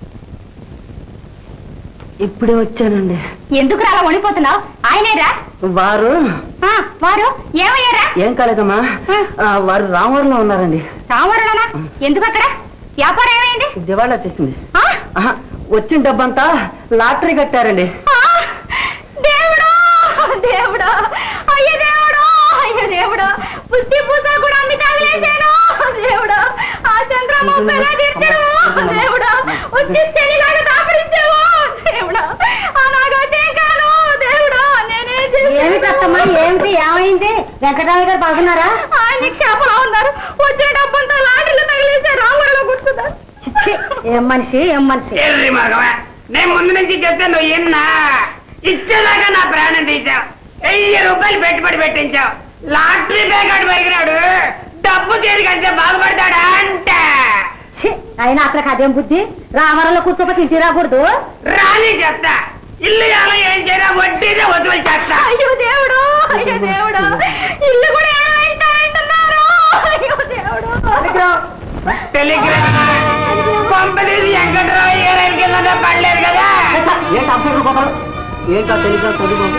ఇప్పుడే వచ్చానండి. ఎందుకు అలా వణిపోతున్నావు? ఆయనేరా? వారు వారు ఏమయ్యారా? ఏం కాలేదమ్మా, వారు రామవరంలో ఉన్నారండి. రామవరంలోనా? ఎందుకు అక్కడ? వ్యాపారం ఏమైంది? దివాళా చేసింది. వచ్చిన డబ్బంతా లాటరీ కట్టారండి. దేవుడా, దేవుడా, అయ్య దేవుడా, అయ్య దేవుడా, బుద్ధి పూస కూడా అమ్మి తగిలేసాను. దేవుడా, ఆ చంద్రబాబు ఎలా తీర్చావు? దేవుడా, వచ్చి శనిలాగా దాపరించావు. దేవుడా, ఆ నాగైతే కాను. దేవుడా, ఏమిటమ్మా, ఏమిటి, ఏమైంది? వెంకటరామయ్య గారు బాగున్నారా? ఆయన క్షేపంలో ఉన్నారు. వచ్చిన డబ్బంతా లాటరీలో తగిలేసారు. రామవరంలో కూర్చున్నారు. ఏం మనిషి, ఏం మనిషి. నేను ముందు నుంచి చెప్తే నువ్వు ఎన్నా ఇచ్చేదాకా నా ప్రాణం తీసావు. 1000 రూపాయలు పెట్టుబడి పెట్టించావు. లాటరీ ప్యాకెట్ పెరిగినాడు, డబ్బు చేతికంటే బాగుపడతాడా అంటే. అయినా అసలు అదేం బుద్ధి, రామవరంలో కూర్చోపోతే ఇంటి రాకూడదు. రాని చెప్తా, ఇల్లు ఎలా ఏం చేయరా, వడ్డీనే వదిలి చేస్తా. అయ్యో దేవుడు, అయ్యో దేవుడు, ఇల్లు కూడా ఏమంటారంటున్నారు. అయ్యో దేవుడు. టెలిగ్రామ్ పంపలేదు, వెంకట్రావు ఏ రైలు కింద పడలేదు కదా. ఏంటో తెలియదు చదువు బాబు.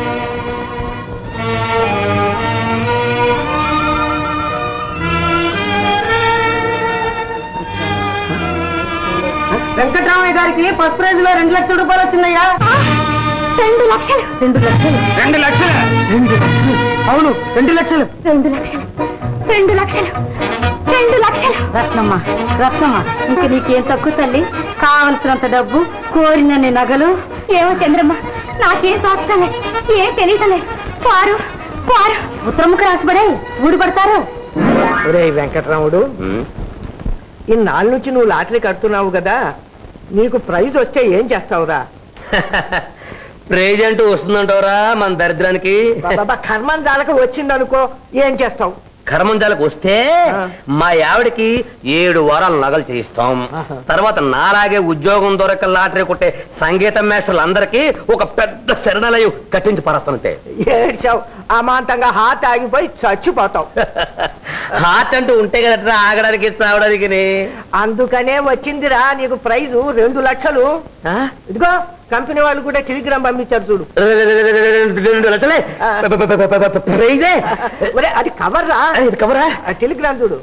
వెంకటరామయ్య గారికి ఫస్ట్ ప్రైజ్ లో 2 లక్షల రూపాయలు వచ్చిందయ్యా. 2 లక్షలు 2 లక్షలు 2 లక్షలు 2 లక్షలు అవును 2 లక్షలు 2 లక్షలు 2 లక్షలు 2 లక్షలు. రత్నమ్మ రత్నమ్మ ఇంక నీకేం తక్కువ తల్లి, కావలసినంత డబ్బు, కోరినన్ని నగలు. ఏమో చంద్రమ్మ, నాకేం తోచలే, ఏం తెలియటలే. వారు వారు ఉత్తరముఖ రాసిపడే ఊడిపడతారు. ఒరే వెంకటరాముడు, ఇన్నాళ్ళ నుంచి నువ్వు లాటరీ కడుతున్నావు కదా, నీకు ప్రైజ్ వస్తే ఏం చేస్తావురా? ప్రైజ్ అంటూ వస్తుందంటావురా మన దరిద్రానికి? కర్మంజాలకు వచ్చిందనుకో, ఏం చేస్తావు? కర్మంజాలకు వస్తే మా ఆవిడకి 7 వారాలు నగలు చేయిస్తాం. తర్వాత నాలాగే ఉద్యోగం దొరక లాటరీ కొట్టే సంగీతం మాస్టర్లు అందరికీ ఒక పెద్ద శరణాలయం కట్టించి పరస్తానంతే. ఏడ్చావు, అమాంతంగా హార్ట్ ఆగిపోయి చచ్చిపోతావు. హార్ట్ అంటూ ఉంటే కదట్రా ఆగడానికి చావడానికి. అందుకనే వచ్చిందిరా నీకు ప్రైజు 2 లక్షలు. ఇదిగో కంపెనీ వాళ్ళు కూడా టెలిగ్రామ్ పంపించారు చూడు. 2 లక్షలే ప్రైజే? అది కవర్ రా, ఇది కవరా? టెలిగ్రామ్ చూడు.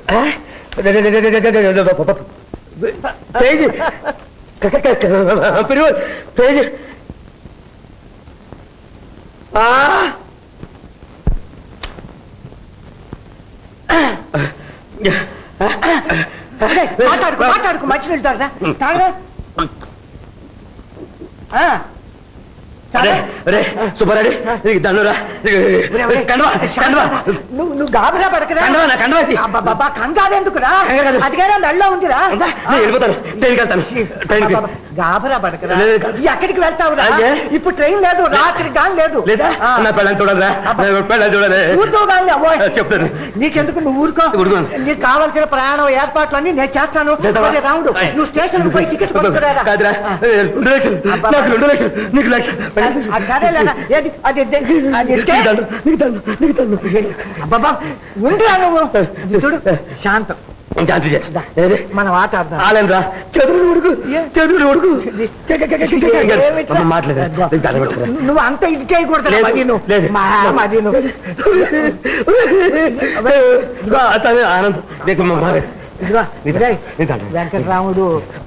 ప్రైజ్ ప్రైజ్ మాట్లాడుకు మంచినీళ్ళు తాగరా, తాగరా. సుబ్బారెడ్డి దండురా, నువ్వు గాబరా పడకరా. కంగారెందుకురా, అదిగా మెళ్ళో ఉందిరా. వెళ్ళిపోతాను, ట్రైన్కి వెళ్తాను. గాబరా పడకరా, ఎక్కడికి వెళ్తావురా? ఇప్పుడు ట్రైన్ లేదు, రాత్రి గాని లేదు. లేదా నా పెళ్ళని చూడరా, పెళ్ళని చూడలే చెప్తాను. నీకెందుకు, నువ్వు ఊరుకో. నీకు కావాల్సిన ప్రయాణం ఏర్పాట్లన్నీ నేను చేస్తాను. రాముడు, నువ్వు స్టేషన్ పోయి టికెట్ కొనుక్కురా. కాదురా, 2 లక్షలు నాకు, 2 లక్షలు నీకు లక్ష. సరేలేనా, ఉండిరా నువ్వు. చూడు శాంతం, మనం ఆట ఆడదాం రా. చదువు ఉడుకు, చదువు ఉడుకు. మాట్లాడదు, నువ్వు అంత ఇది చేయకూడదు. ఆనంద్ వెంకటరాముడు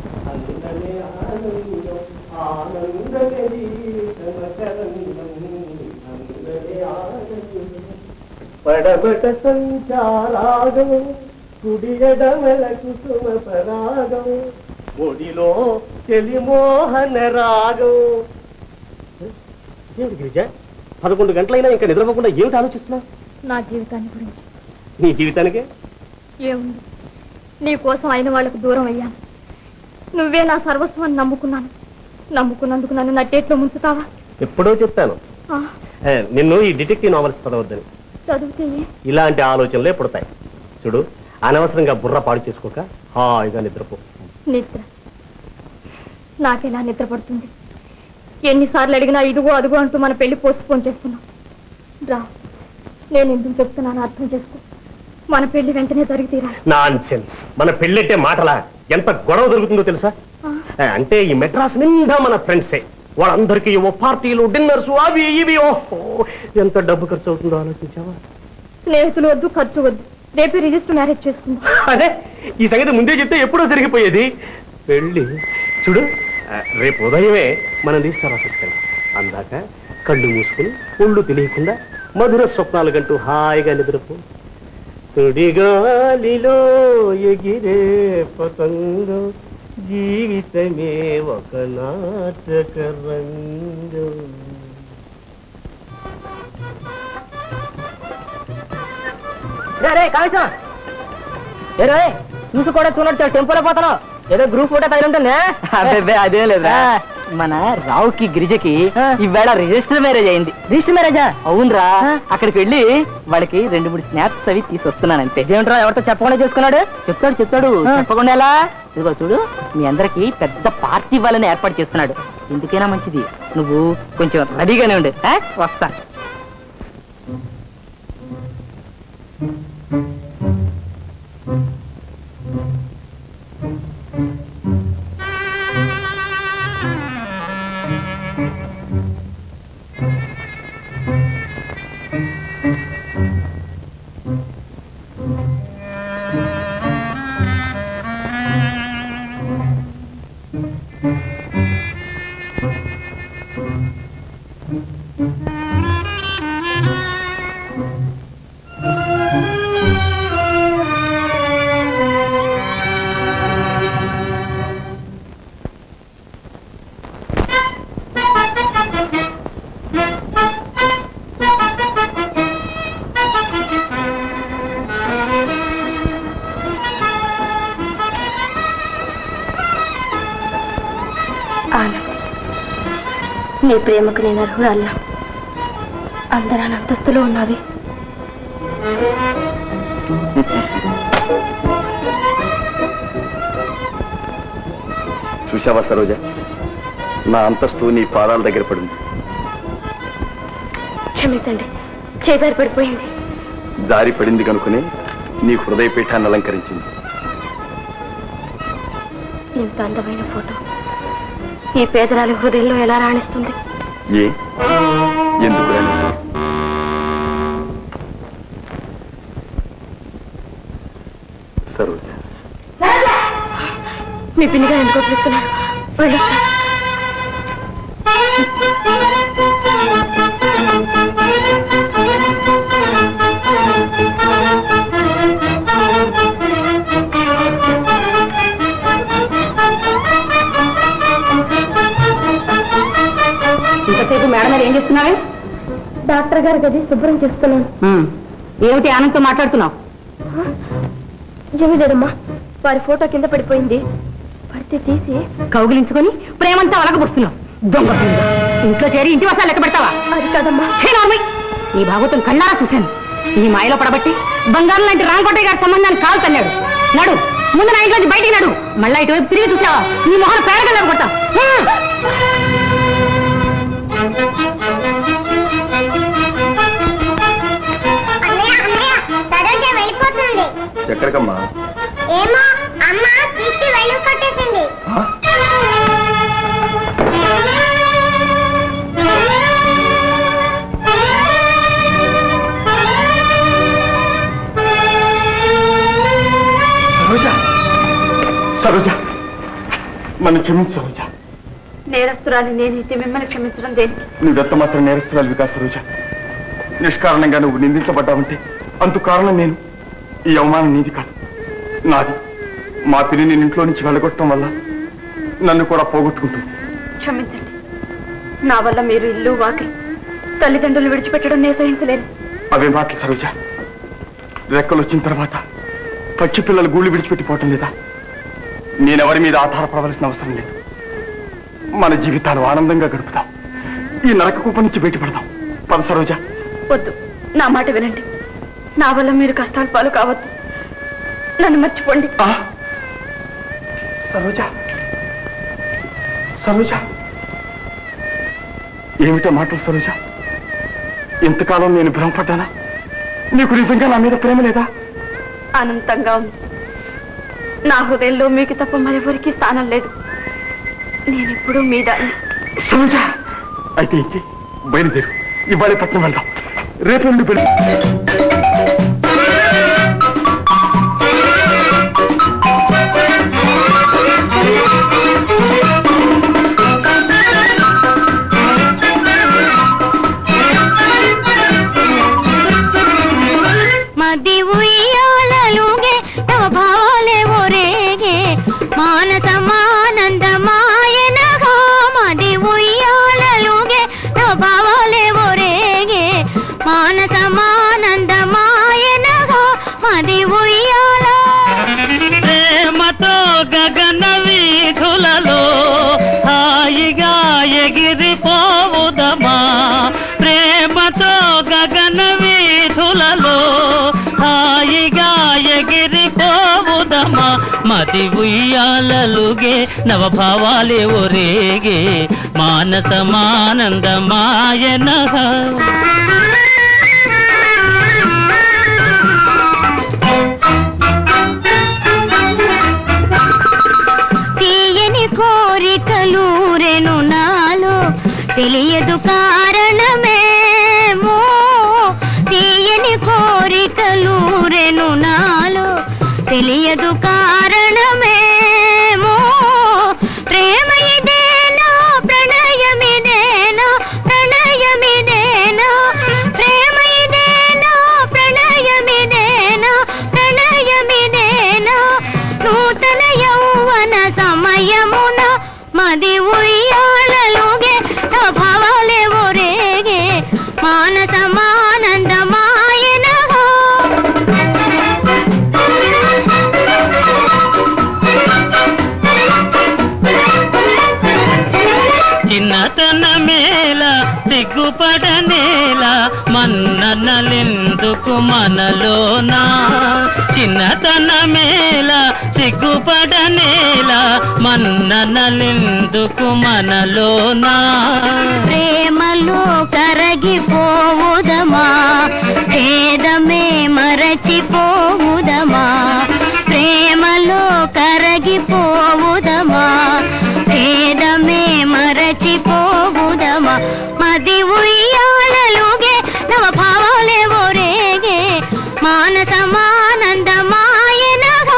పడబట సంచారాగం కుడియడమల కుసుమ పరాగం ముడిలో చెలిమోహన రాగం. ఏమిటి గిరిజ, 11 గంటలైనా ఇంకా నిద్రపోకుండా ఏమిటి ఆలోచిస్తున్నావు? నా జీవితాన్ని గురించి. నీ జీవితానికే ఏముంది, నీ కోసం అయిన వాళ్ళకు దూరం అయ్యాను. నువ్వే నా సర్వస్వాన్ని నమ్ముకున్నాను. నమ్ముకున్నందుకు నన్ను నట్టేట్లో ముంచుతావా? ఎప్పుడో చెప్తాను నిన్ను ఈ డిటెక్టివ్ నావెల్స్ చదవద్దని. చదివితే ఇలాంటి ఆలోచనలే పుడతాయి. చూడు, అనవసరంగా బుర్ర పాడు చేసుకోక హాయిగా నిద్రపో. నిద్ర నాకెలా నిద్ర పడుతుంది? ఎన్నిసార్లు అడిగినా ఇదిగో అదిగో అంటూ మన పెళ్లి పోస్ట్ పోన్ చేస్తున్నాం. రా, నేను ఎందుకు చెప్తున్నాను అర్థం చేసుకో. మన పెళ్లి వెంటనే జరిగి తీరాలి. Nonsense. మన పెళ్ళంటే మాటలా? ఎంత గొడవ జరుగుతుందో తెలుసా? అంటే ఈ మెడ్రాస్ నిండా మన ఫ్రెండ్సే. వాళ్ళందరికీ ఓ పార్టీలు, డిన్నర్స్, అవి ఇవి. ఓహో, ఎంత డబ్బు ఖర్చు అవుతుందో ఆలోచించావా? స్నేహితులు వద్దు, ఖర్చు వద్దు. రేపే రిజిస్టర్ మ్యారేజ్ చేసుకుందాం. అదే, ఈ సంగతి ముందే చెప్తే ఎప్పుడో జరిగిపోయేది. పెళ్ళి చూడు, రేపు ఉదయమే మనం రిజిస్టర్ ఆఫీస్కి వెళ్ళాం. అందాక కళ్ళు మూసుకుని ఒళ్ళు తెలియకుండా మధుర స్వప్నాలు కంటూ హాయిగా నిద్రపో. సుడిగాలిలో ఎగిరే పతంగం, జీవితమే ఒక నాటక రంగం. చూసి కూడా చూడొచ్చు, టెంపుల్ పోతాను. ఏదో గ్రూప్ ఫోటో తగిలి ఉంటుందా? అదేం లేదా, మన రావుకి గిరిజకి ఈవేళ రిజిస్టర్ మ్యారేజ్ అయింది. రిజిస్టర్ మ్యారేజా? అవునరా, అక్కడికి వెళ్ళి వాళ్ళకి 2-3 స్నాప్స్ అవి తీసుకొస్తున్నానంతే. ఏమిట్రా, ఎవరితో చెప్పకుండా చేసుకున్నాడు? చెప్తాడు చెప్పకుండా ఎలా? ఇదిగో చూడు, మీ అందరికి పెద్ద పార్టీ ఇవ్వాలని ఏర్పాటు చేస్తున్నాడు. ఎందుకైనా మంచిది, నువ్వు కొంచెం రెడీగానే ఉండు. వస్తా. నీ ప్రేమకు నేను అర్హురాల్లా. అందరూ అంతస్తులో ఉన్నది. చూశావా సరోజ, నా అంతస్తు నీ పాదాల దగ్గర పడింది. క్షమించండి, చేజారి పడిపోయింది. దారి పడింది కనుకునే నీ హృదయ పీఠాన్ని అలంకరించింది. ఇంత అందమైన ఫోటో ఈ పేదరాలి హృదయంలో ఎలా రాణిస్తుంది? ఎందుకు రాణిస్తుంది? సరోజ, మీ పిన్నిగా ఎందుకో పిలుస్తున్నారు. వెళ్ళొస్తా. ఇంతసేపు మేడం గారు ఏం చేస్తున్నావే? డాక్టర్ గారి గది శుభ్రం చేస్తున్నాను. ఏమిటి ఆనందంతో మాట్లాడుతున్నావు? ఏమీ లేదమ్మా, వారి ఫోటో కింద పడిపోయింది. పడితే తీసి కౌగిలించుకొని ప్రేమంతా అలగబోస్తున్నావు. దొంగ ఇంట్లో చేరి ఇంటి వసాలు లెక్క పెడతావా? అది కాదమ్మా. నీ భాగవతం కళ్ళారా చూశాను. నీ మాయలో పడబట్టి బంగారం లాంటి రాంకోటయ్య గారి సంబంధాన్ని కాలు తన్నాడు. నడు, ముందు నా ఇంట్లోంచి బయటికి నడు. మళ్ళా ఇటువైపు తిరిగి చూసావా నీ మొహన పేడగల కొట్టా. ఎక్కడికమ్మా? ఏమో అమ్మ తీసి వెలుగు కొట్టేసింది. సరోజ, సరోజ, నన్ను క్షమించు సరోజ. నేరస్తురాలి నేనైతే మిమ్మల్ని క్షమించడం దేనికి? నువ్వెంత మాత్రం నేరస్తురాలివి కాదు సరోజ. నిష్కారణంగా నువ్వు నిందించబడ్డావంటే అందుకు కారణం నేను. ఈ అవమానం నీది కాదు, నాది. మా పిల్లి నేను ఇంట్లో నుంచి వెళ్ళగొట్టడం వల్ల నన్ను కూడా పోగొట్టుకుంటుంది. క్షమించండి, నా వల్ల మీరు ఇల్లు వాకి తల్లిదండ్రులు విడిచిపెట్టడం నేను సహించలేను. అవే మాటలు సరోజ. రెక్కలు వచ్చిన తర్వాత పచ్చి పిల్లలు గూళ్ళు విడిచిపెట్టిపోవటం లేదా? నేనెవరి మీద ఆధారపడవలసిన అవసరం లేదు. మన జీవితాలు ఆనందంగా గడుపుతాం. ఈ నరక కూప నుంచి బయటపడదాం. పద సరోజ. వద్దు, నా మాట వినండి. నా వల్ల మీరు కష్టాలు పాలు కావద్దు. నన్ను మర్చిపోండి. సరోజ, సరోజ, ఏమిటో మాటలు సరోజ? ఇంతకాలం నేను భ్రమపడ్డానా? నీకు నిజంగా నా మీద ప్రేమ లేదా? అనంతంగా ఉంది. నా హృదయంలో మీకు తప్ప మరెవరికి స్థానం లేదు. నేనెప్పుడు మీ దాన్ని. సరోజ, అయితే ఇంకే బయలుదేరు. ఇవాళ పట్నం వెళ్దాం. రేపు నుండి పెళ్ళి. మది ఉయ్యాలలుగే తవ భావలే ఒరేగే మానసమానందమాయనగా. మది ఉయ్యాలలుగే తవ భావలే ఒరేగే మానసమానందమాయనగా. మది ఉయ్యాల ప్రేమతో గగన వీధులలో హాయిగా ఎగిరిపోవుదమా. ప్రేమతో గగన వీధులలో హాయిగా ఎగిరిపోవుదమా. మది ఉయ్యాలలుగే నవభావాలే ఒరేగే మానసమానందమాయనగా. తీయని కోరికలూరెను నాలో తెలియదు కారణమేమో. తీయని కోరికలూరెను నాలో తెలియదు కారణమేమో. ప్రేమ ఇదేనా ప్రణయమిదేనా ప్రణయమిదేనా. ప్రేమ ఇదేనా ప్రణయమిదేనా ప్రణయమిదేనా. నూతన యౌవన సమయమున మది ఉయ్యాలలుగే భావాలే ఒరేగే మానసమానందమాయనగా. సిగ్గుపడనేలా మన్ననలెందుకు మనలోనా చిన్నతనమేలా సిగ్గుపడనేలా మన్ననలెందుకు మనలోనా ప్రేమలో కరగిపోవుదమా భేదమే మరచిపోవుదమా ప్రేమలో కరగిపోవుదమా భేదమే మరచిపోవుదమా మది ఉయ్యాలలుగే నవ భావాలేవో రేగే మానసమానందమాయనగో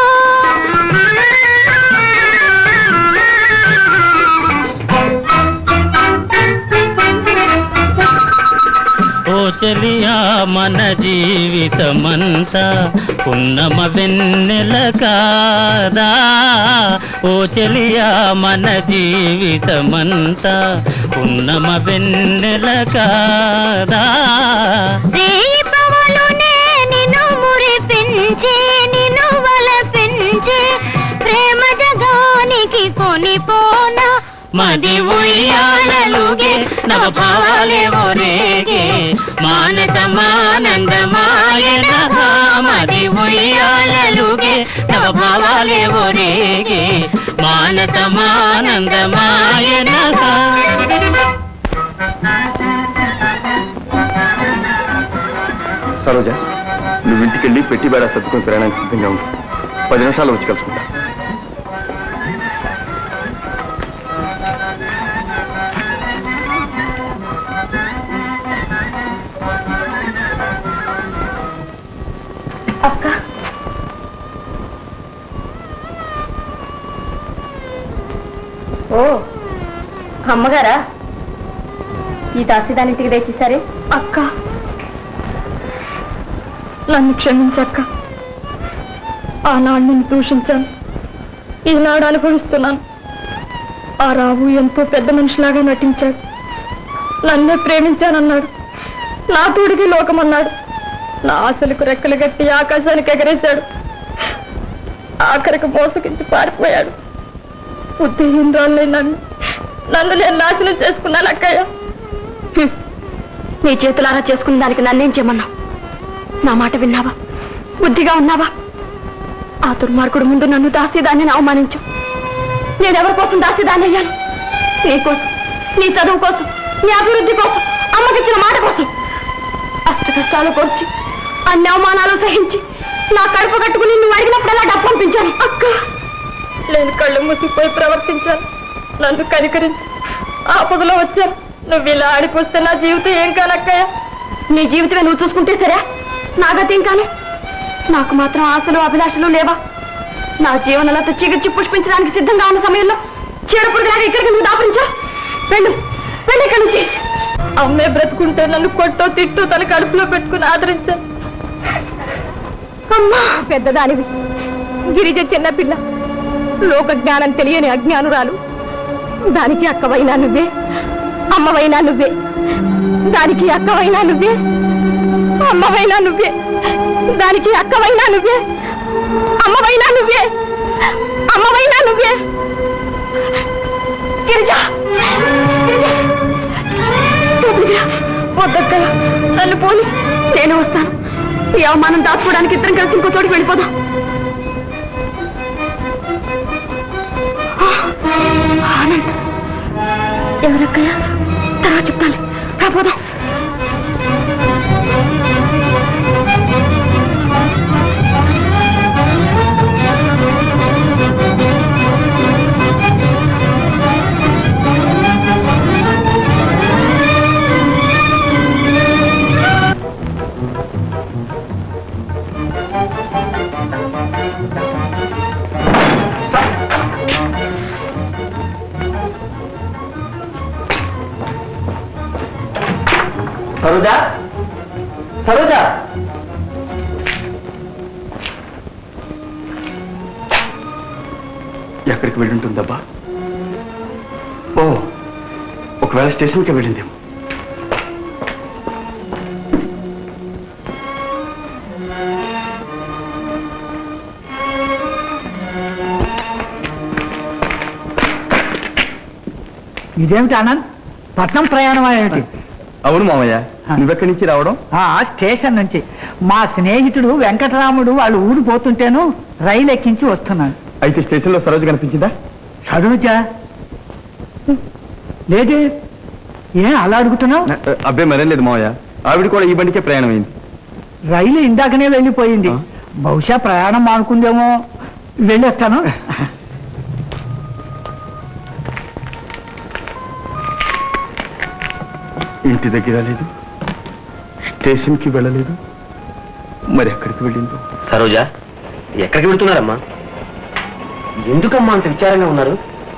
ఓ చెలియా మన జీవితమంతా పున్నమ వెన్నెల కాదా ఓ చెలియా మన జీవితమంతా పున్నమ వెన్నెల కాదా రేపవలునే నిన్ను మురిపించే నిన్ను వలపించే ప్రేమ జగానికి కొనిపోనా మది ఉయ్యాలలుగే నవ భావాలేవో రేగే మానసమానందమాయన మది ఉయ్యాలలుగే నవ భావాలేవో రేగే మానసమానందమాయన సరోజ నువ్వు ఇంటికెళ్ళి పెట్టి బేడా సర్దుకొని ప్రయాణానికి సిద్ధంగా ఉంది 10 నిమిషాలు వచ్చి కలుసుకుంటా అక్క ఓ అమ్మగారా ఈ దాసిదానింటికి తెచ్చేసారే అక్క నన్ను క్షమించక్క ఆనాడు నిన్ను దూషించాను ఈనాడు అనుభవిస్తున్నాను ఆ రావు ఎంతో పెద్ద మనిషిలాగా నటించాడు నన్నే ప్రేమించానన్నాడు నా తోడికి లోకమన్నాడు నా ఆశలకు రెక్కలు గట్టి ఆకాశానికి ఎగరేశాడు ఆఖరికి మోసగించి పారిపోయాడు బుద్ధిహీనరాళ్ళని నన్ను నేను నాశనం చేసుకున్నాను అక్కయ్య నీ చేతులారా చేసుకున్న దానికి నన్నేం చేయమన్నావు నా మాట విన్నావా బుద్ధిగా ఉన్నావా ఆ దుర్మార్గుడు ముందు నన్ను దాసిదాన్ని అవమానించు నేనెవరి కోసం దాసిదాన్ని అయ్యాను నీ కోసం నీ చదువు కోసం నీ అభివృద్ధి కోసం అమ్మకిచ్చిన మాట కోసం అష్ట కష్టాలు కోర్చి అన్ని అవమానాలు సహించి నా కడుపు కట్టుకుని నువ్వు అడిగినప్పుడల్లా డబ్బు పంపించాను అక్క నేను కళ్ళు మూసిపోయి ప్రవర్తించాను నన్ను కనికరించి ఆపదలో వచ్చాను నువ్వు ఇలా ఆడిపోస్తే నా జీవితం ఏం కానక్కయ్య నీ జీవితమే నువ్వు చూసుకుంటే సరే నా గతేం కాను నాకు మాత్రం ఆశలు అభిలాషలు లేవా నా జీవనలతో చిగిర్చి పుష్పించడానికి సిద్ధంగా ఉన్న సమయంలో చీడపుడులాగా ఇక్కడికి నువ్వు దాపరించా వెళ్ళు వెళ్ళి ఇక్కడి నుంచి అమ్మే బ్రతుకుంటే నన్ను కొట్టో తిట్టో తన కడుపులో పెట్టుకుని ఆదరించాను అమ్మా పెద్దదానివి గిరిజ చిన్నపిల్ల లోక జ్ఞానం తెలియని అజ్ఞానురాలు దానికి అక్కవైనా నువ్వే అమ్మవైనా నువ్వే దానికి అక్కవైనా నువ్వే అమ్మవైనా నువ్వే దానికి అక్కవైనా నువ్వే అమ్మవైనా నువ్వే అమ్మవైనా నువ్వే గిరిజ వద్దక్క నన్ను పోని నేను వస్తాను ఈ అవమానం దాచుకోవడానికి ఇద్దరం కలిసి ఇంకో చోటికి వెళ్ళిపోదాం ఆనంద్ ఎవరక్కయ్య తర్వాత చెప్తాను రాపోదాం సరోజా సరోజా ఎక్కడికి వెళ్ళుంటుందబ్బా ఓ ఒకవేళ స్టేషన్కి వెళ్ళిందేమో ఇదేమిటి ఆనంద్ పట్నం ప్రయాణమా ఏమిటి అవును మామయ్య, నువ్వెక్కడి నుంచి రావడం? స్టేషన్ నుంచి. మా స్నేహితుడు వెంకటరాముడు వాళ్ళు ఊరు పోతుంటేను రైలు ఎక్కించి వస్తున్నాను. అయితే స్టేషన్ లో సరోజ కనిపించిందా? సరోజ లేదే. అలా అడుగుతున్నావు? అబ్బాయి మరేం లేదు మామయ్య, ఆవిడ కూడా ఈ బండికే ప్రయాణం అయింది. రైలు ఇందాకనే వెళ్ళిపోయింది. బహుశా ప్రయాణం మానుకుందేమో. వెళ్ళొస్తాను. ఇంటి దగ్గర లేదు, స్టేషన్కి వెళ్ళలేదు, మరి ఎక్కడికి వెళ్ళిందో. సరోజ, ఎక్కడికి వెళ్తున్నారమ్మా? ఎందుకమ్మా అంత విచారంగా ఉన్నారు?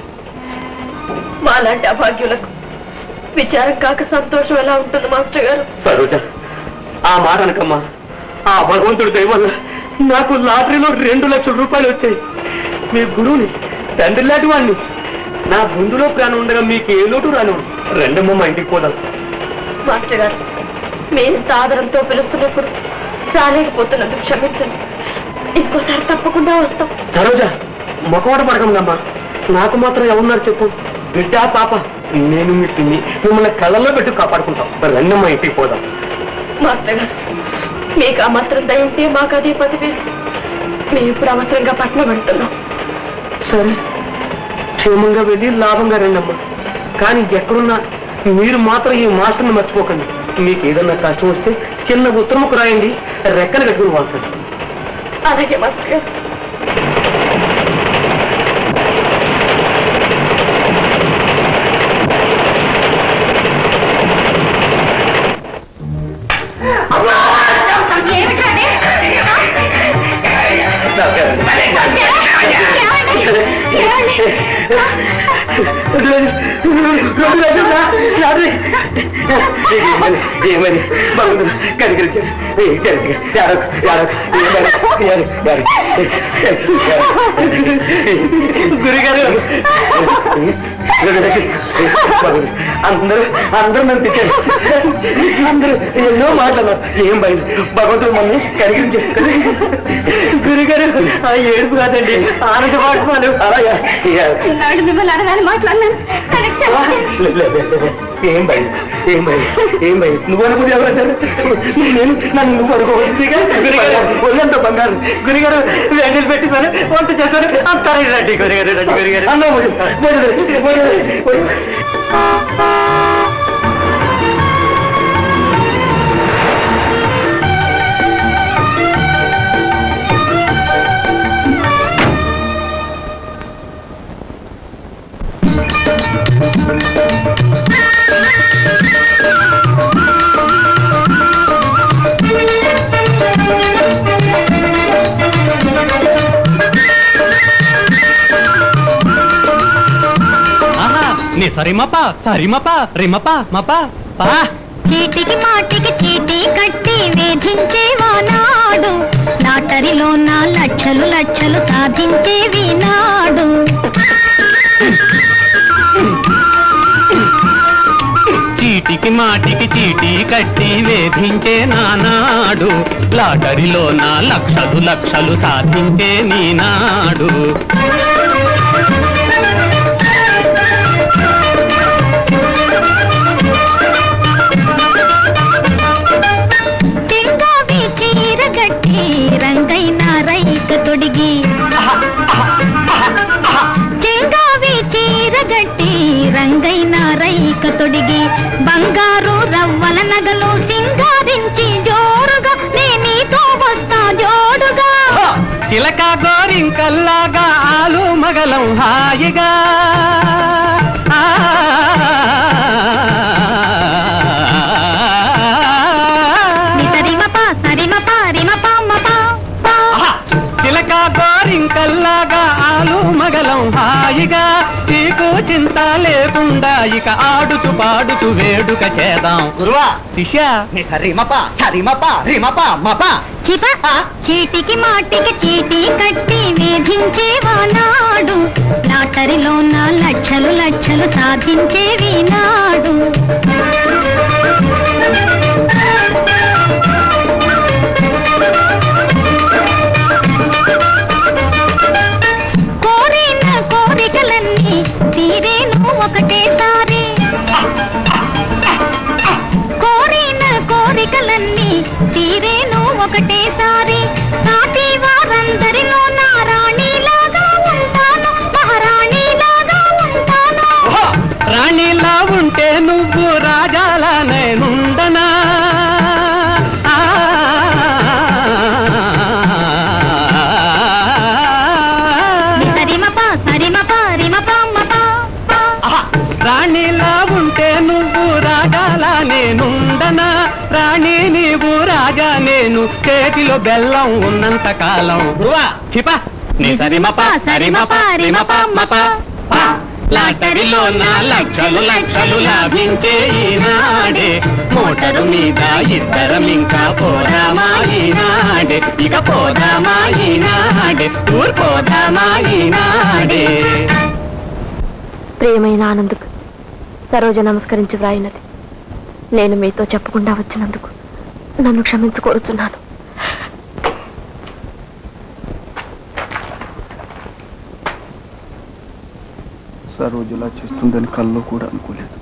మాలాంటి అభాగ్యులకు విచారం కాక సంతోషం ఎలా ఉంటుంది మాస్టర్ గారు? సరోజ, ఆ మాట అనకమ్మా. ఆ భగవంతుడి దయ వల్ల నాకు లాటరీలో 2 లక్షల రూపాయలు వచ్చాయి. మీ గురువుని, తండ్రి లాంటి వాడిని. నా ముందులో ప్రాణం ఉండగా మీకు ఏ లోటు రాను. రెండమ్మ మా ఇంటికి పోదాం. మాస్టర్ గారు, మేము ఆదరంతో పిలుస్తున్నప్పుడు రాలేకపోతున్నందుకు క్షమించండి. ఇంకోసారి తప్పకుండా వస్తాం. సరోజ, మొక్కవాట పడకమ్మా. నాకు మాత్రం ఎవరున్నారు చెప్పు? బిడ్డ పాప, నేను మీ పిన్ని, మిమ్మల్ని కళ్ళల్లో పెట్టి కాపాడుకుంటాం. రెండమ్మ ఇంటికి పోదాం. మాస్టర్ గారు, మీకు ఆ మాత్రం దయ ఉంటే మాకు అదే పదివే. మేము ఇప్పుడు అవసరంగా పట్నం వెళ్తున్నాం. సరే, క్షేమంగా వెళ్ళి లాభంగా రండమ్మా. కానీ ఎక్కడున్నా మీరు మాత్రం ఈ మాస్టర్ని మర్చిపోకండి. మీకు ఏదన్నా కష్టం వస్తే చిన్న ఉత్తరముకు రాయండి, రెక్కలు కట్టుకుని వాడుతుంది. అలాగే మాస్టర్ గారు. ఏమని బాగుంది కనికరించారు. గురిగారు, అందరూ నన్ను తిట్టారు. అందరూ ఎన్నో మాట్లాడారు. ఏం భయం, భగవంతుడు మమ్మల్ని కనికరించారు. గురిగారు, ఆ ఏడుపు కాదండి, ఆనంద పాటమాలు. అలాగా మిమ్మల్ని అడగాలి మాట్లాడినాను. ఏం భయం, ఏం భయం, ఏం భయం. నువ్వు అనుకుంది ఎవరంటారు? నేను నన్ను నువ్వు అనుకోవచ్చు. ఒళ్ళంత బంగారు. గురిగారు, వెంటలు పెట్టుకొని వంట చేస్తాను. అంతారా రండి గురిగారు, రండి గురిగారు. అన్నా సరిమపా సరిమపా రిమపా మపా పా. చీటికి మాటికి చీటీ కట్టి వేధించేవానాడు, లాటరీలోన లక్షలు లక్షలు సాధించేవినాడు. చీటికి మాటికి చీటీ కట్టి వేధించే నానాడు, లాటరీలోన లక్షలు లక్షలు సాధించే నీనాడు. రంగైన రైక తొడిగి, చెంగావి చీరగట్టి రంగైన రైక తొడిగి, బంగారు రవ్వల నగలు సింగారించి జోరుగా నేనీతో వస్తా జోడుగా. చిలక గోరింకల్లాగా ఆలు మగలం హాయిగా. చిలక గోరింకల్లాగా ఆలు మగలం హాయిగా, చీకు చింత లేకుండా ఇక ఆడుతూ పాడుతూ వేడుక చేద్దాం. గురువా శిష్య చీటికి మాటికి చీటీ కట్టి వేధించేవానాడు, లాటరీలోన లక్షలు లక్షలు సాధించేవినాడు. తీరేను ఒకటేసారి, ఒకేసారి సాటి వారందరిలో నా రాణిలాగా ఉంటాను మహారాణిలాగా ఉంటాను రాణిలా ఉంటే నువ్వు రాజాలా నేనుండనా రాణిలా ఉంటే నువ్వు రాజాలా నేనుండనా రాణి నీవు రాజా నేను చేతిలో బెల్లం ఉన్నంత కాలం చిపా నీ సరిమప సరిమప రిమప మప లాటరీలో నా లక్షలు లక్షలు లాభించే ఈనాడే మోటరు మీద ఇద్దరం ఇంకా పోదామా ఈనాడే ఇక పోదామా ఈనాడే ఊరు పోదామా ఈనాడే. ప్రియమైన ఆనందుకు సరోజ నమస్కరించి వ్రాయినది. నేను మీతో చెప్పకుండా వచ్చినందుకు నన్ను క్షమించుకోరుచున్నాను. సరోజలా చేస్తుందని కల్లో కూడా అనుకోలేదు.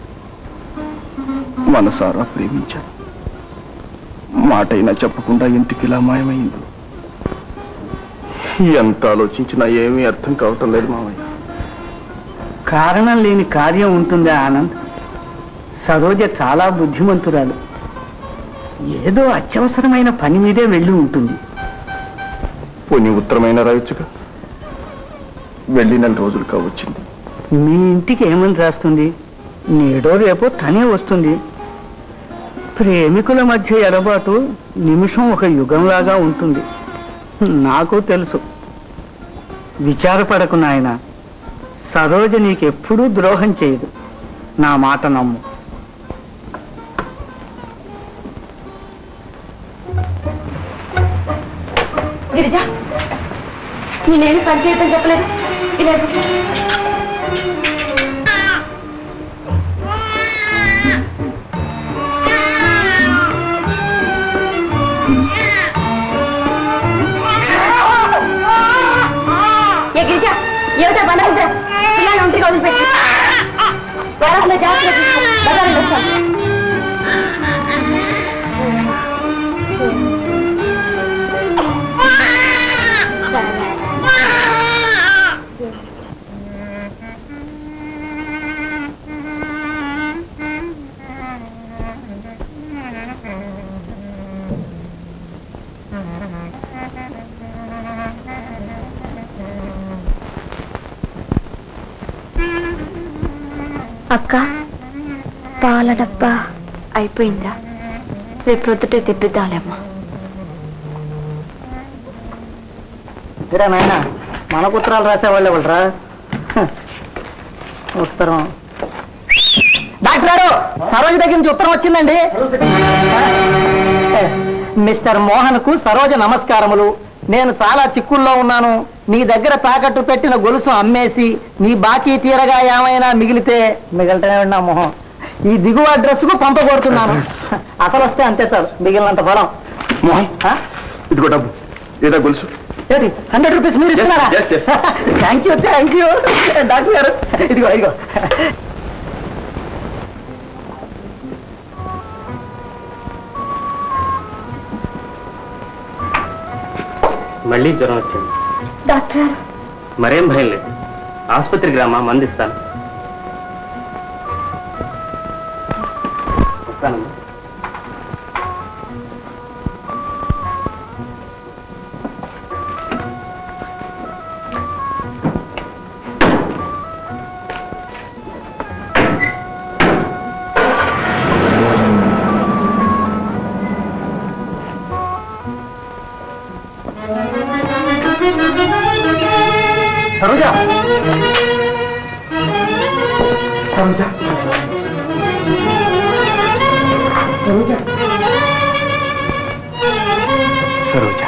మనసారా ప్రేమించాను. మాటైనా చెప్పకుండా ఇంటికి ఇలా మాయమైంది. ఎంత ఆలోచించినా ఏమీ అర్థం కావటం లేదు మావయ్య. కారణం లేని కార్యం ఉంటుందా ఆనంద్? సరోజ చాలా బుద్ధిమంతురాలు. ఏదో అత్యవసరమైన పని మీదే వెళ్ళి ఉంటుంది. పోనీ ఉత్తరమైన రాయొచ్చుగా. వెళ్ళి 4 రోజులు కావచ్చింది. మీ ఇంటికి ఏమని రాస్తుంది? నేడో రేపో తనే వస్తుంది. ప్రేమికుల మధ్య ఎడబాటు నిమిషం ఒక యుగంలాగా ఉంటుంది. నాకు తెలుసు. విచారపడకు నాయన. సరోజ నీకెప్పుడూ ద్రోహం చేయదు. నా మాట నమ్ము. గిరిజ, నేనేమి పని చేయటం చెప్పలేదు. ఏ గిరిజ, ఏమిటా బంధ పిల్లలు ఒంటిగా వదిలిపెట్టి జాగ్రత్త వస్తాను. అక్క, పాల డబ్బా అయిపోయిందా? రేపు ప్రొద్దుటే తెప్పిద్దాలేమ్మా. ఇరా నాయన, మన ఉత్తరాలు రాసేవాళ్ళు ఎవరురా? ఉత్తరం డాక్టర్ గారు, సరోజ దగ్గర నుంచి ఉత్తరం వచ్చిందండి. మిస్టర్ మోహన్ కు సరోజ నమస్కారములు. నేను చాలా చిక్కుల్లో ఉన్నాను. మీ దగ్గర తాకట్టు పెట్టిన గొలుసు అమ్మేసి మీ బాకీ తీరగా ఏమైనా మిగిలితేనే ఉన్నా మోహన్. ఈ దిగువ అడ్రస్ కు పంపగొడుతున్నాను. అసలు వస్తే అంతే సార్, మిగిలినంత ఫలం. మోహన్, ఇదిగో డబ్బు. ఏదా గొలుసు? 100 రూపీస్ మీరు ఇస్తున్నారా? థ్యాంక్ యూ డాక్టర్ గారు. ఇదిగో మళ్ళీ జ్వరం వచ్చింది డాక్టర్. మరేం భయం లేదు. ఆసుపత్రికి రామా, మందిస్తాను. వస్తానమ్మా. సరోజ, సరోజ, సరోజ, సరోజ.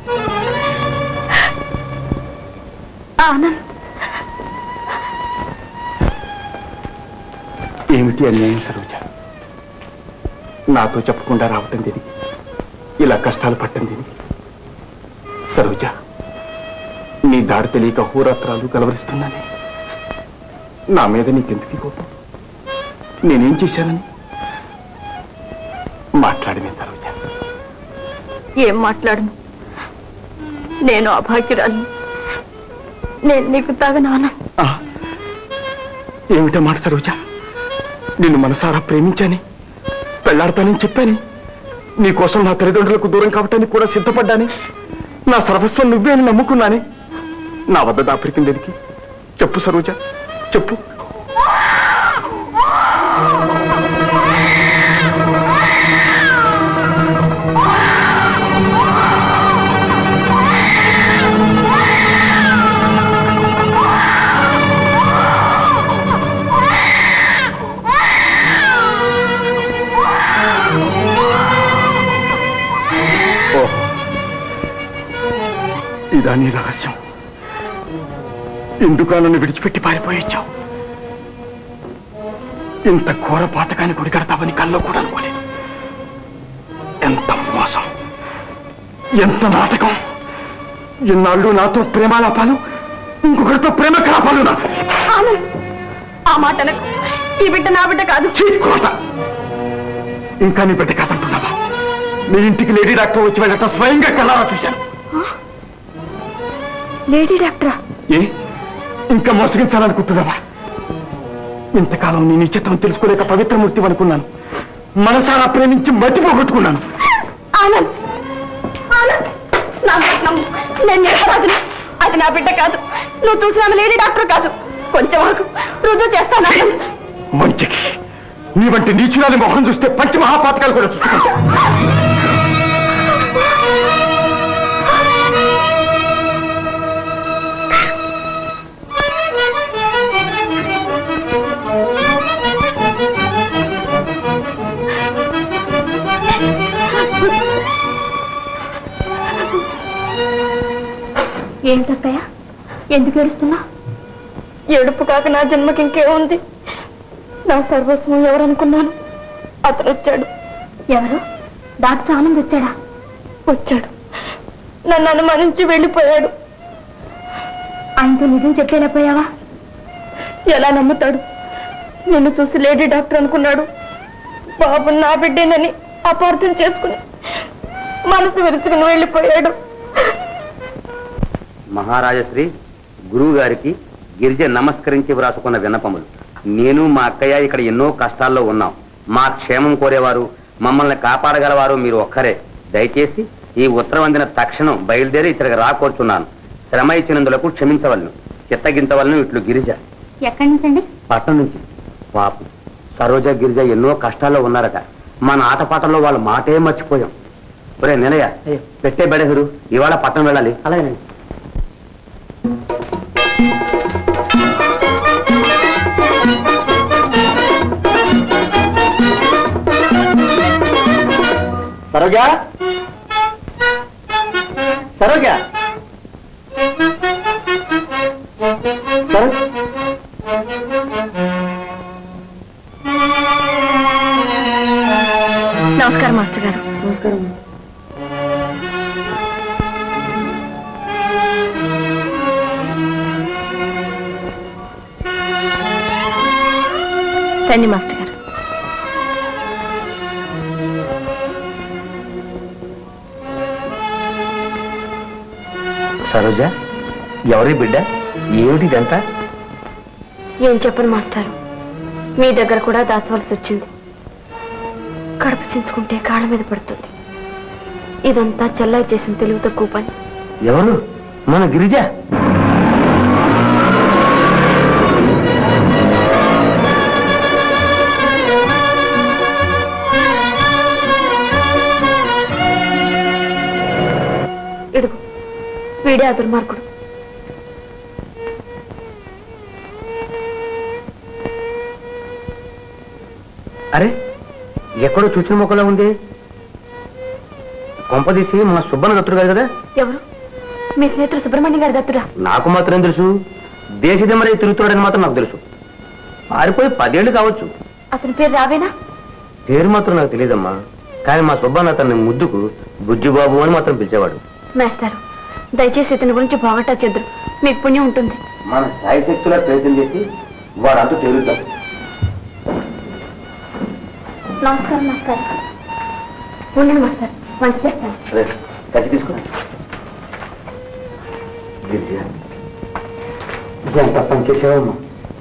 ఆనంద్, ఏమిటి అన్యాయం సరోజ? నాతో చెప్పకుండా రావటం దీనికి, ఇలా కష్టాలు పట్టం దీనికి. సరోజ, నీ దాడి తెలియక హోరాత్రాలు కలవరిస్తున్నానే. నా మీద నీకెందుకు కోపం? నేనేం చేశానని? మాట్లాడమే సరోజ. ఏం మాట్లాడను. నేను అభాగ్యురాలిని. నేను నీకు తగనాను. ఏమిటో మాట సరోజ, నిన్ను మనసారా ప్రేమించాని, పెళ్లాడతానని చెప్పాని, నీకోసం నా తల్లిదండ్రులకు దూరం కావటానికి కూడా సిద్ధపడ్డాని, నా సర్వస్వం నువ్వే అని నమ్ముకున్నాని. నా వద్ద దాపరికింది దేనికి? చెప్పు సరోజ, చెప్పు. ఇదా నీ రహస్యం? ఎందుకు నన్ను విడిచిపెట్టి పారిపోయొచ్చావు? ఇంత ఘోర పాతకాన్ని గుడికడతావని కల్లో కూడా అనుకోలేదు. ఎంత మోసం, ఎంత నాటకం! ఇన్నాళ్ళు నాతో ప్రేమాలాపాలు, ఇంకొకరితో ప్రేమ కలాపాలు. ఆ మాట ఈ బిడ్డ నా బిడ్డ కాదు. ఇంకా నీ బిడ్డ కాదంటున్నావా? నీ ఇంటికి లేడీ డాక్టర్ వచ్చి వెళ్ళటం స్వయంగా కళ్ళారా చూశాను. లేడీ డాక్టరా? ఏ ఇంకా మోసగించాలనుకుంటున్నావా? ఇంతకాలం నీ నిశ్చితం తెలుసుకోలేక పవిత్రమూర్తి అనుకున్నాను. మనసారా ప్రేమించి మట్టిపోగొట్టుకున్నాను. ఆనంద్, ఆనంద్, నేను నిరపరాధిని. అది నా బిడ్డ కాదు. నువ్వు చూసిన లేడీ డాక్టర్ కాదు. కొంచెం రుజువు చేస్తాను. మంచికి నీ వంటి నీచురాలి మొహం చూస్తే పంచి మహాపాతకాలు కూడా చూసుకుంటా. ఏంటత్తయ్య, ఎందుకు ఏడుస్తున్నా? ఏడుపు కాక నా జన్మకి ఇంకేముంది? నా సర్వస్వం ఎవరనుకున్నాను? అతను వచ్చాడు. ఎవరు? డాక్టర్ ఆనంద్ వచ్చాడా? వచ్చాడు. నన్ను అనుమానించి వెళ్ళిపోయాడు. ఆయనతో నిజం చెప్పలేకపోయావా? ఎలా నమ్ముతాడు? నిన్ను చూసి లేడీ డాక్టర్ అనుకున్నాడు. బాబు నా బిడ్డేనని అపార్థం చేసుకుని మనసు విరుచుకుని వెళ్ళిపోయాడు. మహారాజశ్రీ గురువు గారికి గిరిజ నమస్కరించి వ్రాసుకున్న విన్నపములు. నేను మా అక్కయ్య ఇక్కడ ఎన్నో కష్టాల్లో ఉన్నాం. మా క్షేమం కోరేవారు, మమ్మల్ని కాపాడగలవారు మీరు ఒక్కరే. దయచేసి ఈ ఉత్తరం అందిన తక్షణం బయలుదేరి ఇక్కడికి రాకూర్చున్నాను. శ్రమ ఇచ్చినందులకు క్షమించవలను. చిత్తగించవలను. ఇట్లు గిరిజ. ఎక్కడి నుంచండి? పట్టణం నుంచి. పాపం సరోజ గిరిజ ఎన్నో కష్టాల్లో ఉన్నారట. మన ఆటపాటల్లో వాళ్ళ మాటే మర్చిపోయాం. ఒరే నిలయ, పెట్టే బడేసరు, ఇవాళ పట్టణం వెళ్ళాలి. అలాగే సరోజా, సరోజా, నమస్కారం మాస్టర్ గారు. నమస్కారం. రండి మాస్టర్ గారు. సరోజ, ఎవరి బిడ్డ? ఏమిటిదంతా? ఏం చెప్పను మాస్టారు, మీ దగ్గర కూడా దాచవలసి వచ్చింది. కడుపు చించుకుంటే కాళ్ళ మీద పడుతుంది. ఇదంతా చెల్లాయి చేసిన తెలివి తక్కువ పని. ఎవరు? మన గిరిజ? ఇడుగు, వీడే ఆ దుర్మార్గుడు. అరే, ఎక్కడో చూచిన మొక్కలా ఉంది. కొంపదీసి మా సుబ్బన్న దత్తుడు కాదు కదా? ఎవరు? మీ స్నేహితుడు సుబ్రహ్మణ్యం గారి దత్తుడా? నాకు మాత్రం తెలుసు. దేశదెమ్మరై తిరుగుతున్నాడని మాత్రం నాకు తెలుసు. పారిపోయి 10 ఏళ్ళు కావచ్చు. అతని పేరు రావేనా? పేరు మాత్రం నాకు తెలియదమ్మా. కానీ మా సుబ్బన్న అతన్ని ముద్దుకు బుజ్జిబాబు అని మాత్రం పిలిచేవాడు. మాస్టారు, దయచేసి ఇతని గురించి బాగట్టా చెద్దురు, మీకు పుణ్యం ఉంటుంది. మన సాయి శక్తులా ప్రయత్నం చేసి వాడంతా తిరుగుతాం. నమస్కారం మాస్టర్. ఉండండి మాస్టర్, వంట చేస్తాను. సచి తీసుకో. గిరిజ ఎంత పని చేసావమ్మా.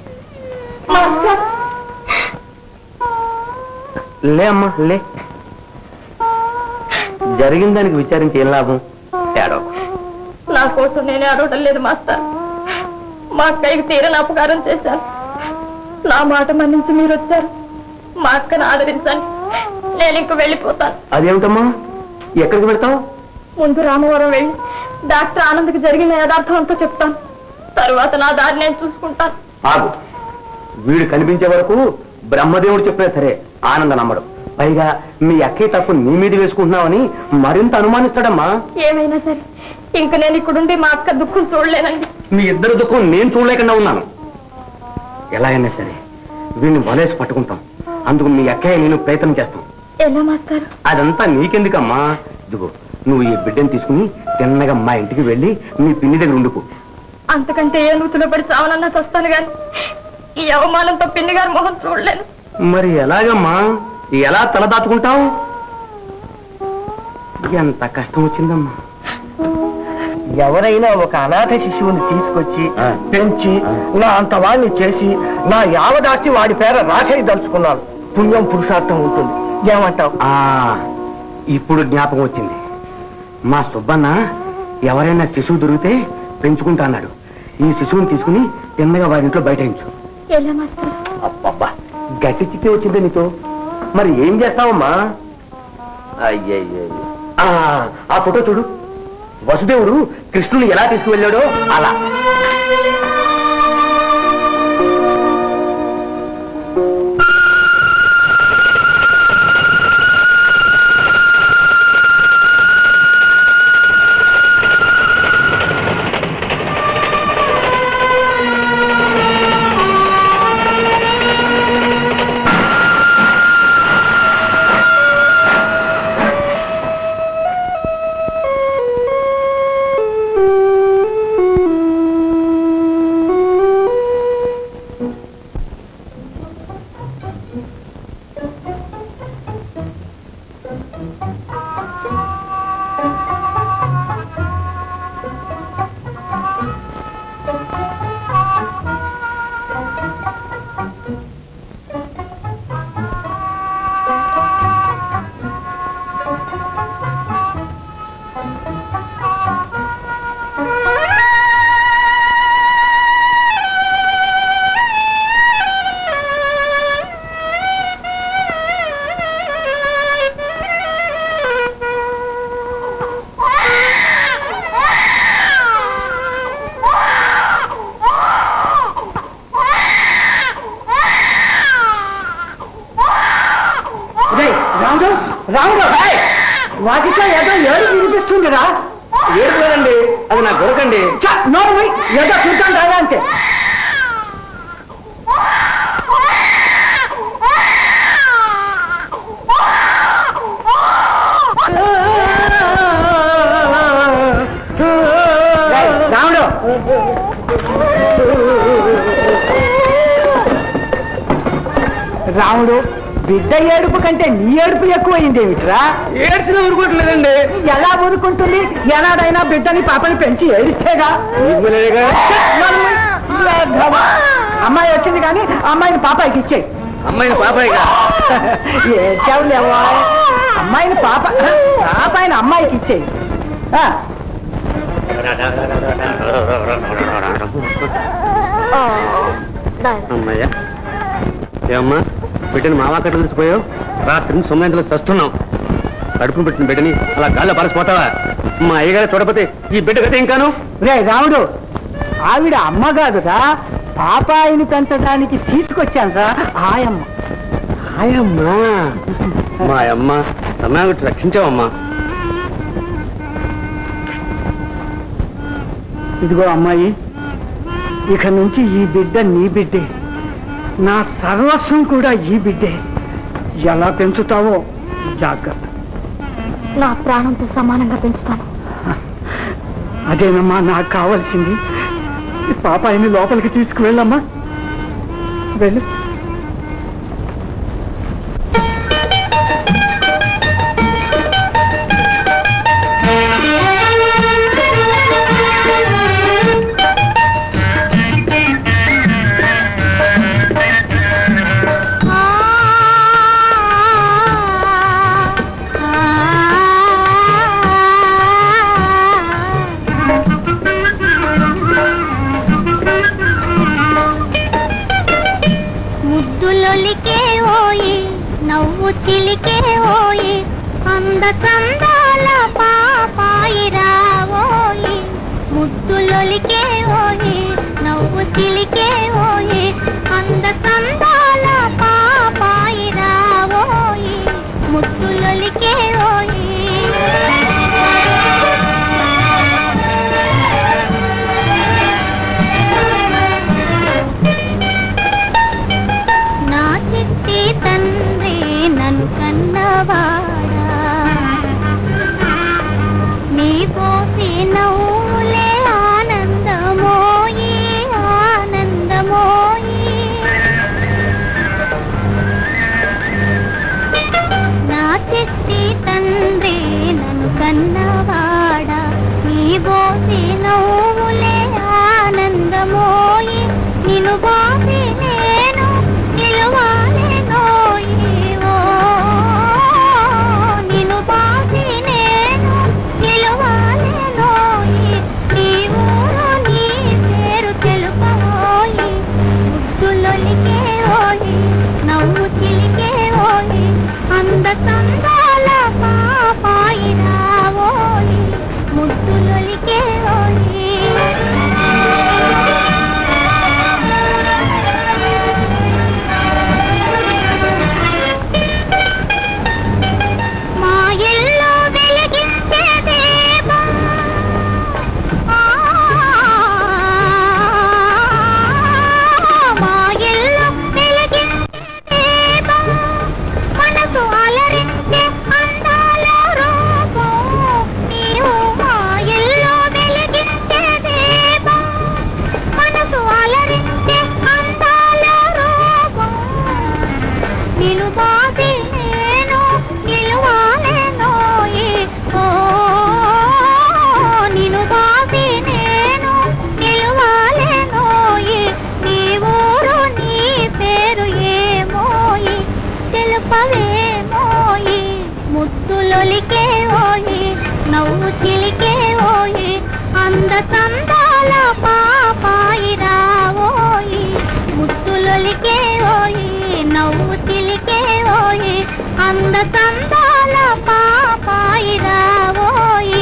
లే అమ్మా లే. జరిగిన దానికి విచారించి ఏం లాభం? ఏడో. నా కోసం నేనే అడవడం లేదు మాస్టర్. మా అక్కయ్యకి తీరని అపకారం చేశాను. నా మాట మన్నించి మీరు వచ్చారు. మా అక్కను ఆదరించండి. నేను ఇంక వెళ్ళిపోతాను. అదేమిటమ్మా, ఎక్కడికి వెళ్తావు? ముందు రామవరం వెళ్ళి డాక్టర్ ఆనంద్కి జరిగిన యథార్థం అంతా చెప్తాను. తరువాత నా దారి నేను చూసుకుంటాను. ఆగు. వీడు కనిపించే వరకు బ్రహ్మదేవుడు చెప్పినా సరే ఆనంద నమ్మడు. పైగా మీ అక్కయ్య తప్పు నీ మీద వేసుకుంటున్నావని మరింత అనుమానిస్తాడమ్మా. ఏమైనా సరే ఇంక నేను ఇక్కడుండి మా అక్క దుఃఖం చూడలేనండి. మీ ఇద్దరు దుఃఖం నేను చూడలేకుండా ఉన్నాను. ఎలా అయినా సరే వీడిని వలేసి పట్టుకుంటాం. అందుకు మీ అక్కయ్య నేను ప్రయత్నం చేస్తాం. ఎలా మాస్టర్? అదంతా నీకెందుకమ్మా. ఇదిగో నువ్వు ఈ బిడ్డను తీసుకుని తిన్నగా మా ఇంటికి వెళ్ళి మీ పిన్ని దగ్గర ఉండుకో. అంతకంటే ఏ నూతులో పడి చావనన్నా చస్తాను గాని ఈ అవమానంతో పిన్ని గారి మొహం చూడలేను. మరి ఎలాగమ్మా, ఎలా తల దాచుకుంటావు? ఎంత కష్టం వచ్చిందమ్మా. ఎవరైనా ఒక అనాథ శిశువుని తీసుకొచ్చి పెంచి నా అంత వాడిని చేసి నా యావదాస్తి వాడి పేర రాసేయి దలుచుకున్నాను. పుణ్యం పురుషార్థం ఉంటుంది. ఏమంటావు? ఇప్పుడు జ్ఞాపకం వచ్చింది. మా సుబ్బన్న ఎవరైనా శిశువు దొరికితే పెంచుకుంటా అన్నాడు. ఈ శిశువుని తీసుకుని తిన్నగా వారి ఇంట్లో బయటించు. ఎలా మాస్టర్? అబ్బబ్బా, గట్టి చిక్కి వచ్చింది నీతో. మరి ఏం చేస్తావమ్మా? అయ్యయ్య, ఆ ఫోటో చూడు. వసుదేవుడు కృష్ణుని ఎలా తీసుకువెళ్ళాడో అలా. వాటితో ఏదో ఏడు వినిపిస్తుందిరా. ఏడుకోదండి, అది నా గొరకండి. నోరు ఏదో చూద్దాం రాదా అంతే. రాముడు, రాముడు బిడ్డ ఏడుపు కంటే నీ ఏడుపు ఎక్కువైంది ఏమిట్రా? ఏడ్చిన ఊరుకోవట్లేదండి. ఎలా ఊరుకుంటుంది? ఎలాడైనా బిడ్డని పాపని పెంచి ఏడిస్తేగా. అమ్మాయి వచ్చింది కానీ అమ్మాయిని పాపాయికి ఇచ్చేయి. అమ్మాయిని పాపాయిగా ఏడ్చావులేవా? అమ్మాయిని పాపాయిని అమ్మాయికి ఇచ్చేయి. అమ్మాయ్యా, ఏమమ్మా బిడ్డని మావాకట్టు తెలిసిపోయావు? రాత్రి సొమ్మెంతలో చస్తున్నాం. కడుపును పెట్టిన బిడ్డని అలా గాల్లో పరసిపోతావా? మా అయ్యగారు చూడకపోతే ఈ బిడ్డ గత ఇంకాను. రే రాముడు, ఆవిడ అమ్మ కాదురా, పాపాయిని పెంచడానికి తీసుకొచ్చానురా. ఆయమ్మ. ఆయమ్మా, మా అమ్మ సమయాన్ని రక్షించావమ్మా. ఇదిగో అమ్మాయి, ఇక నుంచి ఈ బిడ్డ నీ బిడ్డే, నా సర్వస్వం కూడా ఈ బిడ్డే. ఎలా పెంచుతావో జాగ్రత్త. నా ప్రాణంతో సమానంగా పెంచుతాను. అదేనమ్మా నాకు కావాల్సింది. పాపాయిని లోపలికి తీసుకువెళ్ళమ్మా, వెళ్ళు. చిలికే ఓయి అంద చందాల పాపాయి రావోయి ముద్దులొలికే ఓయి నవ్వు చిలికే ఓయి అంద చందాల పాపాయి రావోయి ముద్దులొలికే ఓయి నా చిట్టి తండ్రి నన్ను కన్నవాడా నీ పోసి నవ్వులే ఆనందమోయి ఆనందమోయి నా చిట్టి తండ్రి నన్ను కన్నవాడా నీ పోసి నవ్వులే ఆనందమోయి నిన్ను బాసి నేను నిలువాలెనోయి ఓ నిన్ను బాసి నేను నిలువాలెనోయి నీ ఊరు నీ పేరు తెలుపవోయి ముద్దులొలికే ఓయి నవ్వు చిలికే ఓయి అంద చందాల పాపాయి రావోయి ముద్దులొలికే ఓయి మా ఇల్లు వెలిగించే దీపం మా ఇల్లు వెలిగించే దీపం మనసు అలరించే అందాల రూపం నీవు మా ఇల్లు వెలిగించే దీపం మనసు అలరించే అందాల రూపం నిన్ను బాసి నేను నిలువాలెనోయి ఓ నిన్ను బాసి నేను నిలువాలెనోయి నీ ఊరు నీ పేరు ఏమోయి తెలుపవేమోయి ముద్దులొలికే ఓయి నవ్వు చిలికే ఓయి అంద చందాల పాపాయి రావోయి ముద్దులొలికే ఓయి నవ్వు చిలికే ఓయి అంద చందాల పాపాయి రావోయి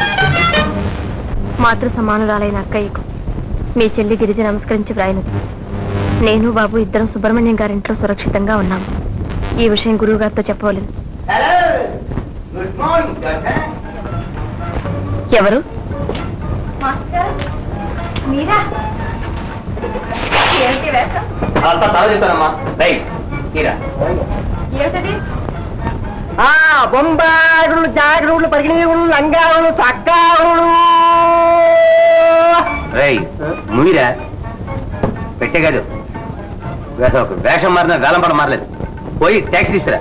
మాతృ సమానురాలైన అక్కయ్యకు మీ చెల్లి గిరిజ నమస్కరించి వ్రాయినది. నేను బాబు ఇద్దరం సుబ్రహ్మణ్యం గారింట్లో సురక్షితంగా ఉన్నాము. ఈ విషయం గురువు గారితో చెప్పవలేదు. ఎవరు? అంతా తాను చెప్తానమ్మా. రైట్ తీరా బొంబాగులు జాగరులు పరిగిణీగులు లంగాగులు చక్కాగులు రై ముయిరా పెట్టే కాదు వేషం మారిన వేలం పడ మారలేదు. పోయి ట్యాక్సీ తీసుకురా.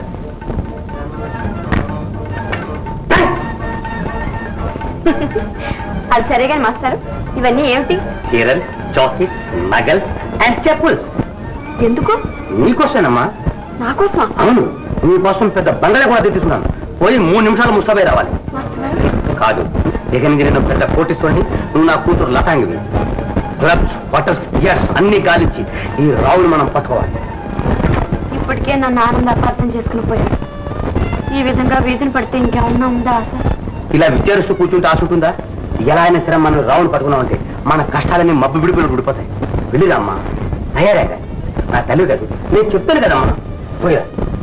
అది సరేగా మాస్టారు, ఇవన్నీ ఏమిటి? చీరల్, చాక్లెట్స్, నగల్స్ అండ్ చెప్పుల్స్. ఎందుకు? నీకోసమేనమ్మా. నాకోసమా? అవును, నీకోసం పెద్ద బంగళా కూడా తెచ్చుకున్నాను. పోయి 3 నిమిషాలు ముస్తాబై రావాలి. కాదు, ఇక నుంచి నేను పెద్ద కోటీశ్వరుని, నువ్వు నా కూతురు లతాంగివి. క్లబ్స్, హోటల్స్, థియేటర్స్ అన్ని గాలించి ఈ రావులు మనం పట్టుకోవాలి. ఇప్పటికే నన్ను ఆనంద అపార్థం చేసుకుని పోయాడు. ఈ విధంగా వీధిని పడితే ఇంకేమన్నా ఉందా ఆశ? ఇలా విద్యారుస్తూ కూర్చుంటే ఆశ ఉంటుందా? ఎలా అయినా సరే మనం రావును పట్టుకున్నామంటే మన కష్టాలన్నీ మబ్బు విడిపోయి విడిపోతాయి. వెళ్ళిరామ్మా, తయారాగా. నా తల్లి కాదు, నేను చెప్తాను కదమ్మా. పోయా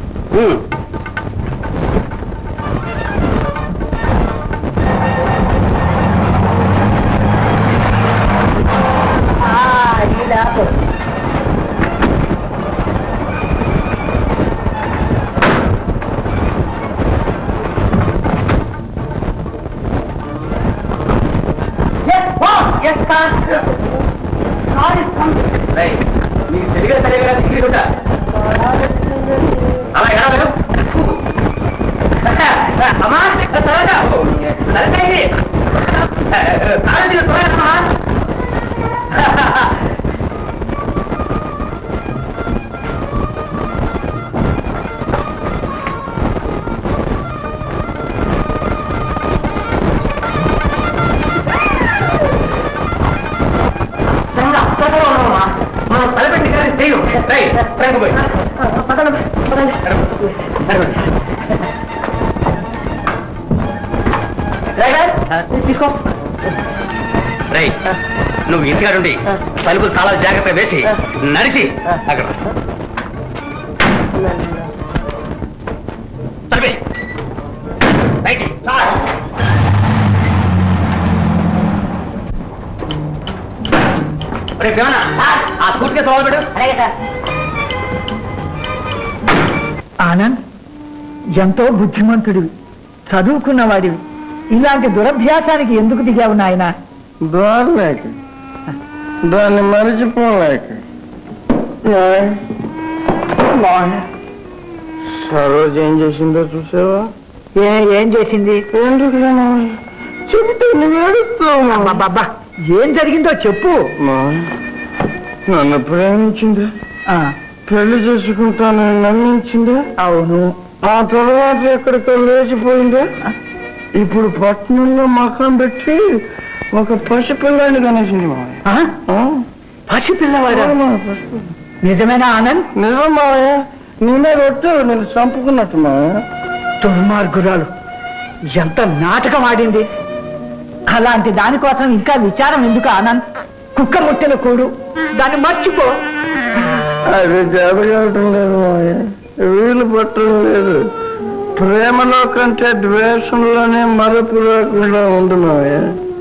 మీకు తెలియదు తెలియదు తీసుకుంటా అలా ఎలా అమ్మా త్వరగా మనం తలపెట్టి చేయం. రేయ్ నువ్వు ఇంటికాడుండి తలుపులు చాలా జాగ్రత్తగా వేసి నడిచి అక్కడ ఆ సూట్ కేసు పెట్టు. ఆనంద్ ఎంతో బుద్ధిమంతుడివి, చదువుకున్నవాడివి. ఇలాంటి దురభ్యాసానికి ఎందుకు దిగావు నాయన? దానిలేక దాన్ని మరిచిపోలేక సరోజ ఏం చేసిందో చూసావా? ఏం చేసింది? చెప్తే నువ్వు ఏడుస్తావు. బాబా ఏం జరిగిందో చెప్పు. నన్ను ప్రేమించిందా, పెళ్లి చేసుకుంటానని నమ్మించిందా? అవును. ఆ తర్వాత ఎక్కడికో లేచిపోయిందా? ఇప్పుడు పట్టణంలో మకాం పెట్టి ఒక పసిపిల్లాన్ని కనేసింది. పసిపిల్లవాడా? నిజమేనా ఆనంద్? నిజం మావయ్య, నేనే రొట్టు నేను చంపుకున్నట్టు మావయ్య. దుర్మార్గురాలు ఎంత నాటకం ఆడింది. అలాంటి దానికోసం ఇంకా విచారం ఎందుకు ఆనంద్? కుక్క ముట్టెల కూడు, దాన్ని మర్చిపో. అది జరగటం లేదు మావయ్య, వీలు పట్టడం లేదు. ప్రేమలో కంటే ద్వేషంలోనే మరపు రాకుండా ఉండు మావయ్య.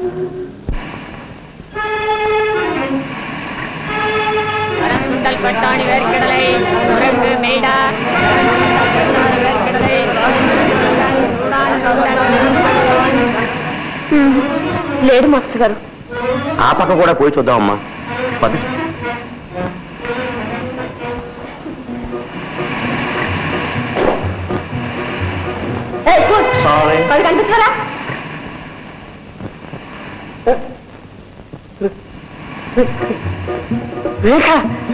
లేడు మాస్టర్ గారు. ఆ పక్క కూడా పోయి చూద్దామమ్మా. పద. అది కనిపించారా? రేఖ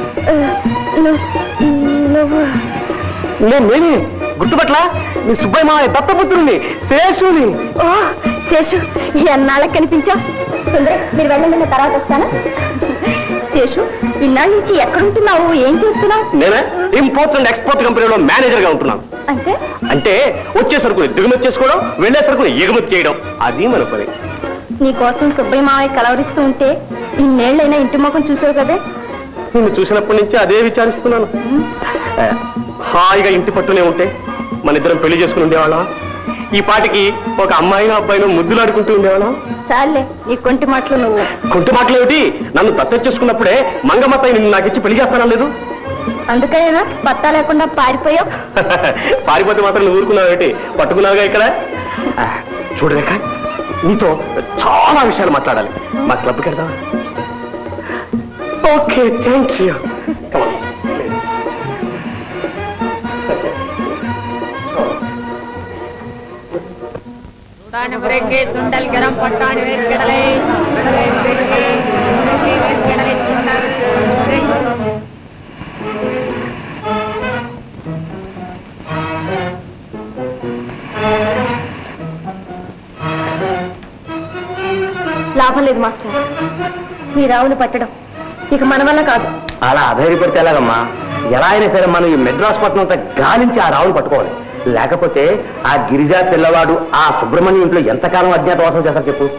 నేనే గుర్తుపట్ల మీ సుబ్బయ్య మావయ్య దత్తపుత్రుని శేషుని. ఓ శేషు, ఎన్నాళ్ళకి కనిపించా. మీరు వెళ్ళండి, నేను తర్వాత వస్తాను. శేషు, ఇన్నాళ్ళ నుంచి ఎక్కడుంటున్నావు, ఏం చేస్తున్నావు? నేనే ఇంపోర్ట్ అండ్ ఎక్స్పోర్ట్ కంపెనీలో మేనేజర్ గా ఉంటున్నాను. అంటే అంటే వచ్చే సరుకుని దిగుమతి చేసుకోవడం, వెళ్లే సరుకుని ఎగుమతి చేయడం, అది మన పని. నీకోసం సుబ్బయ్య మావయ్య కలవరిస్తూ ఉంటే ఇన్నేళ్లైనా ఇంటి ముఖం చూసావు కదే. నిన్ను చూసినప్పటి నుంచి అదే విచారిస్తున్నాను. హాయిగా ఇంటి పట్టునే ఉంటే మన ఇద్దరం పెళ్లి చేసుకుని ఉండేవాళ్ళం. ఈ పాటికి ఒక అమ్మాయిని అబ్బాయిని ముద్దులాడుకుంటూ ఉండేవాళ్ళం. చాలే నీ కొంటి మాటలు నువ్వు. కొంటి మాటలు ఏమిటి? నన్ను దత్తత చేసుకున్నప్పుడే మంగమ్మతాయి నిన్ను నాకు ఇచ్చి పెళ్లి చేస్తానా లేదు? అందుకైనా పత్తా లేకుండా పారిపోయావు. పారిపోతే మాత్రం నువ్వు ఊరుకున్నావు ఏంటి? పట్టుకున్నావుగా ఇక్కడ. చూడలేక నీతో చాలా విషయాలు మాట్లాడాలి. మా క్లబ్కి వెళ్దామా? Okay, thank you. తుండల్ గరం పట్టాని వేర్కెడలే లాభం లేదు మాస్టర్, ఈ రావుని పట్టడం ఇక మన వల్ల కాదు. అలా అధైర్యపడితే ఎలాగమ్మా? ఎలా అయినా సరే మనం ఈ మెడ్రాస్ పట్టణం అంతా గాలించి ఆ రావును పట్టుకోవాలి. లేకపోతే ఆ గిరిజా పిల్లవాడు ఆ సుబ్రహ్మణ్యం ఇంట్లో ఎంతకాలం అజ్ఞాతవాసం చేస్తారు చెప్పు.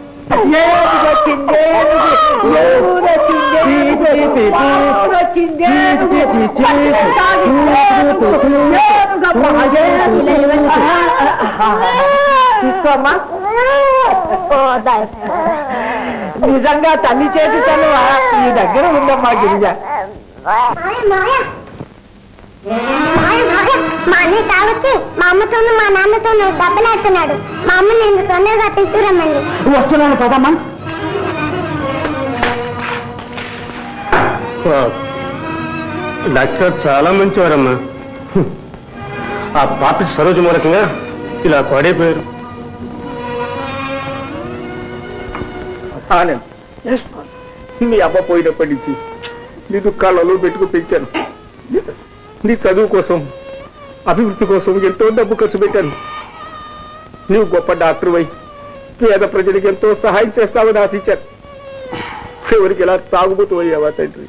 తీసుకోమ్మా. నిజంగా తల్లి చేతి తల్లువా ఈ దగ్గర ఉందమ్మా గిరిజ. మా అన్నయ్య తాగొచ్చి మా అమ్మతోనూ మా నాన్నతోనూ దెబ్బలాడుతున్నాడు. మా అమ్మ నేను తొందరగా తీసుకురమ్మండి. వస్తున్నాను పదమ్మా. డాక్టర్ చాలా మంచివారమ్మా. ఆ పాపి సరోజ మూలకంగా ఇలా పడైపోయారు. మీ అమ్మ పోయినప్పటి నుంచి నేను కళ్ళలో పెట్టుకు పెంచాను. నీ చదువు కోసం, అభివృద్ధి కోసం ఎంతో డబ్బు ఖర్చు పెట్టాను. నువ్వు గొప్ప డాక్టర్ అయి పేద ప్రజలకు ఎంతో సహాయం చేస్తావని ఆశించాను. చివరికి ఇలా తాగుబోతూ అయ్యావా తండ్రి?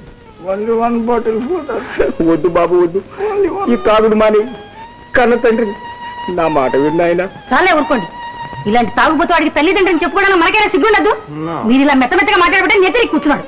వద్దు బాబు వద్దు, ఈ తాగుడు మాని. కన్న తండ్రి నా మాట విన్నాయన. చాలే ఊరుకోండి. ఇలాంటి తాగుబోతూ వాడికి తల్లిదండ్రులు చెప్పుకోవడానికి మనకైనా సిగ్గుండదు. మీరు ఇలా మెత్తమెత్తగా మాట్లాడబట్టే నెత్తిరికి కూర్చున్నాడు.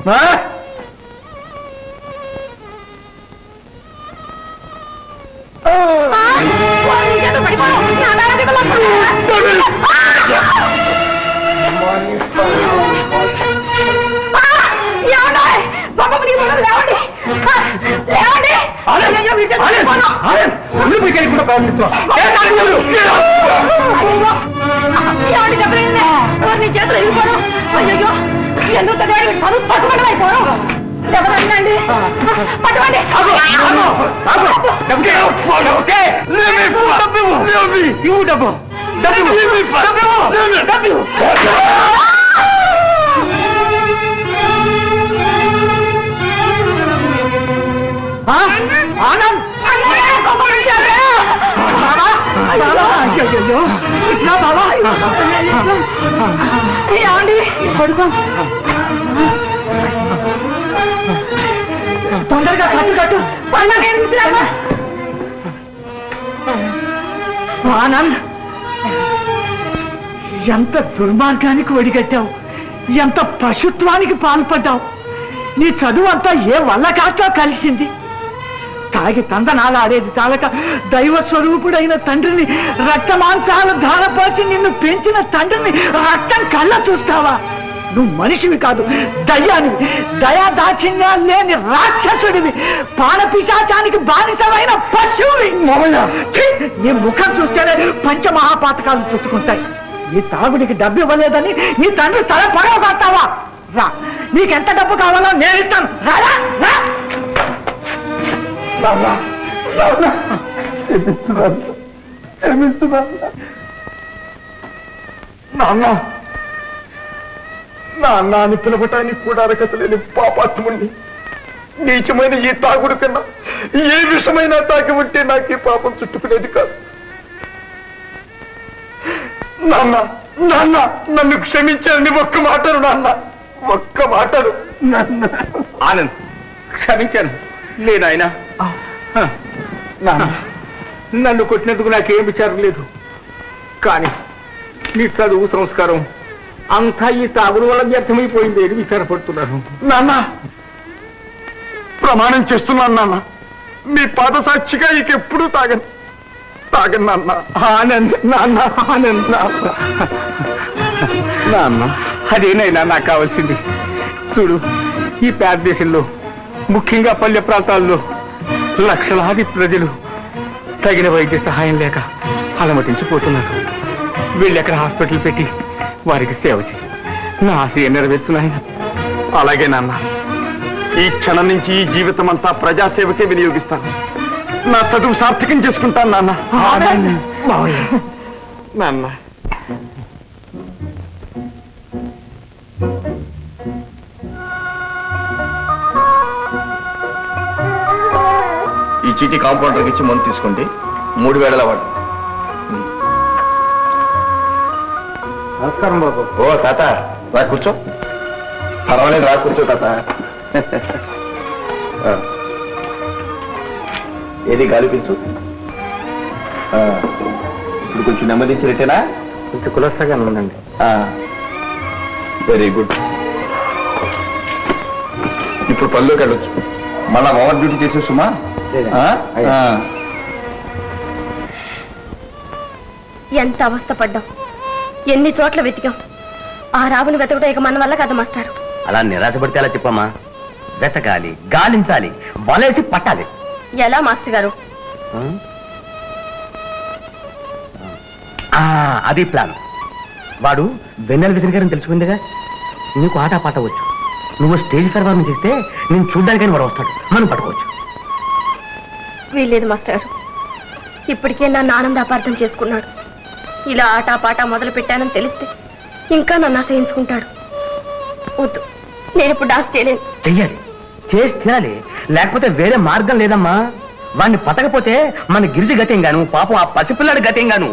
తొందరగా కట్టు కట్టు. ఆనంద్, ఎంత దుర్మార్గానికి ఒడిగట్టావు, ఎంత పశుత్వానికి పాల్పడ్డావు. నీ చదువు అంతా ఏ వల్ల కాస్తో కలిసింది. తాగి తందనాలు ఆడేది చాలక దైవ స్వరూపుడైన తండ్రిని రక్తమాంసాలు ధారపోసి నిన్ను పెంచిన తండ్రిని రక్తం కళ్ళ చూస్తావా? నువ్వు మనిషివి కాదు, దయ్యానివి, దయా దాక్షిణ్యాలు లేని రాక్షసుడివి, పానపిశాచానికి బానిసమైన పశువువి. నీ ముఖం చూస్తేనే పంచమహాపాతకాలు చుట్టుకుంటాయి. నీ తాగుడికి డబ్బు ఇవ్వలేదని నీ తండ్రి తల పడవగొట్టావా? రా, నీకెంత డబ్బు కావాలో నేను ఇస్తాను. రారా రా. నాన్న నాన్న అని పిలవటానికి కూడా అర్హత లేని పాపాత్ముణ్ణి. నీచమైన ఈ తాగుడు కన్నా ఏ విషమైనా తాగి ఉంటే నాకు ఈ పాపం చుట్టుకునేది కాదు. నాన్న నాన్న నన్ను క్షమించాలని ఒక్క మాటను నాన్న, ఒక్క మాటను. ఆనంద్, క్షమించాను లేనాయన. నన్ను కొట్టినందుకు నాకేం విచారం లేదు, కానీ నీ చదువు సంస్కారం అంతా ఈ తాగుడు వల్ల వ్యర్థమైపోయింది అని విచారపడుతున్నాను. నాన్న, ప్రమాణం చేస్తున్నాను నాన్న, మీ పాద సాక్షిగా ఇంకెప్పుడు తాగను తాగను నాన్న. ఆనంద్ నాన్న, ఆనంద్ నాన్న, అదేనైనా నాకు కావాల్సింది. చూడు, ఈ పేద దేశంలో ముఖ్యంగా పల్లె ప్రాంతాల్లో లక్షలాది ప్రజలు తగిన వైద్య సహాయం లేక అలమటించిపోతున్నారు. వీళ్ళెక్కడ హాస్పిటల్ పెట్టి వారికి సేవ చేయి. నా ఆశయ నెరవేర్చున్నాయన. అలాగే నాన్న, ఈ క్షణం నుంచి ఈ జీవితం అంతా ప్రజాసేవకే వినియోగిస్తాను. నా చదువు సార్థకం చేసుకుంటాను నాన్న. నాన్న, ఈ చీటీ కాంపౌండర్కి ఇచ్చి మందు తీసుకోండి. 3 వేళల వాడు. నమస్కారం బాబు. ఓ తాత, రా కూర్చో. పర్వాలేదు, రా కూర్చో తాత. ఏది గాలిపించు. ఇప్పుడు కొంచెం నెమ్మదించినట్టేనా? కొంచెం కులసాగా ఉండండి. Very good. ఇప్పుడు పనిలోకి వెళ్ళొచ్చు. మళ్ళా ఓవర్ డ్యూటీ చేసే సుమా. ఎంత అవస్థపడ్డాం, ఎన్ని చోట్ల వెతికాం. ఆ రాబుని వెతకడం ఇక మన వల్ల కదా మాస్టారు. అలా నిరాశపడితే అలా చెప్పమ్మా. వెతకాలి, గాలించాలి, వలేసి పట్టాలి. ఎలా మాస్టర్ గారు? అది ప్లాన్. వాడు వెన్నెల విజయన్ గారిని తెలుసుకుందిగా. నీకు ఆట పాట వచ్చు. నువ్వు స్టేజ్ పెర్ఫార్మెన్స్ చేస్తే నేను చూడ్డానికని వాడు వస్తాడు, మనం పట్టుకోవచ్చు. వీల్లేదు మాస్టర్ గారు, ఇప్పటికే నన్ను ఆనంద అపార్థం చేసుకున్నాడు. ఇలా ఆట పాట మొదలు పెట్టానని తెలిస్తే ఇంకా నన్ను అసహించుకుంటాడు. వద్దు, నేను ఇప్పుడు డాన్స్ చేయలేను. చెయ్యాలి, చేసి తినాలి, లేకపోతే వేరే మార్గం లేదమ్మా. వాడిని పట్టకపోతే మన గిరిజి గతేం గాను, పాపం ఆ పసిపిల్లాడి గతేం గాను.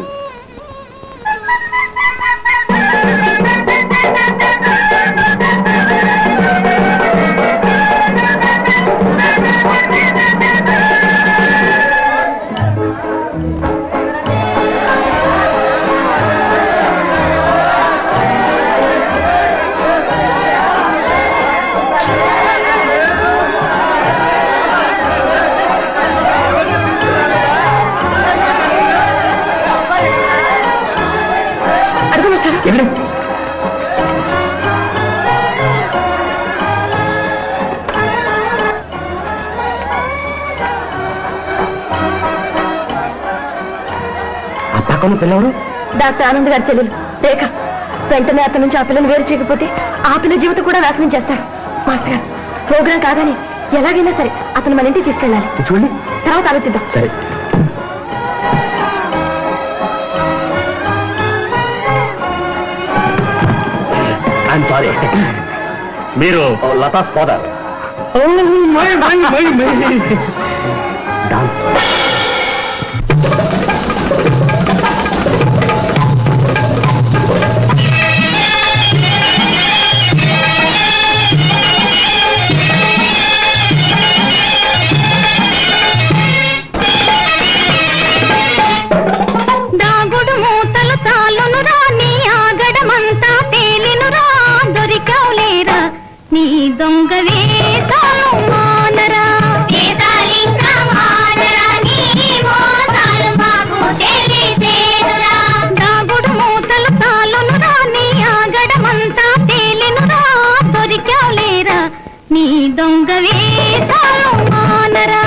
ఇంతకన్నా పిల్లవరు? డాక్టర్ ఆనంద్ గారి చెల్లెలు రేఖ. వెంటనే అతని నుంచి ఆ పిల్లని వేరు చేయకపోతే ఆ పిల్ల జీవితం కూడా నాశనం చేస్తాడు. మాస్టర్ గారు, ప్రోగ్రాం కాదని ఎలాగైనా సరే అతను మన ఇంటికి తీసుకెళ్ళాలి. చూడండి, తర్వాత ఆలోచిద్దాం. సరే. ఐఎమ్ సారీ, మీరు లతాస్ ఫాదర్. డాన్స్ దాగుడు మూతలు చాలును రా, నీ ఆగడమంతా తేలిను రా, దొరికావులేరా నీ దొంగ వేషాలు మానరా. దాగుడు మూతలు చాలును రా, నీ ఆగడమంతా తేలిను రా, దొరికావులేరా నీ దొంగ వేషాలు మానరా.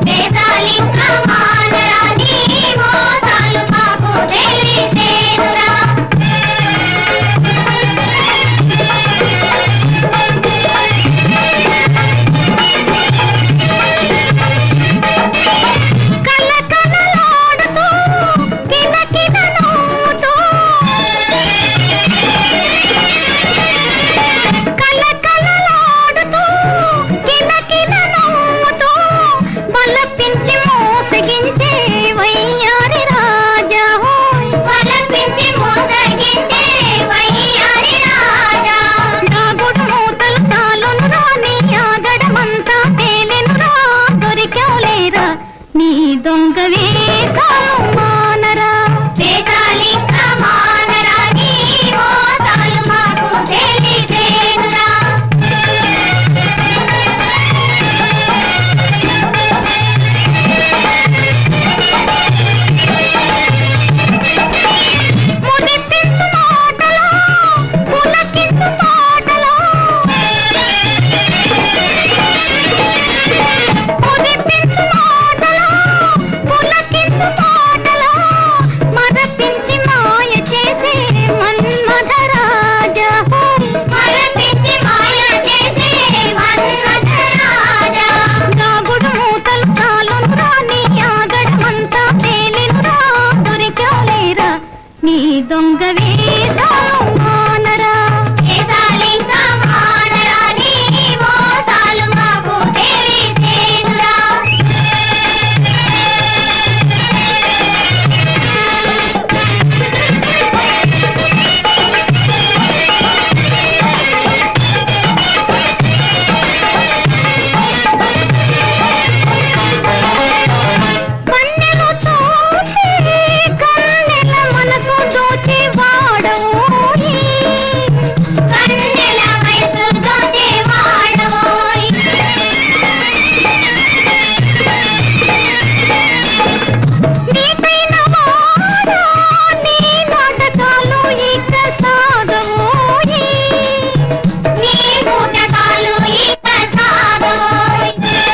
దొంగ వేషాలు మానరా. నీ మోసాలు మాకు తెలిసేనురా. ముడిపించు మాటలో పులకించు పాటలో, ముడిపించు మాటలో పులకించు పాటలో, మరపించి మాయ చేసే మన్మథ రాజా. మరపించి మాయ చేసే మన్మథ రాజా. దాగుడు మూతలు చాలును రా, నీ ఆగడమంతా తేలిను రా, దొరికావులేరా నీ దొంగ వేషాలు మానరా. నీ మోసాలు మాకు తెలిసేనురా. కన్నెలు చూసి కన్నెల మనసు దోచి వాడవోయి. కన్నెల వయసు దోచి వాడవోయి. నీపైన వాడా నీ నాటకాలు ఇక సాగవోయి. నీ నాటకాలు ఇక సాగవోయి.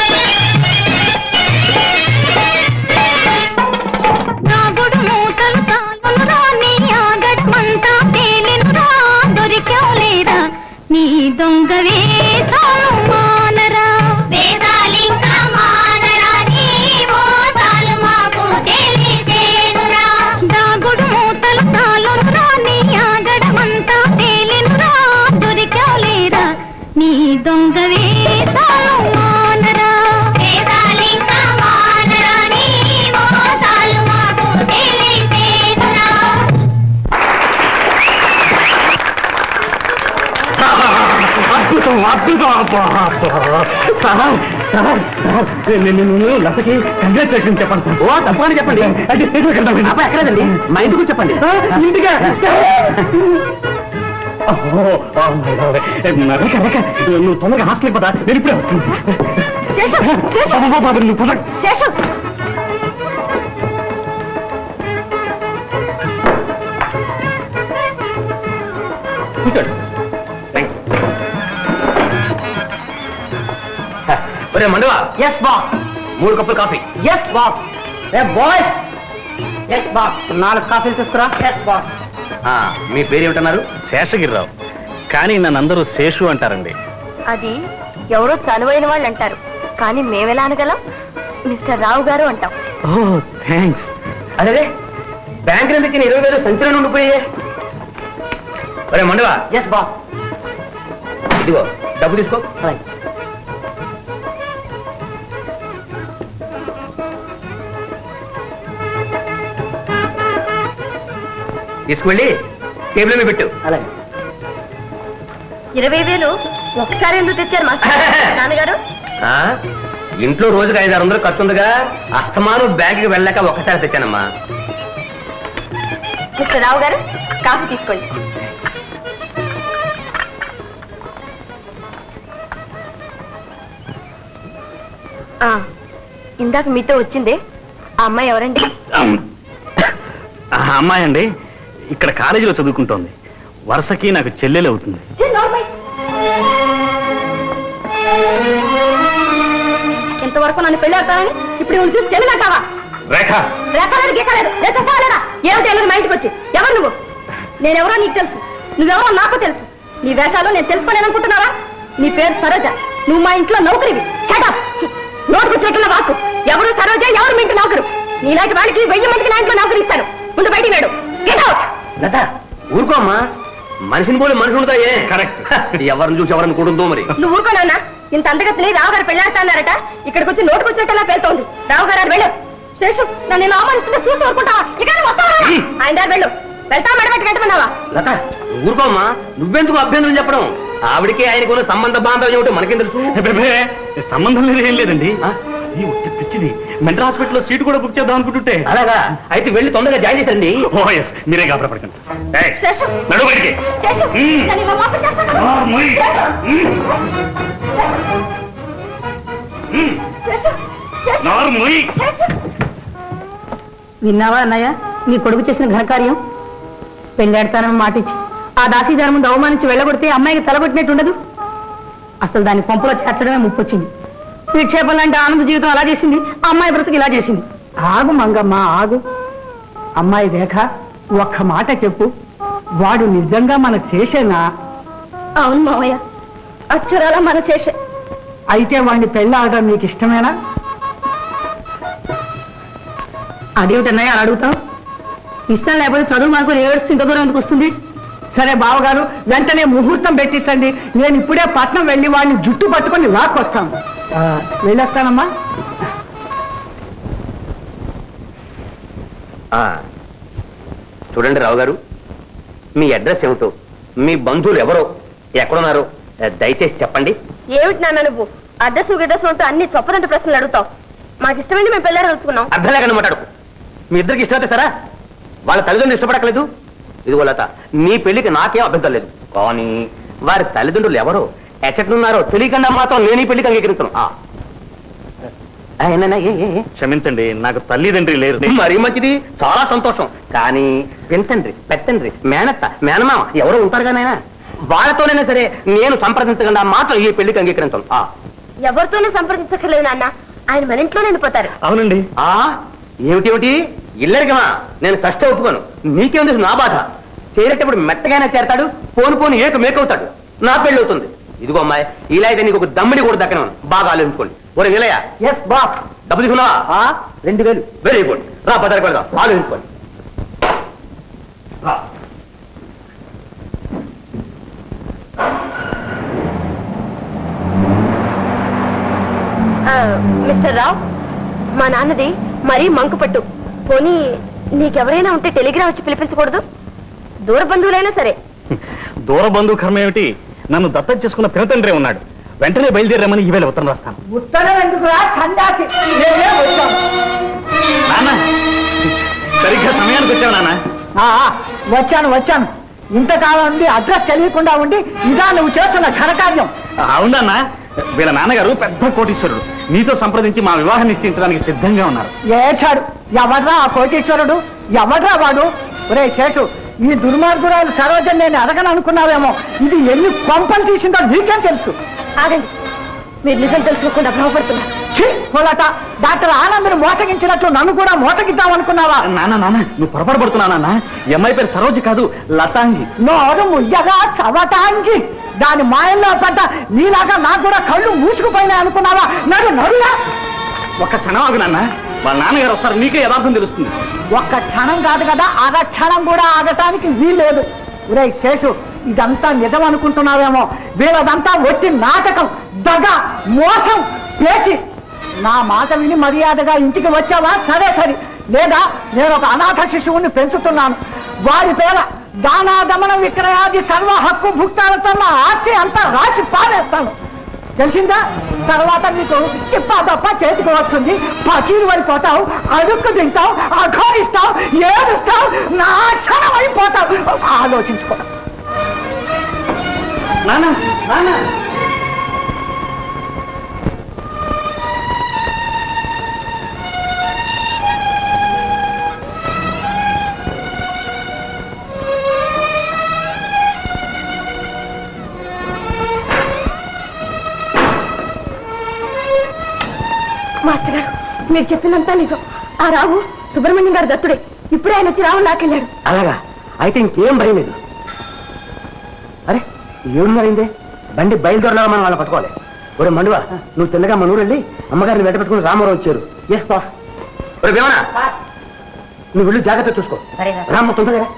దాగుడు మూతలు చాలును రా, నీ ఆగడమంతా తేలిను రా, దొరికావులేరా నీ దొంగ వేషాలు మానరా. నీ మోసాలు మాకు తెలిసేనురా. దాగుడు మూతలు చాలును రా, నీ ఆగడమంతా తేలిను రా, దొరికావులేరా నీ దొంగ వేషాలు మానరా. నీ మోసాలు మాకు తెలిసేనురా. అద్భుతం, అద్భుతం. సార్ సార్ సార్, నేను లతకి కంగ్రాచులేషన్ చెప్పండి సార్. ఓ తప్పని చెప్పండి. అంటే స్టేజ్ ఎక్కలేదండి, మా ఇంటికి చెప్పండి. ఇంటిగా నువ్వు తొందరగా హాస్టల్కి పదా, నేను ఇప్పుడే వస్తాను. నువ్వు పద. కూర్చోండి. ఒరే మండవా. Yes boss. 3 కప్పులు కాఫీ. Yes boss. ఏ బాయ్, 4 కాఫీలు తీసుకురా. మీ పేరు ఏమిటన్నారు? శేషగిరిరావు. కానీ నన్ను అందరూ శేషు అంటారండి. అది ఎవరో చనువైన వాళ్ళు అంటారు, కానీ మేమెలా అనగలం? మిస్టర్ రావు గారు అంటాం. ఓ థ్యాంక్స్. అదే బ్యాంక్ నుంచి 20,000 సంచులను ఉండిపోయే. ఒరే మండవా. Yes boss. ఇదిగో డబ్బు తీసుకో. తీసుకువెళ్ళి టేబుల్ మీద పెట్టు. అలాగే. 20,000 ఒకసారి ఎందుకు తెచ్చారు మాస్టర్? నాన్నగారు ఇంట్లో రోజుకి 500-600 ఖర్చు ఉందిగా, అస్తమానం బ్యాంకుకి వెళ్ళాక ఒక్కసారి తెచ్చానమ్మా. మిస్టర్ రావు గారు కాఫీ తీసుకోండి. ఇందాక మీతో వచ్చిందే ఆ అమ్మాయి ఎవరండి? ఆ అమ్మాయి అండి ఇక్కడ కాలేజీలో చదువుకుంటోంది. వరుసకి నాకు చెల్లెలు అవుతుంది. ఇంతవరకు నన్ను పెళ్లి అవుతానని ఇప్పుడు నువ్వు చూసి చెల్లెలంటావా? రేఖ రేఖలేదు గీకలేదు లేదా ఏమిటి వెళ్ళదు మా ఇంటికి వచ్చి? ఎవరు నువ్వు? నేనెవరో నీకు తెలుసు, నువ్వెవరో నాకు తెలుసు. నీ వేషాలు నేను తెలుసుకోలేననుకుంటున్నావా? నీ పేరు సరోజ, నువ్వు మా ఇంట్లో నౌకరివి. షటప్. నోటుకు చెట్ల వాకు. ఎవరు సరోజ, ఎవరు మీ ఇంటి నౌకరు? నీలాంటి వాడికి 1000 మందికి నా ఇంట్లో నౌకరు ఇస్తాను. ముందు బయటికి వేడు. Get out. లత ఊరుకో అమ్మా, మనిషిని పోలి మనిషి ఉంటాయే. కరెక్ట్. ఎవరిని చూసి ఎవరిని కూడుందో మరి. నువ్వు ఊరుకోనన్నా. ఇంత అందగత్తుని రావు గారు పెళ్ళాడతాన్నారట, ఇక్కడికి వచ్చి నోటుకు వచ్చేటలా పేరుతోంది. రావు గారు వెళ్ళు. శేషు నన్ను ఇలా అవమానిస్తుంటే చూసి ఊరుకుంటావా? ఇక వస్తావా? ఆయన వెళ్ళు. వెళ్తా మెడబెట్టి పెట్టమన్నావా? లత ఊరుకోమ్మా, నువ్వెందుకు అభ్యంతరం చెప్పడం? ఆవిడికి ఆయనకు ఉన్న సంబంధ బాంధవ్యం ఏమిటో మనకేం తెలుసు? సంబంధం లేదు, ఏం లేదండి. పిచ్చిది మెంటల్ హాస్పిటల్లో సీటు కూడా బుక్ చేద్దాం అనుకుంటుంటే. అలాగా? అయితే వెళ్ళి తొందరగా జాయిన్ చేసండి. ఓ ఎస్, మీరే గాబరపడకండి. నడు బయటికి. విన్నావా అన్నయ్య, నీ కొడుకు చేసిన ఘనకార్యం? పెళ్ళాడతానని మాటిచ్చి ఆ దాసీదారు ముందు అవమానించి వెళ్ళగొడితే అమ్మాయికి తలగొట్టినట్టు ఉండదు. అసలు దాని కొంపలో చేర్చడమే ముప్పొచ్చింది. విక్షేపం లాంటి ఆనంద జీవితం అలా చేసింది, ఆ అమ్మాయి బ్రతుకు ఇలా చేసింది. ఆగు మంగమ్మ ఆగు. అమ్మాయి రేఖ, ఒక్క మాట చెప్పు, వాడు నిజంగా మన శేషేనా? అవును మావయ్య, అక్షరాల మన శేషే. అయితే వాడిని పెళ్ళాడడం నీకు ఇష్టమేనా? అదేమిటన్నయ్య అలా అడుగుతావు? ఇష్టం లేకపోతే చదువు మాకు ఏడుస్తూ ఇంత దూరం ఎందుకు వస్తుంది? సరే బావగారు, వెంటనే ముహూర్తం పెట్టించండి. నేను ఇప్పుడే పట్నం వెళ్ళి వాడిని జుట్టు పట్టుకొని లాక్కొస్తాను. వెళ్ళొస్తానమ్మా. చూడండి రావు గారు, మీ అడ్రస్ ఏమిటో, మీ బంధువులు ఎవరో, ఎక్కడున్నారో దయచేసి చెప్పండి. ఏమిటి నాన్న నువ్వు అడ్రస్ గిడ్రస్ ఉంటూ అన్ని చొప్పదంటి ప్రశ్నలు అడుగుతావు? మాకు ఇష్టమైంది మేము పెళ్ళారు తెలుసుకున్నాం. అర్థం లేకుండా మాట్లాడుకు. మీ ఇద్దరికి ఇష్టమైతే సరే, వాళ్ళ తల్లిదండ్రులు ఇష్టపడకలేదు. ఇదిగో లత, నీ పెళ్లికి నాకేం అభ్యంతరం లేదు, కానీ వారి తల్లిదండ్రులు ఎవరో ఎచ్చట్లున్నారో తెలియకుండా మాత్రం నేను ఈ పెళ్లికి అంగీకరిస్తున్నాను. క్షమించండి, నాకు తల్లిదండ్రి లేరు. మరీ మంచిది, చాలా సంతోషం. కానీ పెంతండ్రి, పెట్టండ్రి, మేనత్త, మేనమామ ఎవరో ఉంటారు కానీ వాళ్ళతోనైనా సరే నేను సంప్రదించకుండా మాత్రం ఈ పెళ్లికి అంగీకరించాను. ఎవరితోనే సంప్రదించక్కర్లేదు నాన్న, ఆయన మన ఇంట్లోనే వెళ్ళిపోతారు. అవునండి. ఏమిటి ఇల్లరికమా? నేను షష్ఠ ఒప్పుకోను. నీకేం తెలుసు నా బాధ? చేరేటప్పుడు మెత్తగానే చేరతాడు, పోను పోను ఏక మేకవుతాడు, నా పెళ్లి అవుతుంది. ఇదిగో అమ్మాయి, ఇలా అయితే నీకు ఒక దమ్మిడి కూడా దక్కను. బాగా ఆలోచించుకోండి. ఒరే నిలయ, ఎస్ బాస్. డబ్బు తీసుకున్నావా? 2000. Very good. రా బజార్కి వెళ్దాం. ఆలోచించుకోండి. మిస్టర్ రావు, మా నాన్నది మరీ మంకు పట్టు. పోనీ నీకెవరైనా ఉంటే టెలిగ్రామ్ వచ్చి పిలిపించకూడదు? దూర బంధువులైనా సరే. దూర బంధువు కర్మ ఏమిటి? నన్ను దత్తత చేసుకున్న పినతండ్రే ఉన్నాడు. వెంటనే బయలుదేరమని ఈవేళ ఉత్తరం రాస్తాను. ఉత్తరం ఎందుకురా సందాసి? నాన్న, సరిగ్గా సమయానికి వచ్చావు నాన్న. వచ్చాను. ఇంతకాలం ఉండి అడ్రస్ తెలియకుండా ఉండి ఇదా నువ్వు చేస్తున్న ఘనకార్యం? అవునన్నా, వీళ్ళ నాన్నగారు పెద్ద కోటీశ్వరుడు. నీతో సంప్రదించి మా వివాహం నిశ్చయించడానికి సిద్ధంగా ఉన్నారు. ఏచాడు. ఎవడ్రా ఆ కోటీశ్వరుడు? ఎవడ్రా వాడు? ఒరే శేషు, ఈ దుర్మార్గురాలు సరోజని నేను అడగను అనుకున్నావేమో. ఇది ఎన్ని కొంపలు తీసిందో నీకేం తెలుసు? ఆగండి, మీరు నిజం తెలుసుకోకుండా భ్రమపడుతున్నారు. కొలట డాక్టర్ ఆనంద్ని మోసగించినట్లు నన్ను కూడా మోసగిద్దాం అనుకున్నావా? నాన్న నువ్వు పొరపాటు పడుతున్నావు నాన్న. ఈ అమ్మాయి పేరు సరోజ కాదు, లతాంగి. నోరు ముయ్యగా చవటాంగి. దాని మాయల్లో పడ్డ నీలాగా నాకు కూడా కళ్ళు మూసుకుపోయినాయి అనుకున్నావా? నడురా. ఒక్క క్షణం ఆగు నాన్న, వాళ్ళ నాన్నగారు వస్తారు, నీకే యథార్థం తెలుస్తుంది. ఒక్క క్షణం కాదు కదా, క్షణం కూడా ఆగటానికి వీల్లేదు. ఒరే శేషు, ఇదంతా నిజం అనుకుంటున్నావేమో. వీళ్ళదంతా వచ్చి నాటకం, దగ, మోసం, పేచి. నా మాట విని మర్యాదగా ఇంటికి వచ్చావా? సరే, లేదా నేను ఒక అనాథ శిశువుని పెంచుతున్నాను. వారి పేర దానాదమన విక్రయాది సర్వ హక్కు భుక్తాలతో నా ఆస్తి అంతా రాసి పారేస్తాను. తెలిసిందా? తర్వాత నీకు చిప్పా తప్ప చేతికి వస్తుంది. పకీరు అయిపోతావు, అడుక్కు తింటావు, అఘోరిస్తావు, ఏడుస్తావు, నాశనం అయిపోతావు. ఆలోచించుకో నాన్న. మాస్టర్ గారు, మీరు చెప్పినంతా నిజం. ఆ రావు సుబ్రహ్మణ్యం గారు దత్తుడే. ఇప్పుడే ఆయన వచ్చి రావు లాకెళ్ళాడు. అలాగా? అయితే ఇంకేం భయం లేదు. అరే ఏమున్నారైందే? బండి బయలుదేరలాగా మనం వాళ్ళని పట్టుకోవాలి. ఒరే మండువా, నువ్వు తిన్నగా మన ఊరు వెళ్ళి అమ్మగారిని వెంట పెట్టుకుని రామారావు వచ్చారు. Yes boss. ఒరే భీమనా, నువ్వు వెళ్ళి జాగ్రత్త చూసుకో. రామ్మ తొందరగా.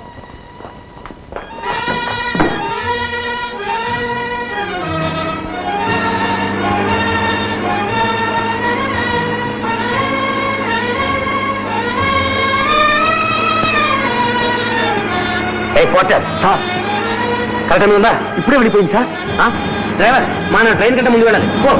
పోటర్ సార్, కరెక్ట్ ఉందా? ఇప్పుడే వెళ్ళిపోయింది సార్. డ్రైవర్, మన ట్రైన్ కంటే ముందు వెళ్ళాలి. పో.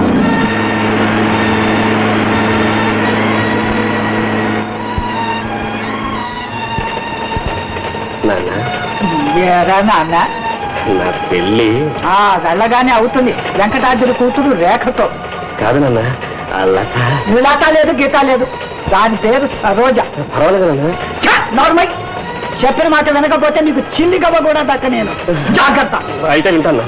నాన్న, నా పెళ్ళి వెళ్ళగానే అవుతుంది. వెంకటాద్రి కూతురు రేఖతో. కాదు నాన్న, లత. లత లేదు, గీత లేదు. దాని పేరు సరోజ. పర్వాలేదు నాన్న. నార్మల్. చెప్పిన మాట వినకపోతే నీకు చిల్లి గవ్వ కూడా దక్క. నేను జాగ్రత్త. అయితే వింటాను.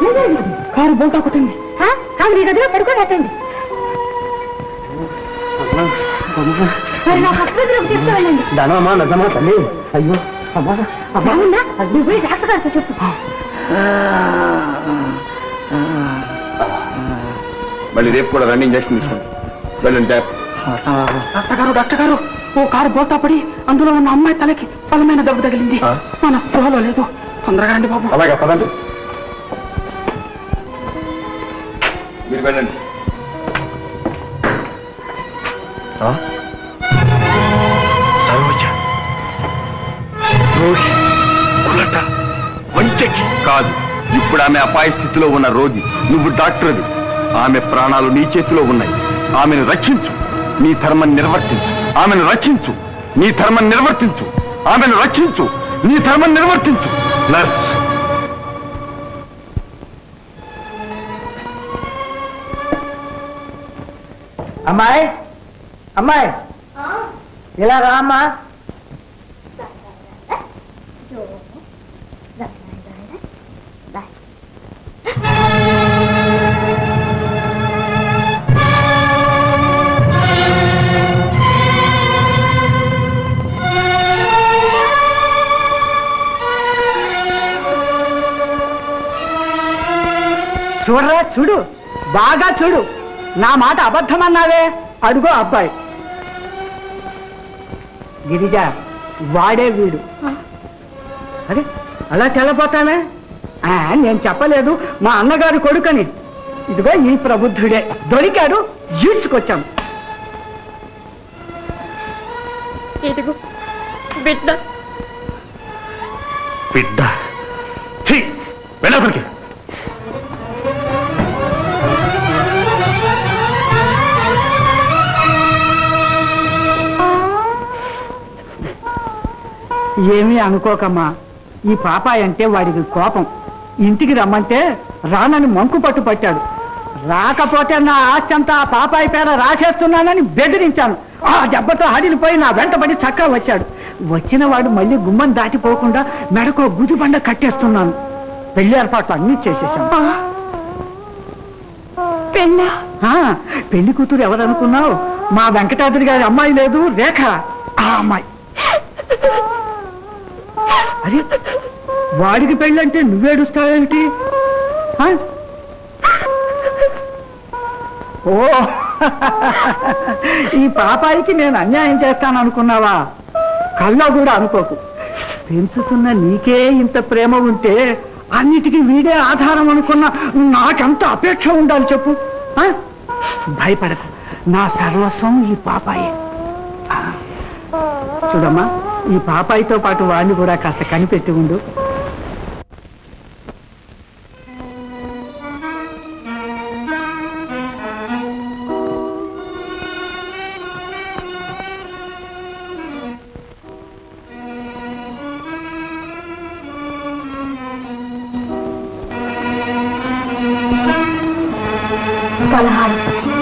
కారు బోల్తా కొట్టింది. కాదు నీ గదిలో పడుకోనట్టండి. తీసుకువెళ్ళండి. ధనమా నిజమా తల్లి? అయ్యో అమ్మా బాగుందా? నువ్వు పోయి డాక్టర్ గారితో చెప్పు. మళ్ళీ రేపు కూడా రన్నింగ్ ఇంజక్షన్ తీసుకోండి. వెళ్ళండి. డాక్టర్ గారు ఓ కారు బోల్తా పడి అందులో ఉన్న అమ్మాయి తలకి బలమైన దెబ్బ తగిలింది. మన స్పృహలో లేదు. తొందరగా రండి బాబు. అలాగే పదండి. మీరు వెళ్ళండి. సరోజ వంచకి కాదు, ఇప్పుడు ఆమె అపాయ స్థితిలో ఉన్న రోగి. నువ్వు డాక్టర్వి. ఆమె ప్రాణాలు నీ చేతిలో ఉన్నాయి. ఆమెను రక్షించు. నీ ధర్మం నిర్వర్తించు. ఆమెను రక్షించు. నీ ధర్మం నిర్వర్తించు. ఆమెను రక్షించు. నీ ధర్మం నిర్వర్తించు. నర్స్ అమ్మాయి అమ్మాయి ఇలా రా అమ్మా. చూడరా చూడు, బాగా చూడు. నా మాట అబద్ధమన్నావే. అడుగో అబ్బాయి. గిరిజ వాడే వీడు. అరే అలా తెల్లపోతానే. నేను చెప్పలేదు మా అన్నగారి కొడుకని. ఇదిగో ఈ ప్రబుద్ధుడే దొరికాడు. ఈడ్చుకొచ్చాం. ఇదిగో బిడ్డ. బిడ్డ వెళ్ళకి. ఏమీ అనుకోకమ్మా. ఈ పాపాయి అంటే వాడికి కోపం. ఇంటికి రమ్మంటే రానని మంకు పట్టు పట్టాడు. రాకపోతే నా ఆస్తి అంతా ఆ పాపాయి పేర రాసేస్తున్నానని బెదిరించాను. ఆ దెబ్బతో హడిలిపోయి నా వెంటబడి చక్కా వచ్చాడు. వచ్చిన వాడు మళ్ళీ గుమ్మం దాటిపోకుండా మెడకో గుదిబండ కట్టేస్తున్నాను. పెళ్లి ఏర్పాట్లు అన్నీ చేసేసాను. పెళ్లి కూతురు ఎవరనుకున్నావు? మా వెంకటాద్రి గారి అమ్మాయి లేదు, రేఖ. ఆ అమ్మాయి. అరే వాడికి పెళ్ళంటే నువ్వేడుస్తావేమిటి? ఓ ఈ పాపాయికి నేను అన్యాయం చేస్తాను అనుకున్నావా? కల్లో కూడా అనుకోకు. పెంచుతున్న నీకే ఇంత ప్రేమ ఉంటే అన్నిటికీ వీడే ఆధారం అనుకున్నా నాకెంత అపేక్ష ఉండాలి చెప్పు. భయపడకు. నా సర్వస్వం ఈ పాపాయి. చూడమ్మా, ఈ పాపాయితో పాటు వాడిని కూడా కాస్త కనిపెట్టి ఉండు. పలహారం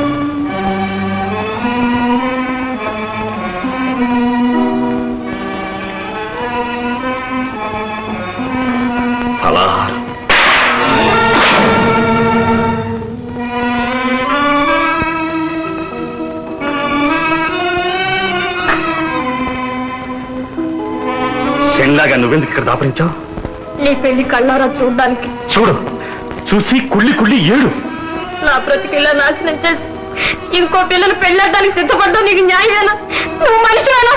శనిలాగా నువ్వెందుకు ఇక్కడ దాపరించావు? నీ పెళ్లి కళ్ళారా చూడ్డానికి. చూడు, చూసి కుళ్ళి కుళ్ళి ఏడు. నా బ్రతికిలా నాశనం చేసి ఇంకో పిల్లలు పెళ్ళడానికి సిద్ధపడ్డా నీకు న్యాయమేనా? నువ్వు మనిషివేనా?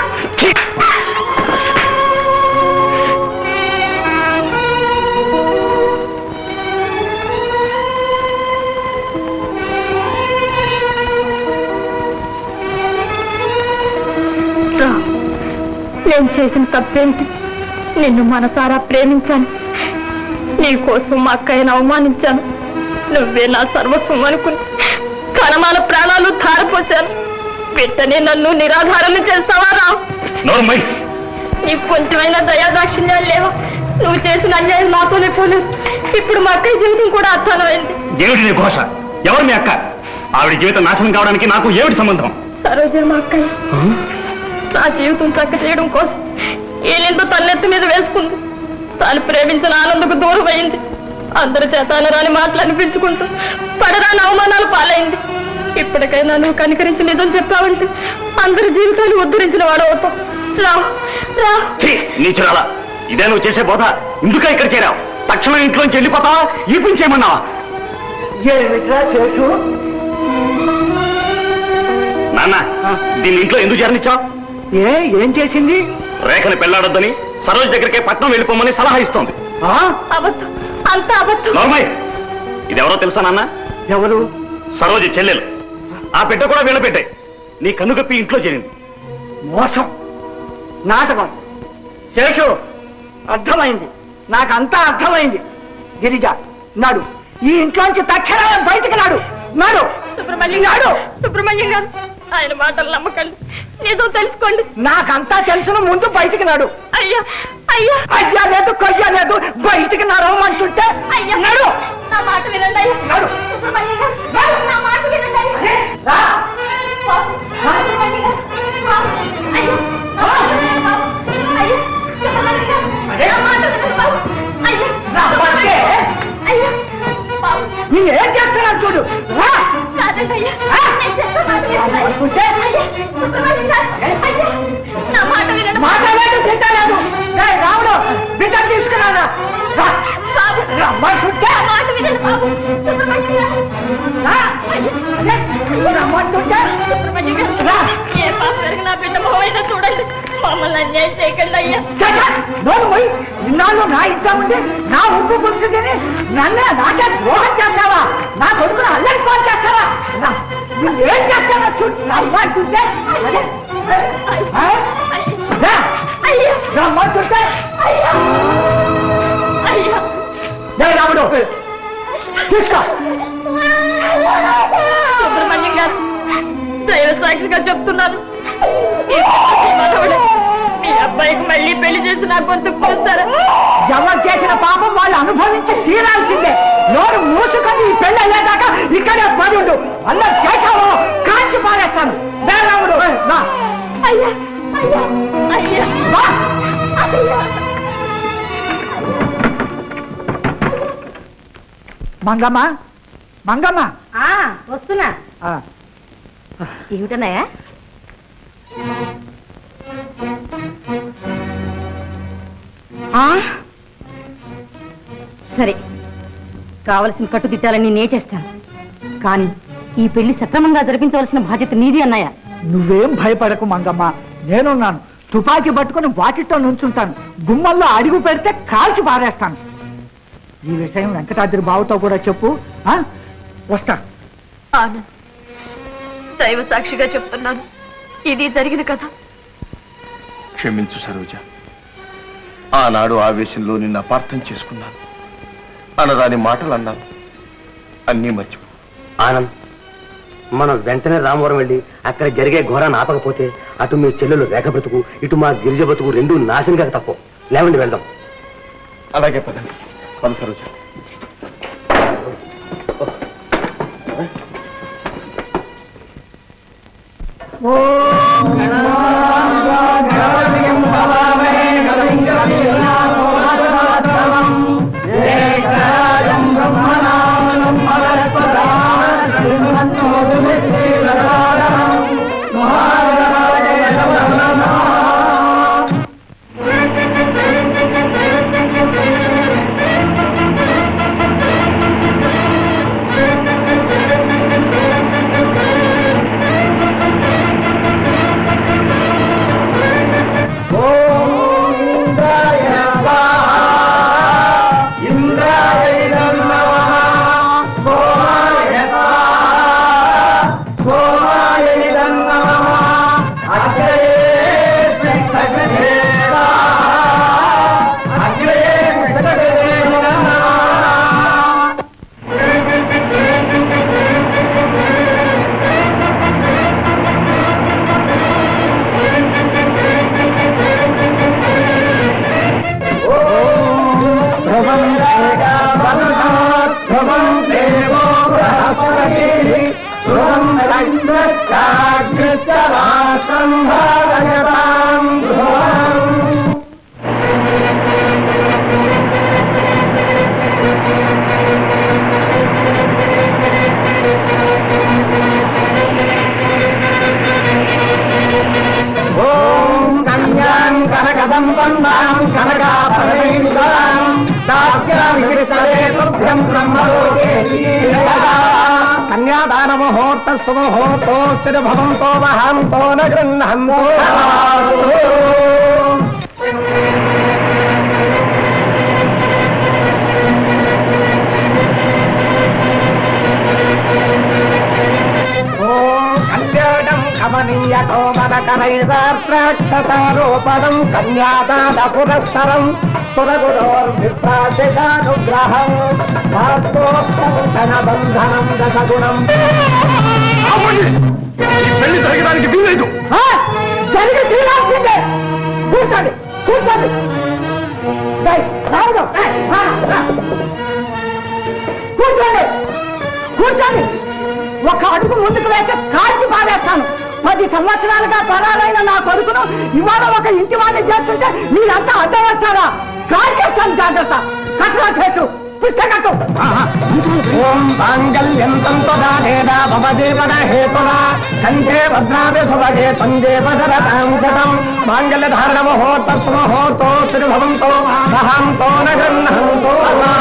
నేను చేసిన తప్పేంటి? నిన్ను మనసారా ప్రేమించాను. నీ కోసం మా అక్కయ్యను అవమానించాను. నువ్వే నా సర్వస్వం అనుకుని కణమాల ప్రాణాలు ధారపోశాను. వెంటనే నన్ను నిరాధారణ చేస్తావా రావు? నీకు కొంచెమైనా దయాదాక్షిణ్యాలు లేవా? నువ్వు చేసిన అన్యాయం నాతోనే పోలేదు. ఇప్పుడు మా అక్కయ్య జీవితం కూడా అర్థమైంది. ఏమిటి నీ ఘోష? ఎవరు మీ అక్క? ఆవిడ జీవితం నాశనం కావడానికి నాకు ఏమిటి సంబంధం? సరోజ మా అక్కయ్య నా జీవితం చక్క చేయడం కోసం ఈ నింద తన్నెత్తి మీద వేసుకుంది. తాను ప్రేమించిన ఆనందకు దూరం అయింది. అందరి చేత అనరాని మాటలు అనిపించుకుంటూ పడరాని అవమానాలు పాలైంది. ఇప్పటికైనా నువ్వు కనికరించి నిజం చెప్పావంటే అందరి జీవితాలు ఉద్ధరించిన వాడవుతావు. రా రా. నీచురాలా, ఇదే నువ్వు చేసే బోధ? ఇందుక ఇక్కడ చేరావు? తక్షణం ఇంట్లోంచి వెళ్ళిపోతావా? ఈ పని చేయమన్నావా? నాన్న, దీన్ని ఇంట్లో ఎందుకు చేరనిచ్చావు? ఏం చేసింది? రేఖని పెళ్లాడొద్దని సరోజ్ దగ్గరికే పట్నం వెళ్ళిపోమని సలహా ఇస్తోంది. నార్మల్, ఇదెవరో తెలుసా నాన్న? ఎవరు? సరోజు చెల్లెలు. ఆ బిడ్డ కూడా వీళ్ళ బిడ్డే. నీ కన్ను కప్పి ఇంట్లో చేరింది. మోసం, నాటకం. శేషు, అర్థమైంది, నాకంతా అర్థమైంది. గిరిజ, నాడు ఈ ఇంట్లోంచి తక్షణమే బయటికి నాడు. నాడు సుబ్రహ్మణ్యం గారు, సుబ్రహ్మణ్యం గారు, ఆయన మాటలు నమ్మకండి, నిజం తెలుసుకోండి. నాకంతా తెలుసును, ముందు బయటికి నాడు. అయ్యా అయ్యా, అయ్యా లేదు కొయ్యా లేదు, బయటికి నడవమంటుంటే అయ్యా నడు. నా మాట వినండి అయ్యా. నడు సుబ్రహ్మణ్యం గారు, నా మాట వినండి అయ్యా. సుబ్రహ్మణ్యం గారు, అయ్యా నా మాట వినండి బాబు. అయ్యా సుబ్రహ్మణ్యం గారు, నా మాట వినండి బాబు. అయ్యా అయ్యా బాబు, నేనేం చేస్తున్నాను చూడు. కాదండి అయ్యా, నేను చెప్పే మాట వినండి అయ్యా. సుబ్రహ్మణ్యం గారు, అయ్యా నా మాట వినండి. మాట్లాడలేదు, తింటలేదు. రావుడు బిడ్డ తీసుకున్నాను. రమ్మంటుంటే మాట వినండి బాబు. సుబ్రహ్మణ్యం గారు, రమ్మంటుంటే సుబ్రహ్మణ్యం గారు, ఏ పాప జరిగిన నా బిడ్డ మొహమైనా చూడండి. మమ్మల్ని అన్యాయం చేయకండి అయ్యా. నోరు పోయి ఇన్నాళ్ళు నా ఇంట్లో ఉండి నా ఉప్పు పులుసు తిని నన్నే నాకే ద్రోహం చేస్తావా? నా కొడుకును అల్లరి ఫోన్ చేస్తావా? నువ్వేం చేస్తావా చూడు. రమ్మంటుంటే రమ్మంటుంటే అయ్యా రాముడు తీసుకో. సుబ్రహ్మణ్యం గారు, దైవ సాక్షిగా చెప్తున్నాను, మీ అబ్బాయికి మళ్ళీ పెళ్లి చేసి నా గొంతుకు పోస్తారా? ఎవరు చేసిన పాపం వాళ్ళు అనుభవించి తీరాల్సిందే. నోరు మూసుకొని ఈ పెళ్లి అయ్యేదాకా ఇక్కడే పడుండు. అలా చేశావో కాల్చి పారేస్తాను. రాముడు అయ్యా అయ్యా అయ్యా అయ్యా. మంగమ్మ, మంగమ్మ, వస్తున్నా. ఏమిటన్నాయా? సరే, కావలసిన కట్టుదిట్టాలని నేచేస్తాను, కానీ ఈ పెళ్లి సక్రమంగా జరిపించవలసిన బాధ్యత నీది అన్నయ్య. నువ్వేం భయపడకు మంగమ్మ, నేనున్నాను. తుపాకీ పట్టుకుని వాకిట్లో నుంచుంటాను. గుమ్మల్లో అడుగు పెడితే కాల్చి పారేస్తాను. ఈ విషయం వెంకటాద్రి బావుతో కూడా చెప్పు. వస్తా. ఆనంద్, దైవ సాక్షిగా చెప్తున్నాను, ఇది జరిగిన కథ. క్షమించు సరోజ, ఆనాడు ఆవేశంలో నిన్ను అపార్థం చేసుకున్నాను. అనరాని మాటలు అన్నాను, అన్నీ మర్చిపో. ఆనంద్, మనం వెంటనే రామవరం వెళ్ళి అక్కడ జరిగే ఘోరాన్ని ఆపకపోతే అటు మీ చెల్లెలు రేఖ బ్రతుకు, ఇటు మా గిరిజ బ్రతుకు రెండూ నాశనంగా తప్ప. లేవండి, వెళ్దాం. అలాగే పదండి. పద సరోజ. సంభారయతాం తస్సుముహూర్తో స్థిరభవంతో వహంతో న గృహంతో కళ్యాణం కమనీయతో మనకరైదాక్షతారోపణం కన్యాదాన పురస్సరం సురగురోర్విప్రాశికానుగ్రహం బంధనం దశగుణం. పెళ్లి జరగడానికి వీలేదు. జరిగి తీరాల్సిందే. కూర్చోండి కూర్చోండి. కూర్చోండి కూర్చోండి. ఒక అడుగు ముందుకు వేస్తే కాల్చి పారేస్తాను. 10 సంవత్సరాలుగా పరాలైన నా కొడుకును ఇవాళ ఒక ఇంటి వాడిని చేస్తుంటే మీరంతా అడ్డం వస్తారా? కాల్చేస్తాను. జాగ్రత్త. కట్టరా చేసు పుస్తకట్టు. ఓం మాంగళ్యం తంతుదానేనా మమ జీవన హేతునా కంఠే భద్రాభి సుభగే తందే భద్రతాం శతం మాంగళ్య ధారణ ముహూర్త సుముహూర్తో త్రిభవంతో మహాంతో నగృహంతో.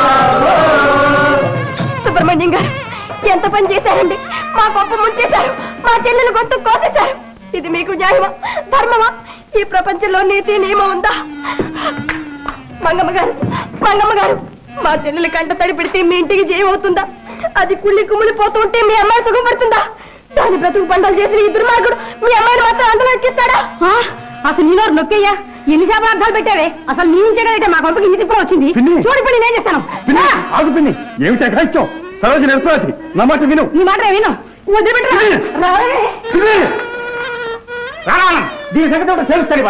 సుబ్రహ్మణ్యం గారు ఎంత పని చేశారండి. మా గొప్ప ముంచేశారు. మా చెల్లెలు గొంతు కోసేశారు. ఇది మీకు న్యాయమా ధర్మమా? ఈ ప్రపంచంలో నీతి నియమం ఉందా? మంగమ్మ గారు మంగమ్మ గారు మా చెల్లెలు కంట తడి పెడితే మీ ఇంటికి జయమవుతుందా? అది కుళ్ళి కుమ్మిలి పోతూ ఉంటే మీ అమ్మాయి సుఖపడుతుందా? దాని బ్రతుకు పంటలు చేసిన ఈ దుర్మార్గుడు మీ అమ్మాయిని మాత్రం అందులో ఎక్కిస్తాడా? అసలు నీలో నొక్కయ్యా ఎన్ని శాపనార్థాలు పెట్టావే. అసలు నీ నుంచే కదంటే మా గొప్పకి ఇది ఇప్పుడు వచ్చింది. చూడు ఇప్పుడు నేనేం చేస్తాను. ఆగు పిన్ని, ఏమిటి ఎక్కడొచ్చావు? సరోజు నిర్తరాజి నా మాట విను. నీ మాట విను. వదిలిపెట్టరా. దీని సంగతి తెలుస్తుంది.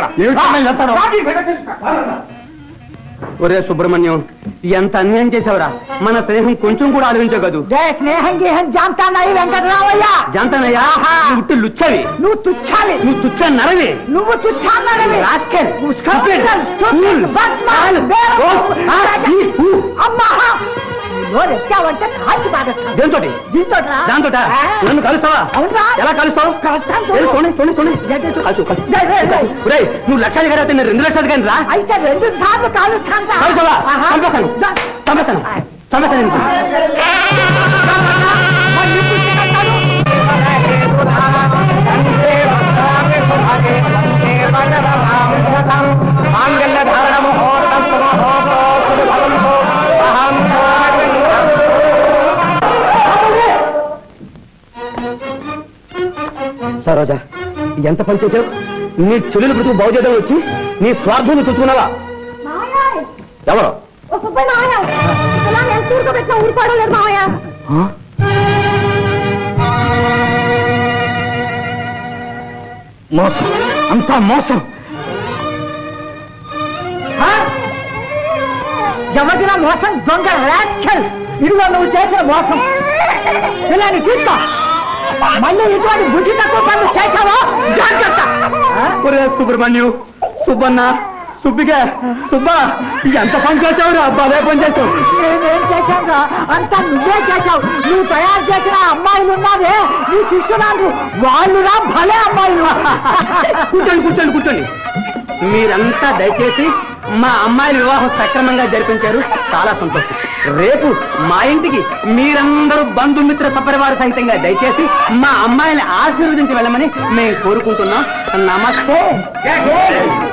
ఒరే సుబ్రహ్మణ్యం ఎంత అన్యాయం చేసావురా. మన స్నేహం కొంచెం కూడా ఆలోచించగదు. స్నేహం గేహం జాంతానాయి వెంకటరామయ్య. జాంతానయ్యా నువ్వు లుచ్చవి. నువ్వు తుచ్చాలి. నువ్వు తుచ్చ నరవి. నువ్వు తుచ్చా నరవి. అమ్మా ఎక్కావంటే కాల్చి బాధేస్తాను. దేంతో దాంతో నన్ను కలుస్తావా? ఎలా కలుస్తావు? నువ్వు లక్షాది గారు అయితే నేను 2 లక్షలు కానీ రా. అయితే 2 సార్లు కాలుస్తాను. చంపేస్తాను. మాంగళ్య ధారణ ముహూర్తం సరోజా ఎంత పని చేసావు. నీ చెల్లెలు బ్రతుకు బాగు చేద్దాం వచ్చి నీ స్వార్థాన్ని చూసుకున్నావా? ఎవరు? ఊరుకోవడం మావయ్య. మోసం, అంతా మోసం. ఎవరినా మోసం దొంగ రాస్కెల్. ఇదిగో నువ్వు చేసిన మోసం. ఇలా తీసుకో. మళ్ళీ ఇటువంటి బుద్ధి తక్కువ పనులు చేశావో జాగ్రత్త. సుబ్రహ్మణ్యం, సుబ్బన్న, సుబ్బిగా, సుబ్బా ఎంత పని చేసావురా. భలే పని చేసావు. నేనేం చేశాను? అంతా నువ్వే చేశావు. నువ్వు తయారు చేసిన అమ్మాయిలు ఉన్నావే నీ శిష్యురాలు, వాళ్ళురా భలే అమ్మాయిలు. కూర్చోండి. మీరంతా దయచేసి మా అమ్మాయిల వివాహం సక్రమంగా జరిపించారు. చాలా సంతోషం. రేపు మా ఇంటికి మీరందరూ బంధుమిత్ర సపరివార సహితంగా దయచేసి మా అమ్మాయిని ఆశీర్వదించి వెళ్ళమని మేము కోరుకుంటున్నాం. నమస్తే.